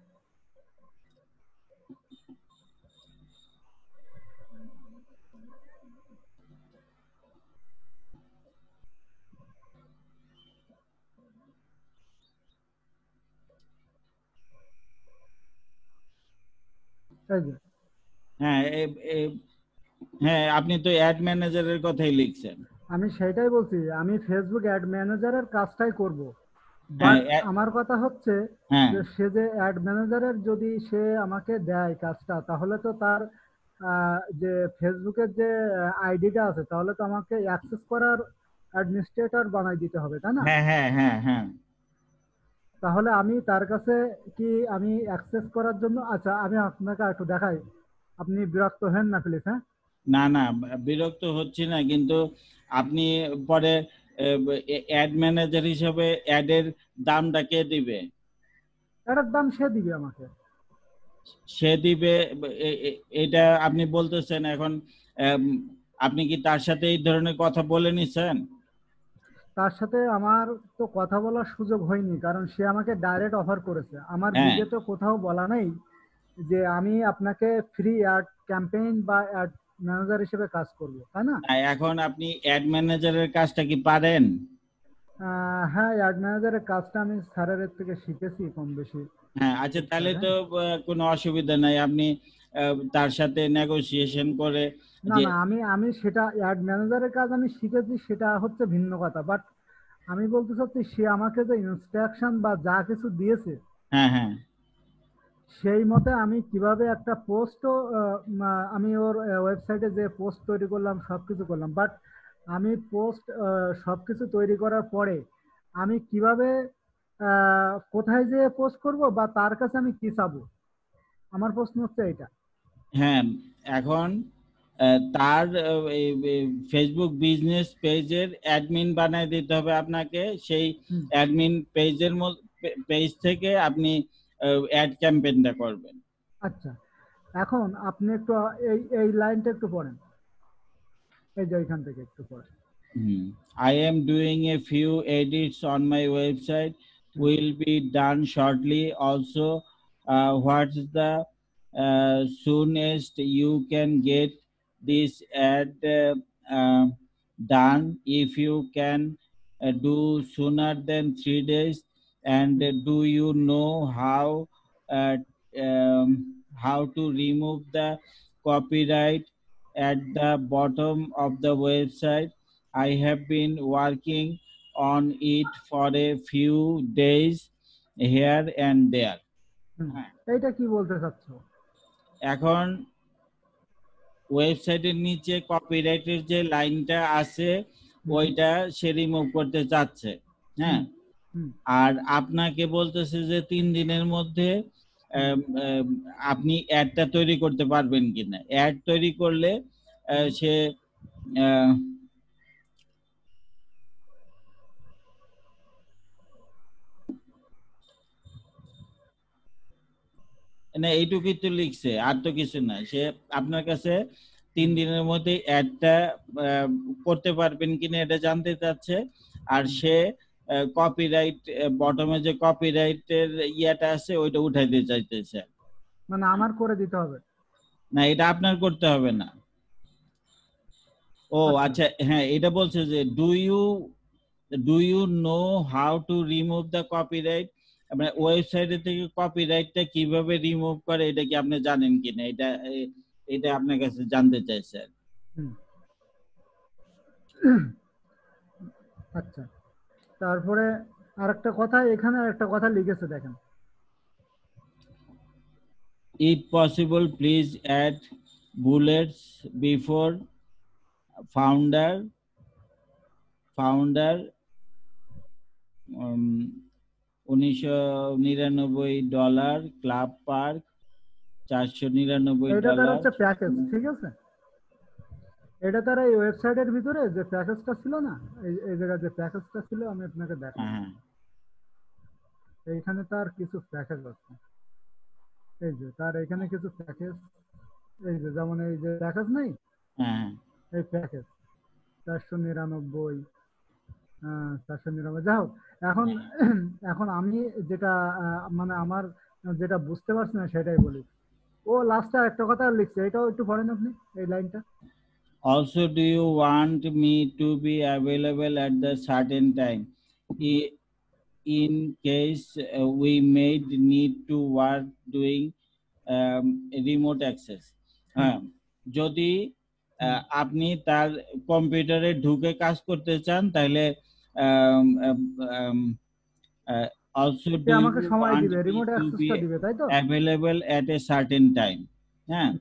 এই যে হ্যাঁ এ- এ- হ্যাঁ আপনি তো অ্যাড ম্যানেজারের কথাই লিখছেন। আমি সেটাই বলছি, আমি ফেসবুক অ্যাড ম্যানেজারের কাজটাই করব, হ্যাঁ বাট অ্যা- আমার কথা হচ্ছে হ্যাঁ যে সে যে অ্যাড ম্যানেজারের যদি সে আমাকে দেয় কাজটা, তাহলে তো তার আহ, যে ফেসবুকের যে আইডিটা আছে, তাহলে তো আমাকে অ্যাক্সেস করার অ্যাডমিনিস্ট্রেটর বানাই দিতে হবে, তাই না? হ্যাঁ হ্যাঁ হ্যাঁ হ্যাঁ তাহলে আমি তার কাছে কি আমি অ্যাক্সেস করার জন্য, আচ্ছা আমি আপনাকে একটু দেখাই, আপনি বিরক্ত হেন না প্লিজ, হ্যাঁ? না না বিরক্ত হচ্ছি না, কিন্তু আপনি পরে অ্যাড ম্যানেজার হিসেবে অ্যাডের দামটা কে দিবে? এটার দাম সে দিবে আমাকে। সে দিবে, এ- এ- এটা আপনি বলতেছেন। এখন আম, আপনি কি তার সাথে এই ধরনের কথা বলে নিছেন? তার সাথে আমার তো কথা বলার সুযোগ হয়নি, কারণ সে আমাকে ডাইরেক্ট অফার করেছে, আমার হ্যাঁ গিগে তো কোথাও বলা নেই যে আমি আপনাকে ফ্রি অ্যাড ক্যাম্পেইন বা অ্যাড ম্যানেজার হিসেবে কাজ করব, তাই না? না, এখন আপনি অ্যাড ম্যানেজারের কাজটা কি পারেন? আহ, হ্যাঁ অ্যাড ম্যানেজারের কাজটা আমি স্যারের থেকে শিখেছি কম বেশি। হ্যাঁ আচ্ছা, তাহলে তো আহ, কোনো অসুবিধা নাই। আপনি আহ, তার সাথে নেগোসিয়েশন করে না যে না আমি আমি সেটা অ্যাড ম্যানেজারের কাজ আমি শিখেছি, সেটা হচ্ছে ভিন্ন কথা, বাট আমি বলতে চাচ্ছি সে আমাকে যে ইনস্ট্রাকশন বা যা কিছু দিয়েছে, হ্যাঁ হ্যাঁ সেই মতে আমি কিভাবে একটা পোস্টও আমি ওর ওয়েবসাইটে যে পোস্ট তৈরি করলাম, সবকিছু করলাম, বাট আমি পোস্ট সবকিছু তৈরি করার পরে আমি কিভাবে আহ, কোথায় যে পোস্ট করব বা তার কাছে আমি কি চাবো, আমার প্রশ্ন হচ্ছে এটা। হ্যাঁ, এখন আহ, তার ফেসবুক বিজনেস পেজের অ্যাডমিন বানায় দিতে হবে আপনাকে। সেই অ্যাডমিন পেজের পেজ থেকে আপনি অ্যাড ক্যাম্পেইনটা করবেন। আচ্ছা, এখন আপনি একটু এই এই লাইনটা একটু পড়েন, এই যে এখান থেকে একটু পড়েন। Hmm. I am doing a few edits on my website. Will be done shortly. Also, uh, what's the uh, soonest you can get this ad uh, uh, done? If you can uh, do sooner than three days, and uh, do you know how uh, um, how to remove the copyright at the bottom of the website? I have been working on it for a few days here and there. হুম, এইটা কি বলতে চাচ্ছো? এখন ওয়েবসাইটের নিচে কপিরাইটের যে লাইনটা আছে ওইটা সে রিমুভ করতে চাচ্ছে, হ্যাঁ। হুম, আর আপনাকে বলতেছে যে তিন দিনের মধ্যে আম, আম, আপনি অ্যাডটা তৈরি করতে পারবেন কিনা। অ্যাড তৈরি করলে আহ, সে আহ, না এইটুকুই তো লিখছে, আর তো কিছু না। সে আপনার কাছে তিন দিনের মধ্যে অ্যাডটা করতে পারবেন কিনা এটা জানতে চাচ্ছে। আর সে কপিরাইট বটমে যে কপিরাইটের ইয়াটা আছে ওইটা উঠাইতে চাইতেছে। মানে আমার করে দিতে হবে? না, এটা আপনার করতে হবে না। ও আচ্ছা, হ্যাঁ, এটা বলছে যে do you do you know how to remove the copyright, মানে ওয়েবসাইটে থেকে কপিরাইটটা কিভাবে রিমুভ করে এটা কি আপনি জানেন কিনা, এটা এ- এটা আপনার কাছে জানতে চাইছে। হুম। আচ্ছা, তারপরে আরেকটা কথা, এখানে একটা কথা লিখেছে দেখেন, If possible, please add bullets before founder founder um, উনিশশো নিরানব্বই ডলার, ক্লাব পার্ক চারশো নিরানব্বই এটা তার ডলার। হচ্ছে প্যাকেজ, ঠিক আছে? এটা তার এই ওয়েবসাইটের ভিতরে যে প্যাকেজটা ছিল না, এই এই জায়গায় যে প্যাকেজটা ছিল আমি আপনাকে দেখাই। হ্যাঁ, এইখানে তার কিছু প্যাকেজ আছে, এই যে তার এখানে কিছু প্যাকেজ, এই যে যেমন এই যে প্যাকেজ নেই, হ্যাঁ, এই প্যাকেজ চারশো নিরানব্বই আহ চারশো নিরানব্বই যাই হোক। এখন এখন আমি যেটা আহ, মানে আমার যেটা বুঝতে পারছি না সেটাই বলি। ও লাস্টে একটা কথা লিখছে, এটাও একটু পড়েন আপনি এই লাইনটা। Also, do you want me to be available at the certain time? I- In case uh, we may need to work doing um, remote access. হ্যাঁ, যদি আহ, আপনি তার কম্পিউটারে ঢুকে কাজ করতে চান তাহলে um, um, um, uh, also সে do আমাকে you সময় want দিবে, me রিমোট to be অ্যাক্সেসটা দিবে, তাই তো? available at a certain time? হ্যাঁ,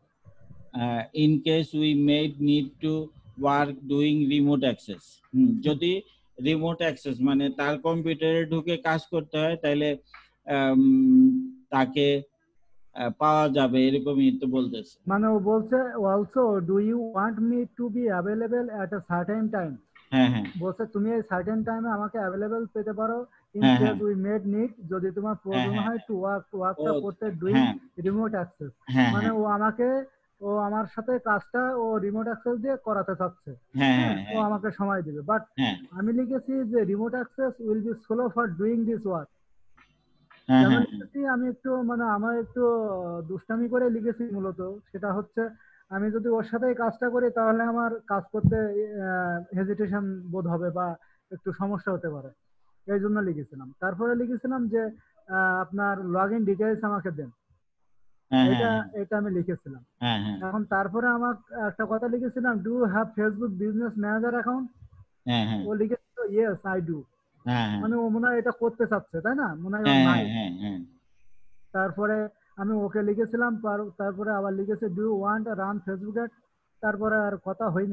uh, in case we may need to work doing remote access. হুম, যদি রিমোট অ্যাক্সেস মানে তার কম্পিউটারে ঢুকে কাজ করতে হয় তাহলে আম, তাকে আহ, পাওয়া যাবে, এরকমই তো বলতেছে। মানে ও বলছে also do you want me to be available at a certain time, হ্যাঁ, হ্যাঁ, বলছে তুমি এই সার্টেন টাইমে আমাকে অ্যাভেলেবল পেতে পারো, ইন হ্যাঁ, কেস হ্যাঁ, উই মেড নিড, যদি তোমার হ্যাঁ, প্রয়োজন হ্যাঁ, হয় টু ওয়ার্ক ওয়ার্কটা ও, করতে ডুইং হ্যাঁ, রিমোট অ্যাক্সেস। হ্যাঁ, মানে হ্যাঁ, ও আমাকে ও আমার সাথে কাজটা ও রিমোট অ্যাক্সেস দিয়ে করাতে চাচ্ছে, হ্যাঁ, হ্যাঁ, হ্যাঁ, ও আমাকে সময় দিবে। বাট হ্যাঁ, আমি লিখেছি যে remote access will be slow for doing this work. হ্যাঁ, কেন হ্যাঁ, লিখেছি আমি একটু মানে আমার একটু দুষ্টামি করে লিখেছি মূলত, সেটা হচ্ছে আমি যদি ওর সাথে এই কাজটা করি তাহলে আমার কাজ করতে হেজিটেশন বোধ হবে বা একটু সমস্যা হতে পারে, এই জন্য লিখেছিলাম। তারপরে লিখেছিলাম যে আহ, আপনার লগ ইন ডিটেলস আমাকে দেন, হ্যাঁ, এটা হ্যাঁ, এটা আমি লিখেছিলাম। হ্যাঁ, হ্যাঁ, এখন তারপরে আমার একটা কথা লিখেছিলাম, do have Facebook business manager account, হ্যাঁ, হ্যাঁ, ও লিখেছিল ইয়েস আই ডু। হ্যাঁ, হ্যাঁ, মানে ও মনে হয় এটা করতে চাচ্ছে, তাই না? মনে হয় ওর হ্যাঁ, নাই। হ্যাঁ, হ্যাঁ, তারপরে আমি ওকে লিখেছিলাম, তার- তারপরে আবার লিখেছে do want run Facebook ad, তারপরে আর কথা হয় নাই।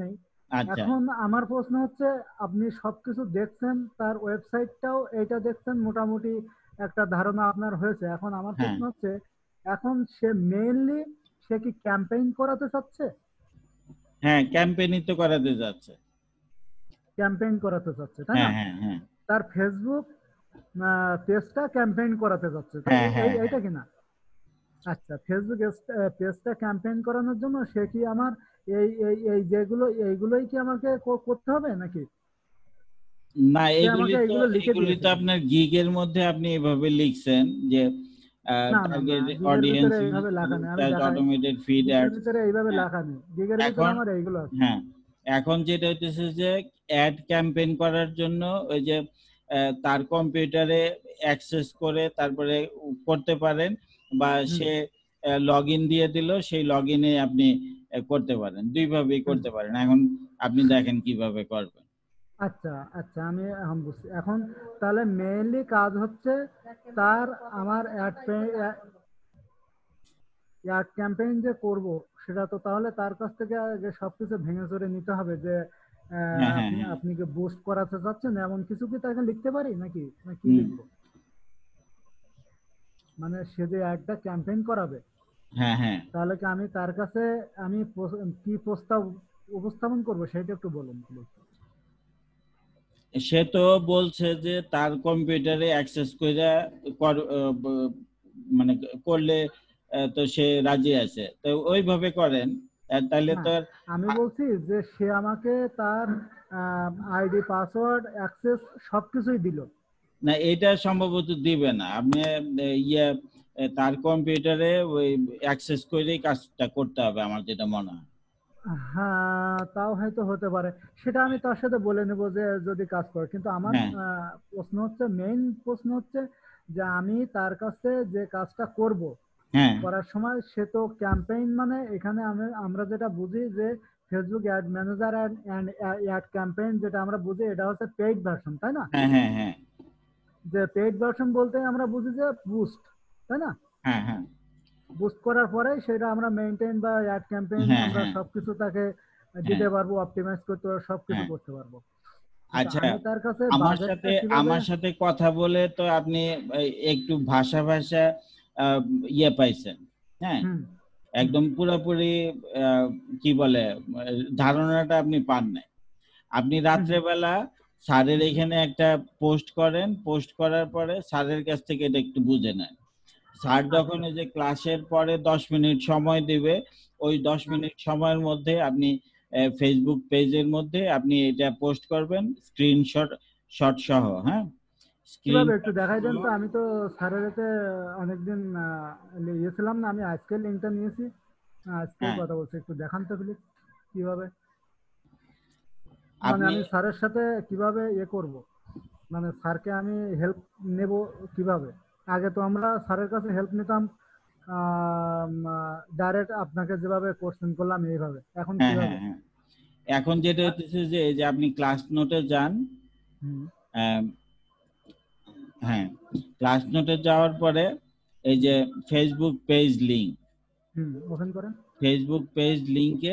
আচ্ছা এখন আমার প্রশ্ন হচ্ছে আপনি সবকিছু দেখছেন, তার ওয়েবসাইটটাও এইটা দেখছেন, মোটামুটি একটা ধারণা আপনার হয়েছে। এখন আমার হ্যাঁ প্রশ্ন হচ্ছে, এখন সে মেইনলি সে কি ক্যাম্পেইন করাতে চাচ্ছে? হ্যাঁ ক্যাম্পেইনই তো করাতে যাচ্ছে। ক্যাম্পেইন করাতে চাচ্ছে, তাই হ্যাঁ না? হ্যাঁ হ্যাঁ তার ফেসবুক পেজটা ক্যাম্পেইন করাতে চাচ্ছে, তাই হ্যাঁ এই- হ্যাঁ এই- হ্যাঁ এইটা কিনা? আচ্ছা, ফেসবুক পেজটা ক্যাম্পেইন করানোর জন্য সে কি আমার এই এই এই যেগুলো এইগুলোই কি আমাকে কো- করতে হবে নাকি? না সে এগুলি আমাকে তো এইগুলো লিখে এগুলি দিয়েছে। তো আপনার গিগের মধ্যে আপনি এভাবে লিখছেন যে না না না, টার্গেট গিগের অডিয়েন্স ভিতরে এইভাবে লেখা নেই, আমি দেখাই। অটোমেটেড ফিড গিগের অ্যাডস। ভিতরে এইভাবে লেখা নেই, গিগের ভিতরে এখন আমার এইগুলো আছে। হ্যাঁ এখন যেটা হইতেছে যে অ্যাড ক্যাম্পেইন করার জন্য ওই যে আহ, তার কম্পিউটারে অ্যাক্সেস করে তারপরে করতে পারেন, বা হুম সে লগ ইন দিয়ে দিল, সেই লগ ইনে আপনি আহ, করতে পারেন, দুইভাবেই হুম। করতে পারেন। এখন আপনি দেখেন কিভাবে করবেন। আচ্ছা আচ্ছা, আমি এখন বুঝছি। এখন তাহলে মেইনলি কাজ হচ্ছে তার আমার অ্যাড অ্যাড ক্যাম্পেইন যে করব, সেটা তো তাহলে তার কাছ থেকে আগে সবকিছু ভেঙে চড়ে নিতে হবে যে আহ, হ্যাঁ হ্যাঁ আপনি হ্যাঁ আপনি কি বুস্ট করাতে চাচ্ছেন এমন কিছু কি তাকে লিখতে পারি নাকি, না কি হুম, লিখবো? মানে সে যে অ্যাডটা ক্যাম্পেইন করাবে, হ্যাঁ হ্যাঁ তাহলে কি আমি তার কাছে আমি প্রস- কি প্রস্তাব উপস্থাপন করব সেটা একটু বলুন প্লিজ। সে তো বলছে যে তার কম্পিউটারে অ্যাক্সেস করে কর- আহ, ব- মানে করলে আহ, তো সে রাজি আছে, তো ওইভাবে করেন। আর তাহলে না, তো আর আমি বলছি যে সে আমাকে তার আইডি পাসওয়ার্ড অ্যাক্সেস সবকিছুই দিল। না এটা সম্ভবত দিবে না। আপনি আহ, ইয়ে আহ, তার কম্পিউটারে ওই অ্যাক্সেস করেই কাজটা করতে হবে আমার যেটা মনে হয়। হ্যাঁ, তাও হয়তো হতে পারে, সেটা আমি তার সাথে বলে নেব যে যদি কাজ করে। কিন্তু আমার হ্যাঁ আহ, প্রশ্ন হচ্ছে, মেইন প্রশ্ন হচ্ছে যে আমি তার কাছে যে কাজটা করব, হ্যাঁ করার সময় সে তো ক্যাম্পেইন, মানে এখানে আমি আমরা যেটা বুঝি যে Facebook ad manager and ad campaign, যেটা আমরা বুঝি এটা হচ্ছে পেইড ভার্সন, তাই না? হ্যাঁ হ্যাঁ হ্যাঁ যে পেইড ভার্সন বলতে আমরা বুঝি যে বুস্ট, তাই না? হ্যাঁ হ্যাঁ বুস্ট করার পরে সেটা আমরা মেইনটেইন বা অ্যাড ক্যাম্পেইন হ্যাঁ আমরা হ্যাঁ সবকিছু তাকে হ্যাঁ দিতে পারবো, অপটিমাইজ করতে পারবো, সবকিছু হ্যাঁ করতে পারবো। কিন্তু আচ্ছা, আমি তার কাছে আমার বাজেটটা সাথে কিভাবে? আমার সাথে কথা বলে তো আপনি এই একটু ভাষা ভাষা আহ, ইয়ে পাইছেন, হ্যাঁ হুম হুম একদম পুরোপুরি আহ, কি বলে আহ, ধারণাটা আপনি পান নাই। আপনি হুম হুম রাত্রেবেলা স্যারের হুম এখানে একটা পোস্ট করেন, পোস্ট করার পরে স্যারের কাছ থেকে এটা একটু বুঝে নেন। স্যার যখন আচ্ছা এই যে ক্লাসের পরে দশ মিনিট সময় দিবে, ওই দশ মিনিট সময়ের মধ্যে আপনি ফেসবুক পেজের মধ্যে আপনি এটা পোস্ট করবেন, স্ক্রিনশট শট সহ। হ্যাঁ কিভাবে একটু স্ক্রিনশট দেখাই দেন সহ। তো, আমি তো স্যারের এতে অনেকদিন আহ, ইয়েছিলাম না, আমি আজকে লিঙ্কটা নিয়েছি, আজকেই হ্যাঁ কথা বলছি, একটু দেখান তো প্লিজ কিভাবে, মানে আপনি আমি স্যারের সাথে কিভাবে ইয়ে করব, মানে স্যারকে আমি হেল্প নেব কিভাবে? আগে তো আমরা স্যারের কাছে হেল্প নিতাম ডাইরেক্ট, আপনাকে যেভাবে কোশ্চেন করলাম এইভাবে, এখন হ্যাঁ হ্যাঁ কিভাবে? হ্যাঁ এখন যেটা হচ্ছে যে এই যে আপনি ক্লাস নোটে যান। হুম আহ, হ্যাঁ ক্লাস নোটে যাওয়ার পরে এই যে ফেসবুক পেজ লিংক, হুম ওপেন করেন। ফেসবুক পেজ লিংকে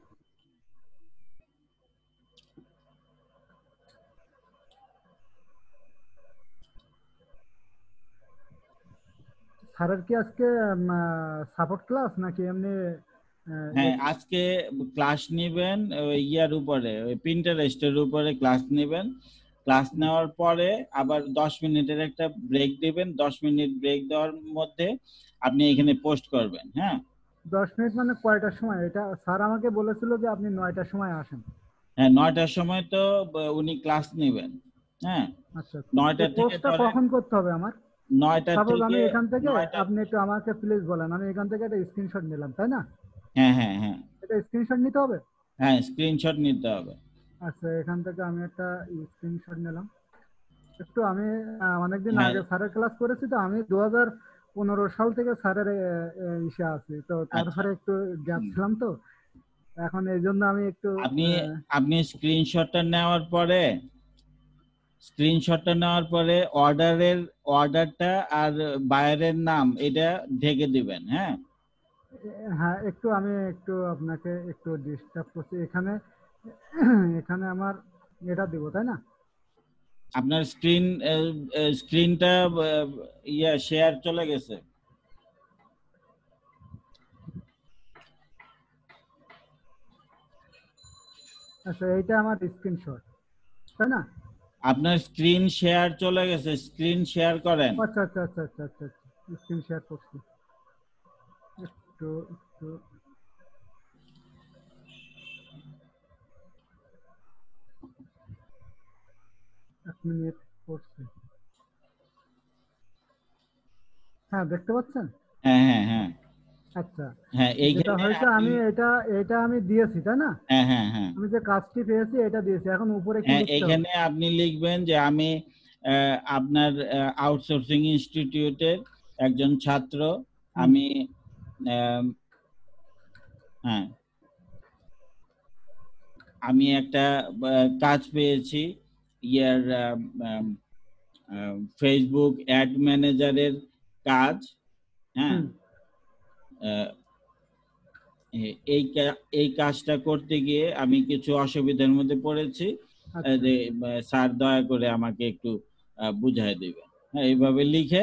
স্যারের কি আজকে সাপোর্ট ক্লাস নাকি এমনি? আহ, হ্যাঁ এ- আজকে ক্লাস নেবেন ওই ইয়ার উপরে, ওই প্রিন্টারেস্টের উপরে ক্লাস নেবেন। ক্লাস হুম, নেওয়ার পরে আবার দশ মিনিটের একটা ব্রেক দিবেন, দশ মিনিট ব্রেক দেওয়ার মধ্যে আপনি এখানে পোস্ট করবেন। হ্যাঁ দশ মিনিট মানে কয়টার সময়? এটা স্যার আমাকে বলেছিল যে আপনি নয়টার সময় আসেন। হ্যাঁ নয়টার সময় তো ব- উনি ক্লাস নেবেন। হ্যাঁ আচ্ছা, নয়টা এই থেকে পোস্টটা ধরেন কখন করতে হবে আমার? নয়টা সাপোজ থেকে আমি এখান থেকে, নয়টা আপনি একটু আমাকে প্লিজ বলেন, আমি এখান থেকে একটা স্ক্রিনশট নিলাম, তাই না? হ্যাঁ হ্যাঁ হ্যাঁ এটা স্ক্রিনশট নিতে হবে? হ্যাঁ স্ক্রিনশট নিতে হবে। আচ্ছা, এখান থেকে আমি একটা স্ক্রিনশট নিলাম। একটু আমি আহ, অনেকদিন হ্যাঁ আগে স্যারের ক্লাস করেছি, তো আমি দু হাজার পনেরো সাল থেকে স্যারের ইসে আছি, তো আচ্ছা তারপরে একটু গ্যাপ হুম। ছিলাম, তো এখন এই জন্য আমি একটু আপনি আহ, আপনি স্ক্রিনশটটা নেওয়ার পরে স্ক্রিনশটটা নেওয়ার পরে অর্ডারের অর্ডারটা আর বায়ারের নাম এটা ঢেকে দিবেন। হ্যাঁ হ্যাঁ, একটু আমি একটু আপনাকে একটু ডিস্টার্ব করছি এখানে। এখানে আমার এটা দিব তাই না? আপনার স্ক্রিন স্ক্রিনটা ইয়া শেয়ার চলে গেছে। আচ্ছা এইটা আমার স্ক্রিনশট তাই না? আপনার স্ক্রিন শেয়ার চলে গেছে, স্ক্রিন শেয়ার করেন। আচ্ছা আচ্ছা আচ্ছা আচ্ছা আচ্ছা স্ক্রিন শেয়ার করছি। একটু একটু এক মিনিট করছি। হ্যাঁ দেখতে পাচ্ছেন? হ্যাঁ হ্যাঁ হ্যাঁ আচ্ছা হ্যাঁ যেটা এইখানে হয়েছে আমি আপনি- এটা এটা আমি দিয়েছি তাই না? হ্যাঁ হ্যাঁ হ্যাঁ আমি যে কাজটি পেয়েছি এটা দিয়েছি, এখন উপরে কি হ্যাঁ লিখতে হবে? এখানে আপনি লিখবেন যে আমি আহ, আপনার আউটসোর্সিং ইনস্টিটিউটের একজন ছাত্র, আমি আহ, হ্যাঁ আমি একটা আহ, কাজ পেয়েছি ইয়ার ফেসবুক অ্যাড ম্যানেজারের কাজ। হ্যাঁ আহ, এ- এই কা- এই কাজটা করতে গিয়ে আমি কিছু অসুবিধার মধ্যে পড়েছি, আহ, যে আহ, স্যার দয়া করে আমাকে একটু আহ, বুঝায় দিবেন। হ্যাঁ এইভাবে লিখে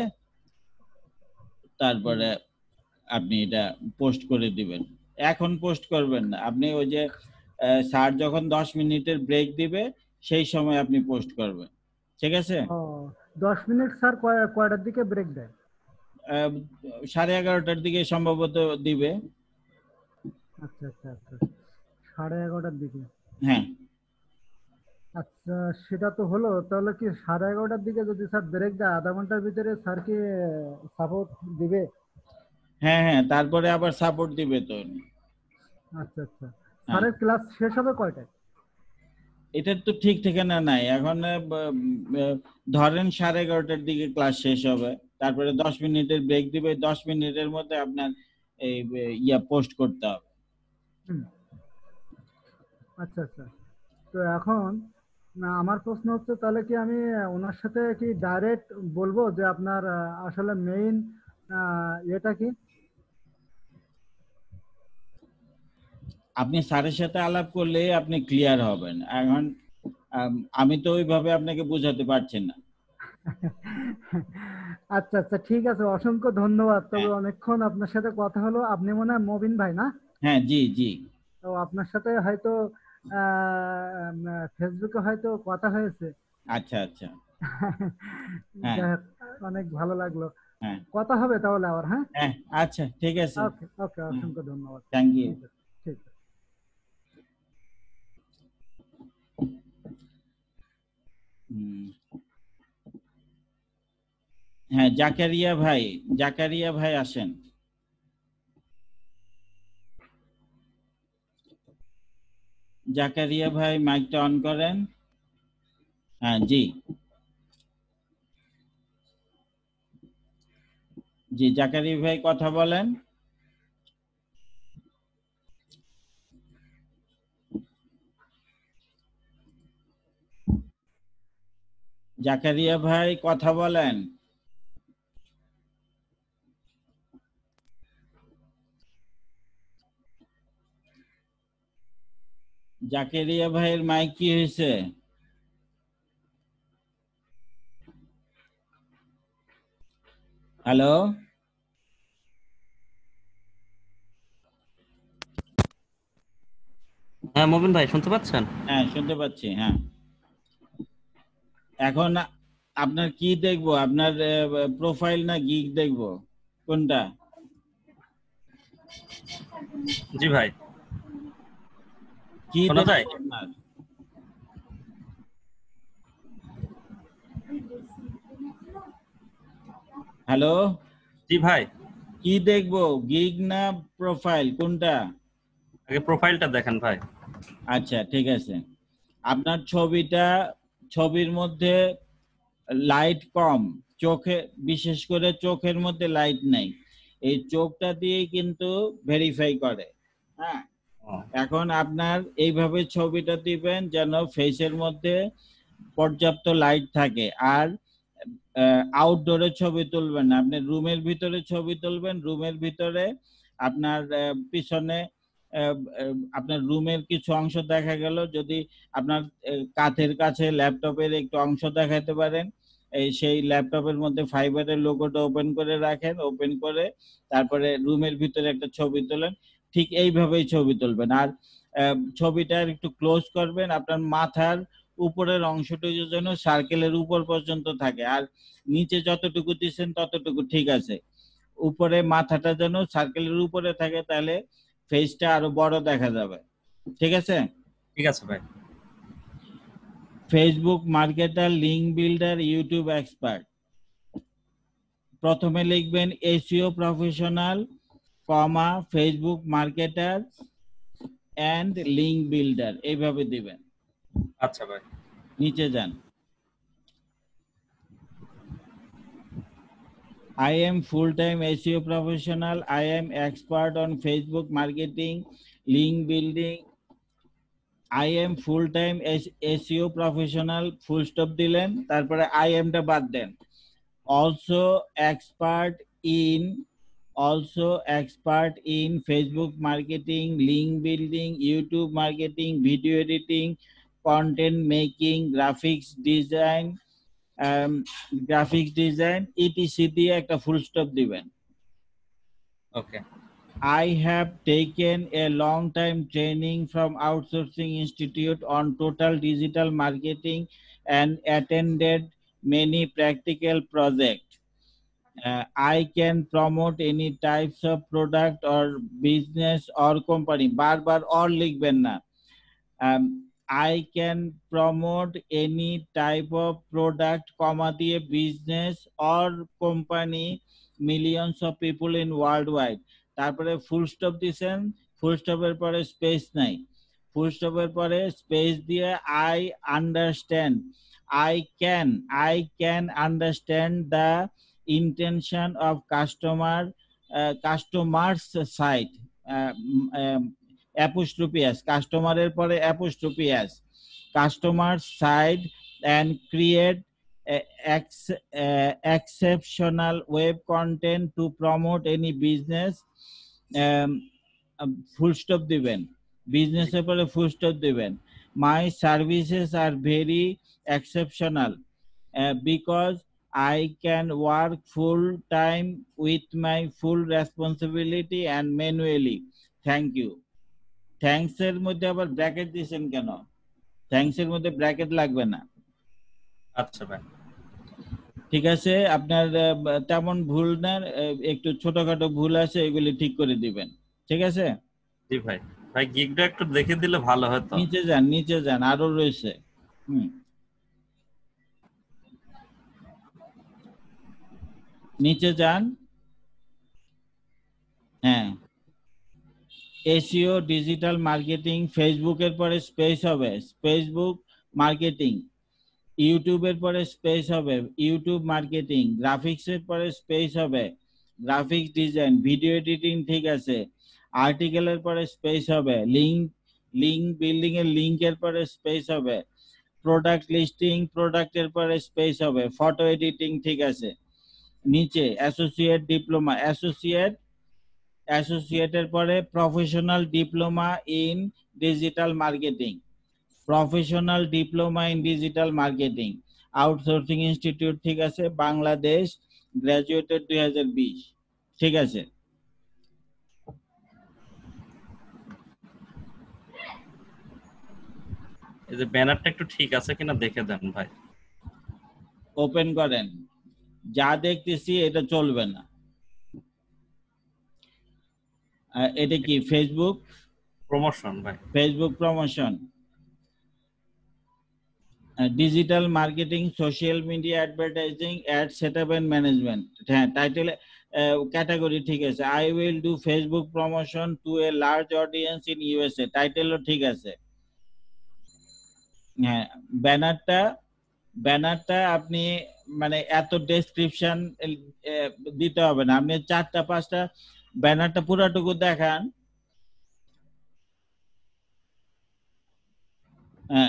তারপরে আপনি এটা পোস্ট করে দিবেন। এখন পোস্ট করবেন না, আপনি ওই যে আহ, স্যার যখন দশ মিনিটের ব্রেক দিবে সেই সময় আপনি পোস্ট করবেন, ঠিক আছে? ও দশ মিনিট স্যার কয়- কয়টার দিকে ব্রেক দেয়? আহ, সাড়ে এগারোটার দিকে সম্ভবত দিবে। আচ্ছা আচ্ছা আচ্ছা সাড়ে এগারোটার দিকে। হ্যাঁ আচ্ছা সেটা তো হলো, তাহলে কি সাড়ে এগারোটার দিকে যদি স্যার ব্রেক দেয় আধা ঘন্টার ভিতরে স্যার কি সাপোর্ট দিবে? হ্যাঁ হ্যাঁ তারপরে আবার সাপোর্ট দিবে তো। আচ্ছা আচ্ছা স্যারের ক্লাস শেষ হবে কয়টায়? এটার তো ঠিক ঠিকানা নাই এখন। আহ, ব- আহ, ধরেন সাড়ে এগারোটার দিকে ক্লাস শেষ হবে, তারপরে দশ মিনিটের ব্রেক দিবে, দশ মিনিটের মধ্যে আপনার এই আহ, ইয়া পোস্ট করতে হবে। হুম। আচ্ছা আচ্ছা তো এখন না, আমার প্রশ্ন হচ্ছে তাহলে কি আমি ওনার সাথে কি ডাইরেক্ট বলবো যে আপনার আহ, আসলে মেইন এটা কি? আপনি স্যারের সাথে আলাপ করলে আপনি ক্লিয়ার হবেন। এখন আম, আমি তো ওইভাবে আপনাকে বোঝাতে পারছি না। আচ্ছা আচ্ছা ঠিক আছে, অসংখ্য ধন্যবাদ। তবে অনেকক্ষণ আপনার সাথে কথা হলো। আপনি মনে হয় মবিন ভাই না? হ্যাঁ জি জি তো আপনার সাথে হয়তো আহ, ফেসবুকে হয়তো কথা হয়েছে। আচ্ছা আচ্ছা হ্যাঁ যাই হোক, অনেক ভালো লাগলো। হ্যাঁ কথা হবে তাহলে আবার। হ্যাঁ হ্যাঁ আচ্ছা ঠিক আছে। ওকে ওকে অসংখ্য ধন্যবাদ। Thank you. ঠিক আছে ঠিক আছে। হ্যাঁ জাকারিয়া ভাই, জাকারিয়া ভাই আসেন। জাকারিয়া ভাই মাইকটা অন করেন। হ্যাঁ জি জি জাকারিয়া ভাই কথা বলেন। জাকারিয়া ভাই কথা বলেন। জাকারিয়া ভাইয়ের মাইক কি হয়েছে? হ্যালো হ্যাঁ মবিন ভাই শুনতে পাচ্ছেন? হ্যাঁ শুনতে পাচ্ছি। হ্যাঁ এখন আপনার কি দেখবো, আপনার প্রোফাইল না গিগ দেখবো, কোনটা? জি ভাই কি শোনা দেখবো যায়? আপনার? হ্যালো জি ভাই কি দেখবো, গিগ না প্রোফাইল, কোনটা? আগে প্রোফাইলটা দেখেন ভাই। আচ্ছা ঠিক আছে। আপনার ছবিটা, ছবির মধ্যে লাইট কম, চোখে বিশেষ করে চোখের মধ্যে লাইট নাই, এই চোখটা দিয়ে কিন্তু ভেরিফাই করে। হ্যাঁ এখন আপনার এইভাবে ছবিটা দিবেন যেন ফেসের মধ্যে পর্যাপ্ত লাইট থাকে। আর আউটডোরে ছবি তুলবেন না, আপনি রুমের ভিতরে ছবি তুলবেন। রুমের ভিতরে আপনার আহ, পিছনে আহ, আহ, আপনার রুমের কিছু অংশ দেখা গেল, যদি আপনার আহ, কাঁধের কাছে ল্যাপটপের একটু অংশ দেখাতে পারেন, এই সেই ল্যাপটপের মধ্যে ফাইবারের লোগোটা ওপেন করে রাখেন, ওপেন করে তারপরে রুমের ভিতরে একটা ছবি তোলেন, ঠিক এইভাবেই ছবি তুলবেন। আর আহ, ছবিটা একটু ক্লোজ করবেন, আপনার মাথার উপরের অংশটুকু যেন সার্কেলের উপর পর্যন্ত থাকে, আর নিচে যতটুকু দিচ্ছেন ততটুকু ঠিক আছে, উপরে মাথাটা যেন সার্কেলের উপরে থাকে, তাহলে ফেসটা আরো বড় দেখা যাবে। ঠিক আছে? ঠিক আছে ভাই। Facebook marketer, link builder, YouTube expert. প্রথমে লিখবেন SEO professional, comma Facebook marketer and link builder, এইভাবে দিবেন। আচ্ছা ভাই। নিচে যান। I am full-time S E O professional. I am expert on Facebook marketing, link building. I am full-time S E O professional. Full stop দিলেন, তারপরে I am টা বাদ দেন। Also expert in also expert in Facebook marketing, link building, YouTube marketing, video editing, content making, graphics design, graphics design, etc দিয়ে একটা ফুল স্টপ দিবেন। ওকে। I have taken a long time training from Outsourcing Institute on total digital marketing and attended many practical projects. Uh, I can promote any types of product or business or company. বারবার or লিখবেন না। Um, I can promote any type of product, comma দিয়ে business or company, millions of people in worldwide. তারপরে ফুল স্টপ দিছেন, ফুল স্টপের পরে স্পেস নাই, ফুল স্টপের পরে স্পেস দিয়ে I understand, I can, I can understand the intention of customer, uh, customers side. Uh, um, apostrophe s, কাস্টমারের পরে apostrophe s, customer side, and create uh, ex, uh, exceptional web content to promote any business. Full stop দিবেন, বিজনেসের পরে ফুল স্টপ দিবেন। My services are very exceptional uh, because I can work full time with my full responsibility and manually. Thank you. Thanks এর মধ্যে আবার ব্র্যাকেট দিয়েছেন কেন? থ্যাঙ্কস এর মধ্যে ব্র্যাকেট লাগবে না। আচ্ছা ভাই। ঠিক আছে, আপনার তেমন ভুল না, একটু ছোটখাটো ভুল আছে, এগুলি ঠিক করে দিবেন। ঠিক আছে? জি ভাই। ভাই গিগটা একটু দেখে দিলে ভালো হতো। নিচে যান, নিচে যান, আরো রয়েছে। হুম, নিচে যান। হ্যাঁ, এসইও, ডিজিটাল মার্কেটিং, ফেসবুকের পরে স্পেস হবে ফেসবুক মার্কেটিং, ইউটিউবের পরে স্পেস হবে ইউটিউব মার্কেটিং, গ্রাফিক্সের পরে স্পেস হবে গ্রাফিক্স ডিজাইন, ভিডিও এডিটিং, ঠিক আছে। আর্টিকেলের পরে স্পেস হবে লিঙ্ক, লিঙ্ক বিল্ডিং এর লিঙ্কের পরে স্পেস হবে প্রোডাক্ট লিস্টিং, প্রোডাক্টের পরে স্পেস হবে ফটো এডিটিং, ঠিক আছে। নিচে অ্যাসোসিয়েট ডিপ্লোমা, অ্যাসোসিয়েট অ্যাসোসিয়েটের পরে professional diploma in digital marketing, professional diploma in digital marketing, outsourcing institute, ঠিক আছে, বাংলাদেশ, গ্রাজুয়েটেড দুই হাজার বিশ, ঠিক আছে। এই যে ব্যানারটা একটু ঠিক আছে কিনা দেখে দেন ভাই। ওপেন করেন, যা দেখতেছি এটা চলবে না। এটা কি ফেসবুক প্রমোশন ভাই? Facebook promotion, digital marketing, social media advertising, ad setup and management. হ্যাঁ, টাইটেল ক্যাটাগরি ঠিক আছে, I will do Facebook promotion to a large audience in USA, টাইটেলও ঠিক আছে। হ্যাঁ, ব্যানারটা ব্যানারটা আপনি মানে এত ডেসক্রিপশন দিতে হবে না, আপনি চারটা পাঁচটা ব্যানারটা পুরাটুকু দেখান। হ্যাঁ,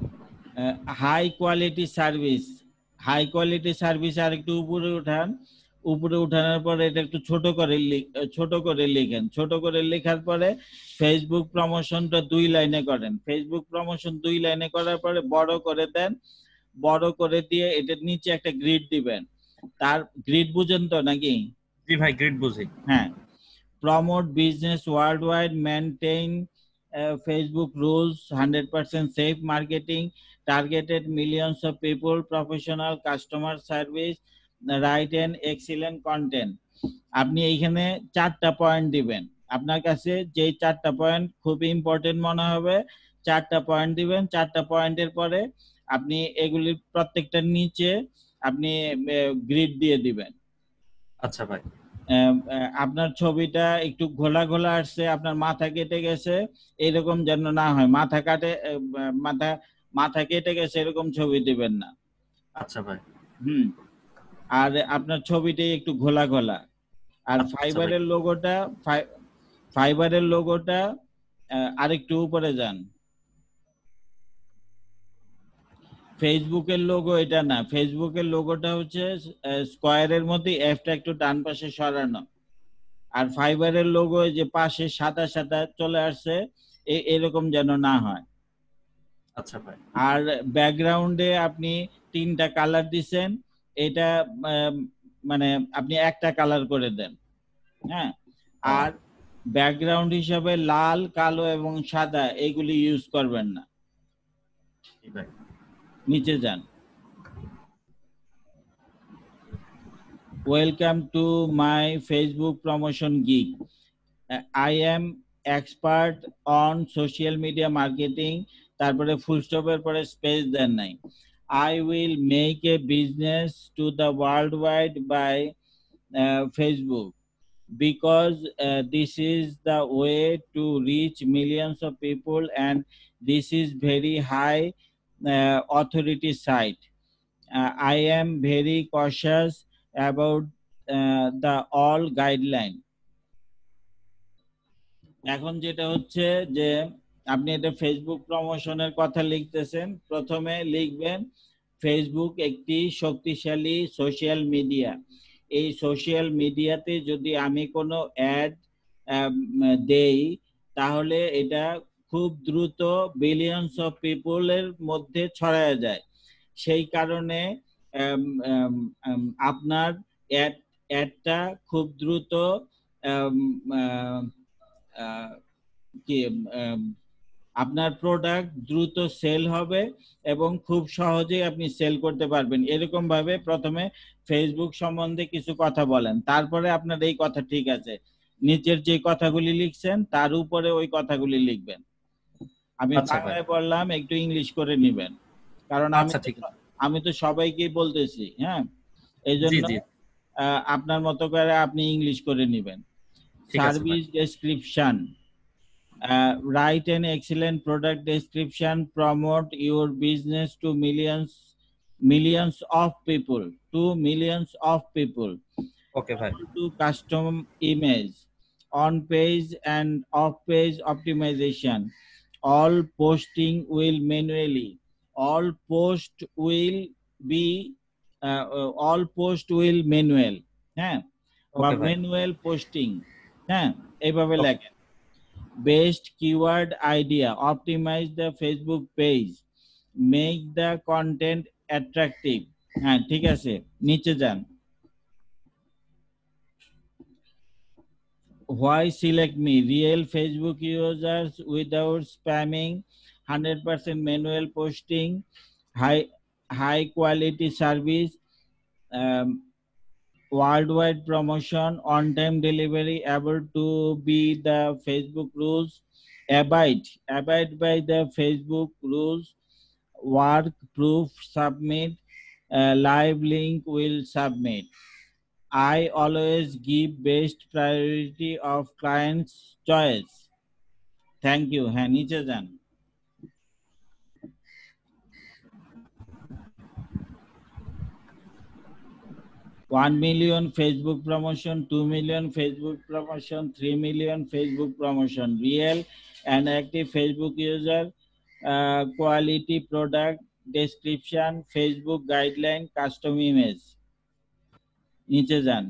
high quality service, high quality service আর একটু উপরে উঠান, উপরে উঠানোর পরে এটা একটু ছোট করে লিখ- ছোট করে লিখেন। ছোট করে লেখার পরে ফেসবুক প্রমোশনটা দুই লাইনে করেন। ফেসবুক প্রমোশন দুই লাইনে করার পরে বড় করে দেন। বড় করে দিয়ে এটার নিচে একটা গ্রিড দিবেন। তার গ্রিড বুঝেন তো নাকি? জি ভাই, গ্রিড বুঝি। হ্যাঁ। Promote business world wide, maintain Facebook rules, one hundred percent safe marketing, targeted millions of people, professional customer service, write and excellent content. আপনি এইখানে চারটা পয়েন্ট দিবেন। আপনার কাছে যে চারটা পয়েন্ট খুব ইম্পর্টেন্ট মনে হবে, চারটা পয়েন্ট দিবেন। চারটা পয়েন্টের পরে আপনি এগুলির প্রত্যেকটার নিচে আপনি গ্রিড দিয়ে দিবেন। আচ্ছা ভাই। আহ, আহ, আপনার ছবিটা একটু ঘোলা ঘোলা আসছে, আপনার মাথা কেটে গেছে, এরকম যেন না হয়। মাথা কাটে আহ, মাথা মাথা কেটে গেছে এরকম ছবি দিবেন না। আচ্ছা ভাই। হুম। আর আপনার ছবিটাই একটু ঘোলা ঘোলা। আর আচ্ছা ভাই। ফাইবারের লোগোটা ফাই- ফাইবারের লোগোটা আহ, আরেকটু উপরে যান। ফেসবুকের লোগো এটা না, ফেসবুকের লোগোটা হচ্ছে স্কোয়ারের মধ্যে এফটা একটু ডান পাশে সরানো। আর ফাইবারের লোগো যে পাশে সাদা সাদা চলে আসছে, এ- এরকম যেন না হয়। আচ্ছা ভাই। আর ব্যাকগ্রাউন্ডে আপনি তিনটা কালার দিছেন, এটা আহ, মানে আপনি একটা কালার করে দেন। হ্যাঁ। আর ব্যাকগ্রাউন্ড হিসাবে লাল, কালো এবং সাদা এগুলি ইউজ করবেন না। নিচে যান। Welcome to my Facebook promotion gig. Uh, I am expert on social media marketing. তারপরে ফুল স্টপের পরে স্পেস দেন নাই। I will make a business to the worldwide by uh, Facebook because uh, this is the way to reach millions of people and this is very high uh, authority site. Uh, I am very cautious about uh, the all guideline. এখন যেটা হচ্ছে যে আপনি এটা ফেসবুক প্রমোশনের কথা লিখতেছেন, প্রথমে লিখবেন ফেসবুক একটি শক্তিশালী সোশ্যাল মিডিয়া। এই সোশ্যাল মিডিয়াতে যদি আমি কোনো অ্যাড দেই তাহলে এটা খুব দ্রুত বিলিয়নস অফ পিপলের মধ্যে ছড়ায় যায়। সেই কারণে আম, আম, আম, আপনার অ্যাড অ্যাডটা খুব দ্রুত আম, আম, আহ, কি আম, আপনার প্রোডাক্ট দ্রুত সেল হবে এবং খুব সহজেই আপনি সেল করতে পারবেন। এরকম ভাবে প্রথমে ফেসবুক সম্বন্ধে কিছু কথা বলেন, তারপরে আপনার এই কথা ঠিক আছে, নিচের যে কথাগুলি লিখছেন তার উপরে ওই কথাগুলি লিখবেন। আমি আচ্ছা ভাই। বাংলায় বললাম, একটু ইংলিশ করে নেবেন, কারণ আমি আচ্ছা তো ঠিক আছে। আমি তো সবাইকেই বলতেছি। হ্যাঁ, এই জি জন্য জি আহ, আপনার মতো করে আপনি ইংলিশ করে নেবেন। ঠিক আছে ভাই। Service description, Uh, write an excellent product description, promote your business to millions millions of people to millions of people. Okay ভাই। To custom image, on page and off page optimization. All posting will manually all post will be uh, uh, all post will manual. হ্যাঁ, বা ওকে ভাই। Manual posting. হ্যাঁ, এইভাবে লেখেন। Best keyword idea, optimize the Facebook page, make the content attractive. হ্যাঁ, ঠিক আছে, নিচে যান। Why select me? Real Facebook users without spamming, one hundred percent manual posting, high high quality service, um, worldwide promotion, on-time delivery, able to be the Facebook rules, abide, abide by the Facebook rules, work proof, submit, uh, live link will submit. I always give best priority of client's choice. Thank you. হ্যাঁ, নিচে যান। one million Facebook promotion, two million Facebook promotion, three million Facebook promotion, real and active Facebook user, uh, quality product description, Facebook guideline, custom image. নিচে যান,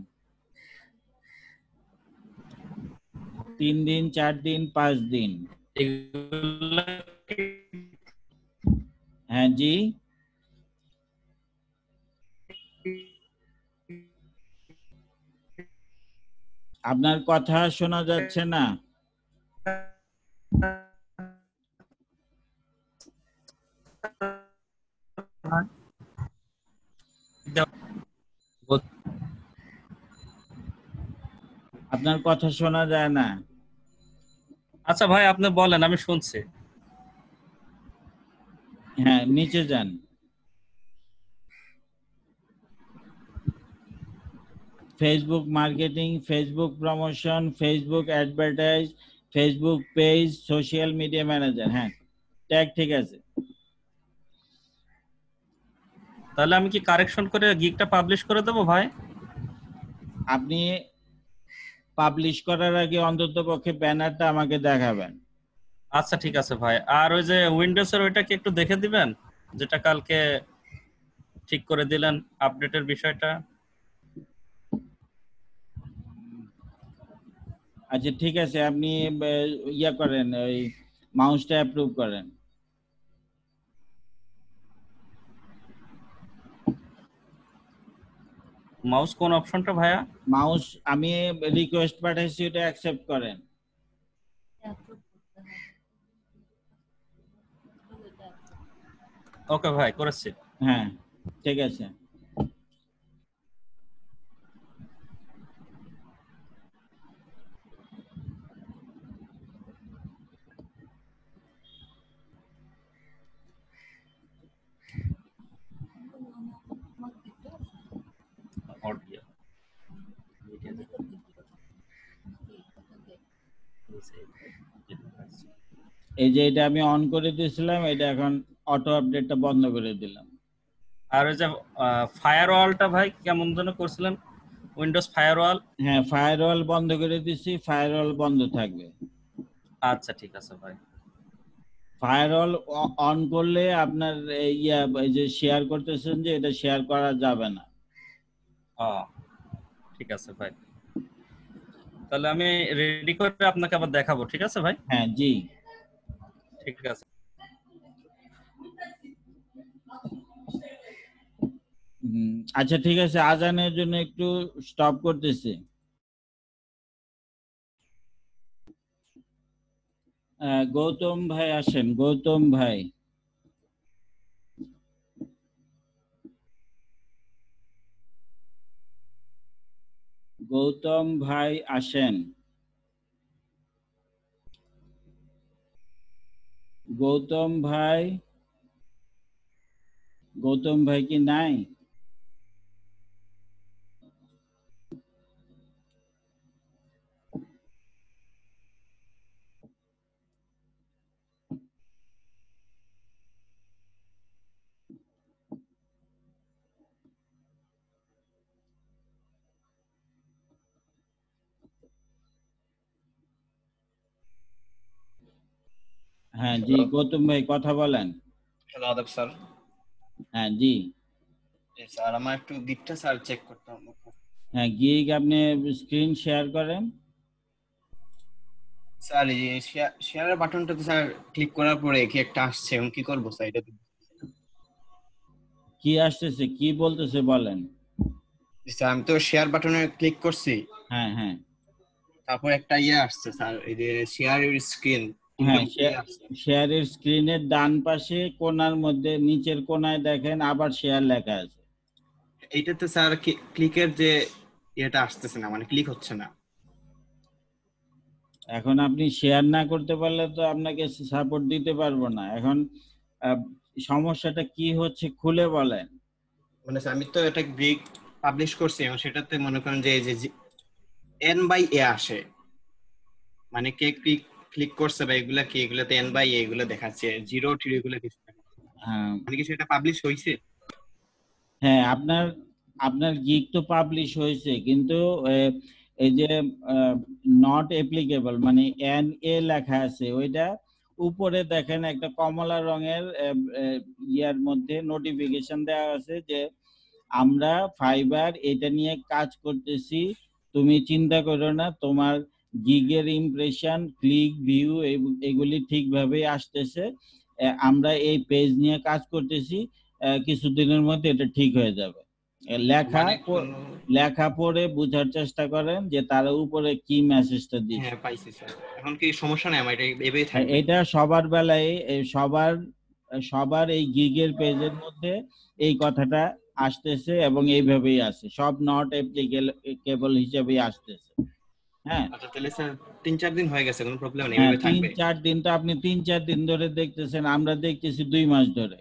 তিন দিন, চার দিন, পাঁচ দিন। হ্যাঁ জি, আপনার কথা শোনা যাচ্ছে না। আপনার কথা শোনা যায় না। আচ্ছা ভাই আপনি বলেন, আমি শুনছি। হ্যাঁ নিচে যান, Facebook marketing, Facebook promotion, Facebook advertise, Facebook page, social media manager. হ্যাঁ ট্যাগ ঠিক আছে। তাহলে আমি কি কারেকশন করে গিগটা পাবলিশ করে দেবো ভাই? আপনি পাবলিশ করার আগে অন্তত পক্ষে ব্যানারটা আমাকে দেখাবেন। আচ্ছা ঠিক আছে ভাই। আর ওই যে উইন্ডোজের ওইটা কি একটু দেখে দিবেন, যেটা কালকে ঠিক করে দিলেন আপডেটের বিষয়টা? আচ্ছা ঠিক আছে, আপনি ইয়া করেন, ওই মাউসটা অ্যাপ্রুভ করেন। মাউস কোন অপশনটা ভাইয়া? মাউস আমি রিকোয়েস্ট পাঠাইছি, ওটা অ্যাকসেপ্ট করেন। ওকে ভাই, করেছি। হ্যাঁ ঠিক আছে। অডিও এই যে এটা আমি অন করে দিয়েছিলাম, এটা এখন অটো আপডেটটা বন্ধ করে দিলাম। আর ওই যে ফায়ারওয়ালটা ভাই কেমন যেন করছিলেন, উইন্ডোজ ফায়ারওয়াল? হ্যাঁ ফায়ারওয়াল বন্ধ করে দিছি, ফায়ারওয়াল বন্ধ থাকবে। আচ্ছা ঠিক আছে ভাই। ফায়ারওয়াল অন করলে আপনার ইয়া এই যে শেয়ার করতেছেন যে এটা শেয়ার করা যাবে না। ও ঠিক আছে ভাই, তাহলে আমি রেডি করে আপনাকে আবার দেখাবো। ঠিক আছে ভাই? হ্যাঁ জি ঠিক আছে। আচ্ছা ঠিক আছে, আজানের জন্য একটু স্টপ করতেছি। গৌতম ভাই আসেন, গৌতম ভাই। গৌতম ভাই আসেন। গৌতম ভাই, গৌতম ভাই কি নাই? হ্যাঁ জি গৌতম ভাই কথা বলেন। হ্যালো আদাব স্যার। হ্যাঁ জি জি স্যার, আমার একটু গিগটা স্যার চেক করতে হবে। হ্যাঁ গিগ আপনি স্ক্রিন শেয়ার করেন। স্যার এই যে শেয়ারের বাটনটাতে স্যার ক্লিক করার পরে কি একটা আসছে, আমি কি করব স্যার? এটা কি আসতেছে, কি বলতেছে বলেন। স্যার আমি তো শেয়ার বাটনে ক্লিক করছি। হ্যাঁ হ্যাঁ তারপর একটা ইয়ে আসছে স্যার, এই যে শেয়ার স্ক্রিন। হ্যাঁ শেয়ারের স্ক্রিনের ডান পাশে কোণার মধ্যে নিচের কোণায় দেখেন আবার শেয়ার লেখা আছে। এইটাতে স্যার ক্লিকের যে এটা আসতেছে না, মানে ক্লিক হচ্ছে না। এখন আপনি শেয়ার না করতে পারলে তো আপনাকে সাপোর্ট দিতে পারবো না। এখন সমস্যাটা কি হচ্ছে খুলে বলেন। মানে স্যার আমি তো এটা গিগ পাবলিশ করছি এবং সেটাতে মনে করেন যে এই যে এন বাই এ আসে, মানে কে ক্লিক ক্লিক করছে বা এগুলা কি, এগুলাতে এন বাই এ এগুলো দেখাচ্ছে, জিরো টিরো এগুলো কিছু দেখাচ্ছে। হ্যাঁ মানে কি সেটা পাবলিশ হইছে? হ্যাঁ আপনার আপনার গিগ তো পাবলিশ হয়েছে, কিন্তু এই যে নট অ্যাপ্লিকেবল মানে এন এ লেখা আছে, ওইটা উপরে দেখেন একটা কমলা রঙের ইয়ার মধ্যে নোটিফিকেশন দেওয়া আছে যে আমরা ফাইবার এটা নিয়ে কাজ করতেছি, তুমি চিন্তা করো না, তোমার গিগের ইমপ্রেশন, ক্লিক, ভিউ এগুলি ঠিকভাবে আসতেছে। আহ, আমরা এই পেজ নিয়ে কাজ করতেছি, আহ, কিছুদিনের মধ্যে এটা ঠিক হয়ে যাবে। আহ, লেখা মানে প- কোনো লেখা পড়ে বোঝার চেষ্টা করেন যে তার উপরে কি মেসেজটা দিচ্ছে। হ্যাঁ পাইছি স্যার, এখন কি সমস্যা নেই, আমার এটা এভাবেই হ্যাঁ, থাকবে। এটা সবার বেলায় এই সবার সবার এই গিগের পেজের মধ্যে এই কথাটা আসতেছে এবং এইভাবেই আসে, সব নট অ্যাপ্লিকেবল হিসেবেই আসতেছে। হ্যাঁ আচ্ছা তাহলে স্যার তিন চার দিন হয়ে গেছে, কোনো প্রবলেম নেই, হ্যাঁ এভাবে তিন থাকবে। চার দিন তো আপনি তিন চার দিন ধরে দেখতেছেন, আমরা দেখতেছি দুই মাস ধরে।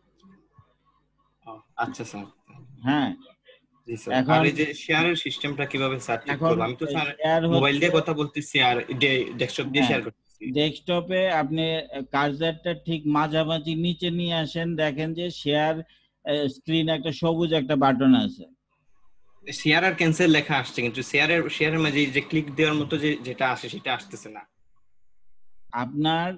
ও, আচ্ছা স্যার। হ্যাঁ জি স্যার। আর এখন এই যে শেয়ারের সিস্টেমটা কিভাবে স্যার ঠিক এখন করব? আমি তো স্যার শেয়ার মোবাইল হচ্ছে, দিয়ে কথা বলতেছি আর ডেস্কটপ দিয়ে হ্যাঁ শেয়ার করতেছি। ডেস্কটপে আপনি কার্সারটা ঠিক মাঝামাঝি নিচে নিয়ে আসেন, দেখেন যে শেয়ার স্ক্রিন একটা সবুজ একটা বাটন আছে। শেয়ার আর ক্যান্সেল লেখা আসছে, কিন্তু শেয়ারের শেয়ারের মাঝে যে ক্লিক দেওয়ার মতো যে যেটা আসে সেটা আসতেছে না। আপনার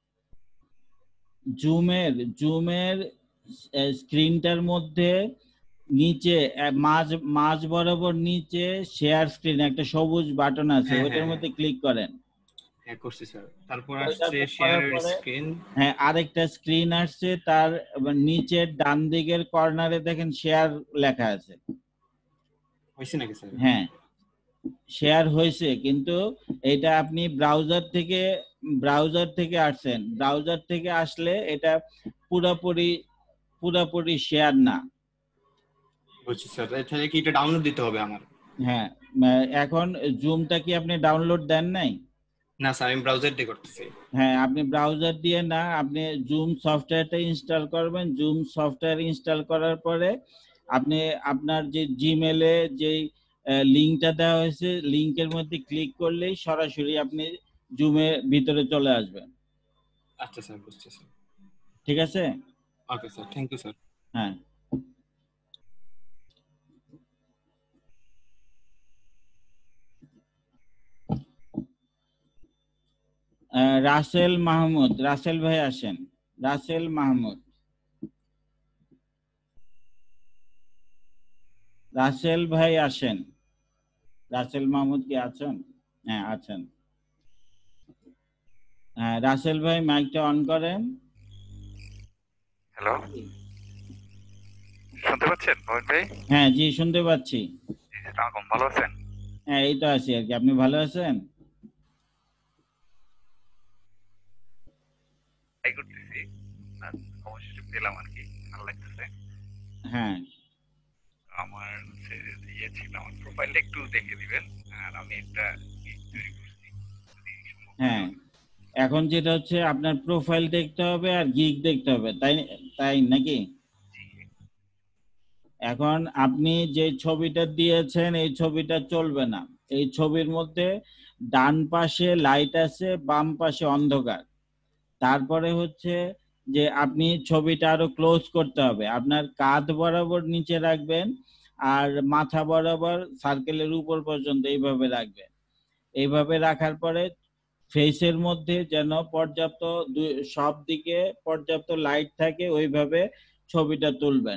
জুমের জুমের স্ক্রিনটার মধ্যে নিচে আহ, মাঝ মাঝ বরাবর নিচে শেয়ার স্ক্রিন একটা সবুজ বাটন আছে, হ্যাঁ ওইটার হ্যাঁ মধ্যে ক্লিক করেন। হ্যাঁ করছি স্যার। তারপর আসছে ওইটাতে করার শেয়ারের পরে স্ক্রিন। হ্যাঁ আরেকটা স্ক্রিন আসছে, তার নিচের ডান দিকের কর্নারে দেখেন শেয়ার লেখা আছে। হয়েছে নাকি স্যার? হ্যাঁ শেয়ার হয়েছে, কিন্তু এটা আপনি ব্রাউজার থেকে ব্রাউজার থেকে আসছেন, ব্রাউজার থেকে আসলে এটা পুরোপুরি পুরোপুরি শেয়ার না। বুঝছি স্যার। তাহলে কি এটা ডাউনলোড দিতে হবে আমার? হ্যাঁ আহ, এখন জুমটা কি আপনি ডাউনলোড দেন নাই? না স্যার, আমি ব্রাউজার দিয়ে করতেছি। হ্যাঁ আপনি ব্রাউজার দিয়ে না, আপনি জুম সফটওয়্যারটা ইনস্টল করবেন। জুম সফটওয়্যার ইনস্টল করার পরে আপনি আপনার যে জিমেলে যে লিঙ্কটা দেওয়া হয়েছে, লিঙ্কের মধ্যে ক্লিক করলেই সরাসরি আপনি জুমের ভিতরে চলে আসবেন। আচ্ছা স্যার, বুঝছি স্যার। ঠিক আছে? Okay sir, thank you sir. হ্যাঁ আহ, রাসেল মাহমুদ, রাসেল ভাই আসেন। রাসেল মাহমুদ, রাসেল ভাই আসেন। রাসেল মাহমুদ কি আছেন? হ্যাঁ আছেন। হ্যাঁ রাসেল ভাই মাইকটা অন করেন। হ্যালো, শুনতে পাচ্ছেন মোহন ভাই? হ্যাঁ জি শুনতে পাচ্ছি। জি, আসসালামু আলাইকুম, ভালো আছেন? হ্যাঁ এই তো আছি আর কি, আপনি ভালো আছেন? ট্রাই করতেছি, আর অবশেষে পেলাম আর কি, ভালো লাগতেছে। হ্যাঁ আমার হচ্ছে ইয়ে ছিল, আমার প্রোফাইলটা একটু দেখে দিবেন, আর আমি একটা gig তৈরি করছি, যদি সম্ভব হয়। হ্যাঁ এখন যেটা হচ্ছে আপনার প্রোফাইল দেখতে হবে আর গিগ দেখতে হবে, তাই তাই নাকি? এখন আপনি যে ছবিটা দিয়েছেন এই ছবিটা চলবে না। এই ছবির মধ্যে ডান পাশে লাইট আছে, বাম পাশে অন্ধকার। তারপরে হচ্ছে যে আপনি ছবিটা আরো ক্লোজ করতে হবে, আপনার কাঁধ বরাবর নিচে রাখবেন আর মাথা বরাবর সার্কেলের উপর পর্যন্ত এইভাবে রাখবেন। এইভাবে রাখার পরে ফেসের মধ্যে যেন পর্যাপ্ত দু- সব দিকে পর্যাপ্ত লাইট থাকে, ওইভাবে ছবিটা তুলবেন।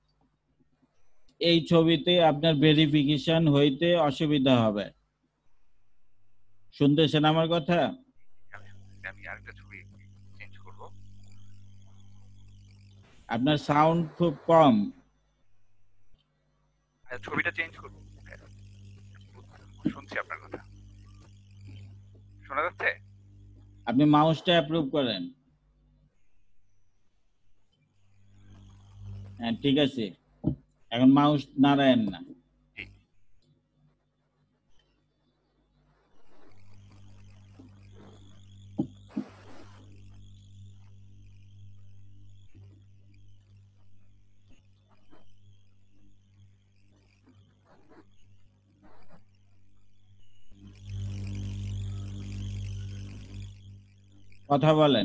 এই ছবিতে আপনার ভেরিফিকেশন হইতে অসুবিধা হবে। শুনতেছেন আমার কথা? আমি আরেকটা ছবি চেঞ্জ করব। আপনার সাউন্ড খুব কম। আর ছবিটা চেঞ্জ করব, শুনছি আপনার কথা, শোনা যাচ্ছে? আপনি মাউসটা অ্যাপ্রুভ করেন। হ্যাঁ ঠিক আছে, এখন মাউস নাড়ায়েন না। কথা বলেন,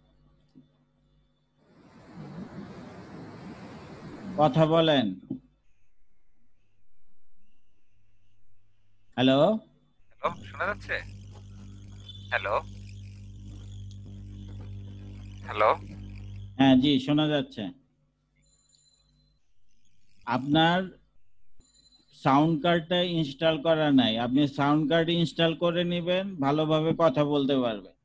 কথা বলেন। হ্যালো হ্যালো, শোনা যাচ্ছে? হ্যালো হ্যালো হ্যাঁ জি শোনা যাচ্ছে। আপনার সাউন্ড কার্ডটা ইনস্টল করা নাই, আপনি সাউন্ড কার্ড ইনস্টল করে নেবেন, ভালোভাবে কথা বলতে পারবেন।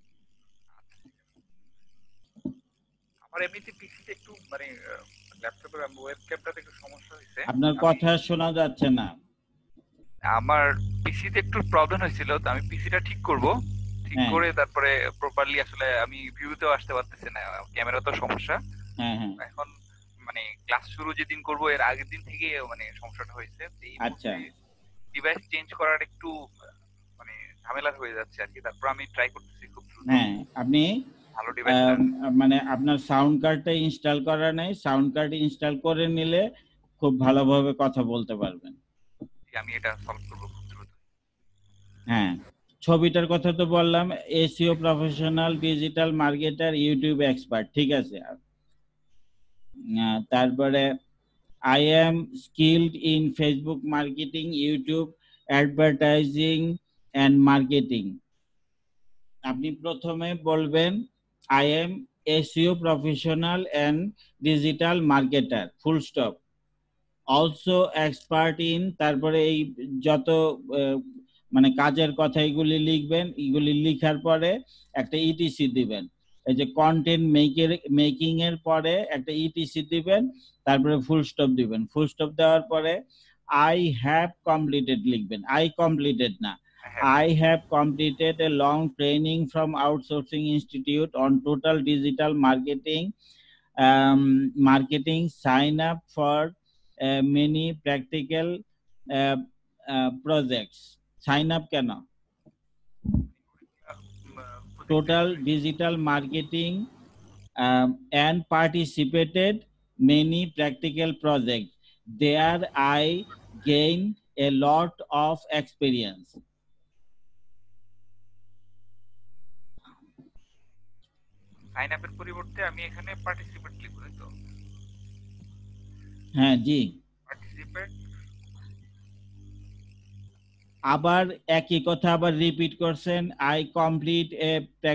আমার এমনিতে পিসিতে একটু মানে ল্যাপটপের ওয়েবক্যামটাতে একটু সমস্যা হয়েছে। আপনার কথা শোনা যাচ্ছে না। আমার পিসিতে একটু প্রবলেম হয়েছিল, তো আমি পিসিটা ঠিক করব, ঠিক হ্যাঁ করে তারপরে প্রপারলি আসলে আমি ভিউতেও আসতে পারতেছি না, ক্যামেরা তো সমস্যা। হ্যাঁ হ্যাঁ এখন মানে ক্লাস শুরু যেদিন করব এর আগের দিন থেকে মানে সমস্যাটা হয়েছে। এই আচ্ছা ডিভাইস চেঞ্জ করার একটু মানে ঝামেলা হয়ে যাচ্ছে আর কি। তারপর আমি ট্রাই করতেছি খুব দ্রুত হ্যাঁ আপনি ভালো ডিভাইসটা। মানে আপনার সাউন্ড কার্ডটা ইনস্টল করা নাই, সাউন্ড কার্ড ইনস্টল করে নিলে খুব ভালোভাবে কথা বলতে পারবেন। আমি এটা সলভ করব খুব দ্রুত। হ্যাঁ ছবিটার কথা তো বললাম, SEO professional, digital marketer, YouTube expert, ঠিক আছে। তারপরে I am skilled in Facebook marketing, YouTube advertising and marketing. আপনি প্রথমে বলবেন I am SEO professional and digital marketer, full stop, also expert in, তারপরে এই যত মানে কাজের কথা এগুলি লিখবেন, এগুলি লিখার পরে একটা ইটিসি দিবেন। এই যে কন্টেন্ট মেকের মেকিং এর পরে একটা ইটিসি দিবেন, তারপরে ফুল স্টপ দিবেন। ফুল স্টপ দেওয়ার পরে আই হ্যাভ কমপ্লিটেড লিখবেন, আই কমপ্লিটেড না, I have completed a long training from Outsourcing Institute on total digital marketing. Um, marketing sign up for uh, many practical uh, uh, projects. Sign up কেন? Total digital marketing um, and participated many practical projects. There I gained a lot of experience. Sign আপের পরিবর্তে আমি এখানে পার্টিসিপেট লিখব, তাই তো? হ্যাঁ জি। পার্টিসিপেট আবার একই কথা আবার রিপিট করছেন, I complete a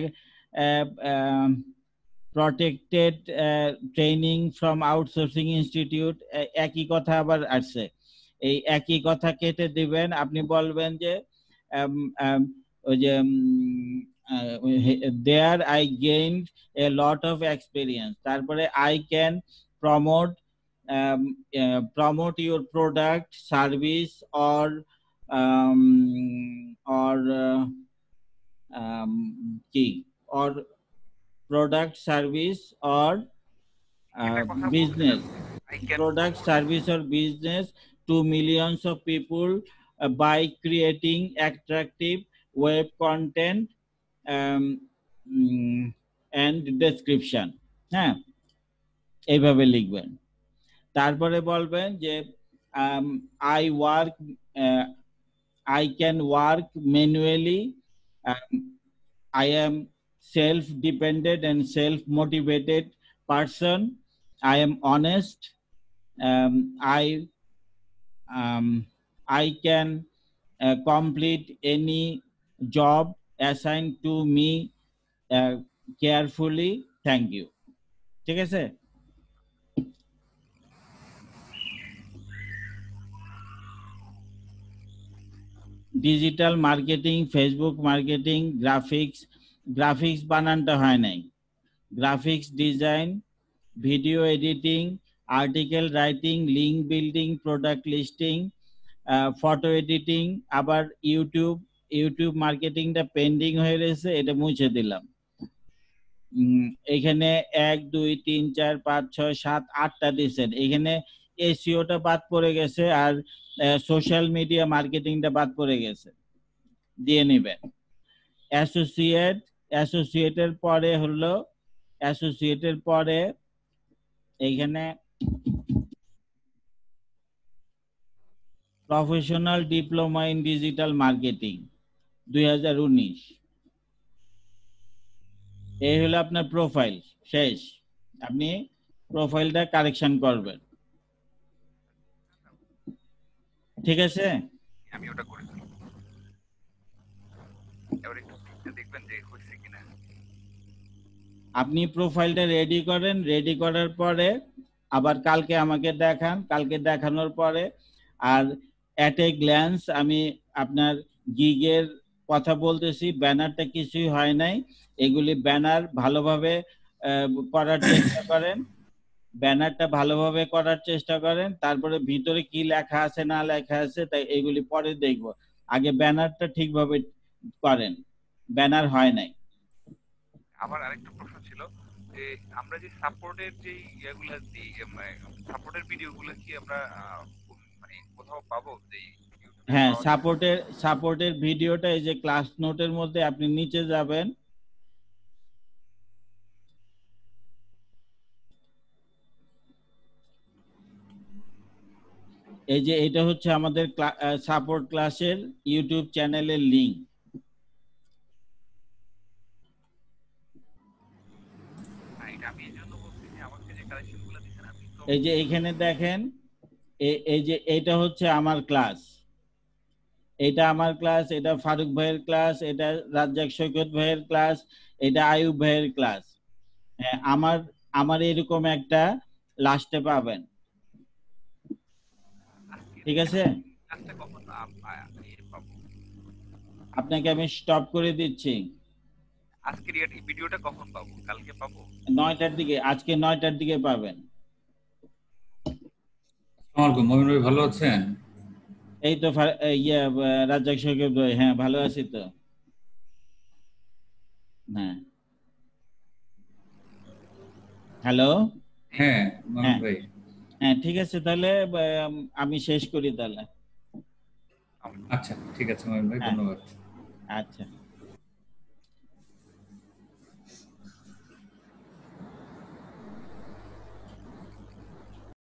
protected training from outsourcing institute, একই কথা আবার আসছে। এই একই কথা কেটে দিবেন, আপনি বলবেন যে ওই যে Uh, there I gained a lot of experience. তারপরে I can promote um, uh, promote your product, service or um, or uh, um, key or product, service or uh, business, product, service or business to millions of people uh, by creating attractive web content Um, um, and description. হ্যাঁ এইভাবে লিখবেন। তারপরে বলবেন যে I work uh, I can work manually, um, I am self dependent and self motivated person, I am honest, um, I um, I can uh, complete any job assigned to me uh, carefully, thank you. ঠিক আছে? Digital marketing, Facebook marketing, graphics, graphics বানানটা হয় নাই, graphics design, video editing, article writing, link building, product listing, photo editing, আবার ইউটিউব, ইউটিউব মার্কেটিংটা পেন্ডিং হয়ে রয়েছে, এটা মুছে দিলাম। এখানে এক দুই তিন চার পাঁচ ছয় সাত আটটা দিয়েছেন, এখানে এসইওটা বাদ পড়ে গেছে আর সোশ্যাল মিডিয়া মার্কেটিংটা বাদ পড়ে গেছে, দিয়ে নেবেন। অ্যাসোসিয়েট, অ্যাসোসিয়েটের পরে হলো অ্যাসোসিয়েটের পরে এইখানে professional diploma in digital marketing দুই হাজার উনিশ, এই হলো আপনার প্রোফাইল শেষ। আপনি প্রোফাইলটা কারেকশন করবেন, ঠিক আছে? আমি ওটা করে দেব, এবার একটু দেখবেন যে হচ্ছে কিনা। আপনি প্রোফাইলটা রেডি করেন, রেডি করার পরে আবার কালকে আমাকে দেখান, কালকে দেখানোর পরে আর অ্যাট এ গ্ল্যান্স আমি আপনার গিগের কথা বলতেছি, ব্যানারটা কিছুই হয় নাই, এগুলি ব্যানার ভালোভাবে আহ, করার চেষ্টা করেন, ব্যানারটা ভালোভাবে করার চেষ্টা করেন, তারপরে ভিতরে কি লেখা আছে না লেখা আছে তাই এগুলি পরে দেখব, আগে ব্যানারটা ঠিকভাবে করেন, ব্যানার হয় নাই। আমার আরেকটা প্রশ্ন ছিল যে আমরা যে সাপোর্টের যে ইয়াগুলো দিই, সাপোর্টের ভিডিওগুলো কি আমরা আহ, মানে কোথাও পাবো যে ইউটিউবে হ্যাঁ, পাওয়া যায়? সাপোর্টের সাপোর্টের ভিডিওটা এই যে ক্লাস নোটের মধ্যে আপনি নিচে যাবেন, এই যে এটা হচ্ছে আমাদের সাপোর্ট ক্লাসের ইউটিউব চ্যানেলের লিংক। হ্যাঁ, এটা আমি এই জন্য বলছি যে আমাকে যে কালেকশনগুলো দিচ্ছেন আমি তো এই যে এখানে দেখেন, এ- এই যে এটা হচ্ছে আমার ক্লাস, এটা আমার ক্লাস, এটা ফারুক ভাইয়ের ক্লাস, এটা রাজ্জাক সৈকত ভাইয়ের ক্লাস, এটা আয়ুব ভাইয়ের ক্লাস। হ্যাঁ, আমার আমার এরকম একটা লাস্টে পাবেন, ঠিক আছে? ক্লাসটা কখন আম- আ- ইয়ে পাবো? আপনাকে আমি স্টপ করে দিচ্ছি আজকের এই ভিডিওটা কখন পাবো? কালকে পাবো? নয়টার দিকে, আজকে নয়টার দিকে পাবেন। আসসালামু আলাইকুম, মমিন ভাই ভালো আছেন? এই তো ফা- এই ইয়ে আহ, রাজ্জাক সৈকত ভাই, হ্যাঁ ভালো আছি তো। হ্যাঁ, হ্যালো। হ্যাঁ মমিন হ্যাঁ ভাই। হ্যাঁ ঠিক আছে, তাহলে আহ, আমি শেষ করি তাহলে। আচ্ছা ঠিক আছে মমিন ভাই, হ্যাঁ, ধন্যবাদ। আচ্ছা।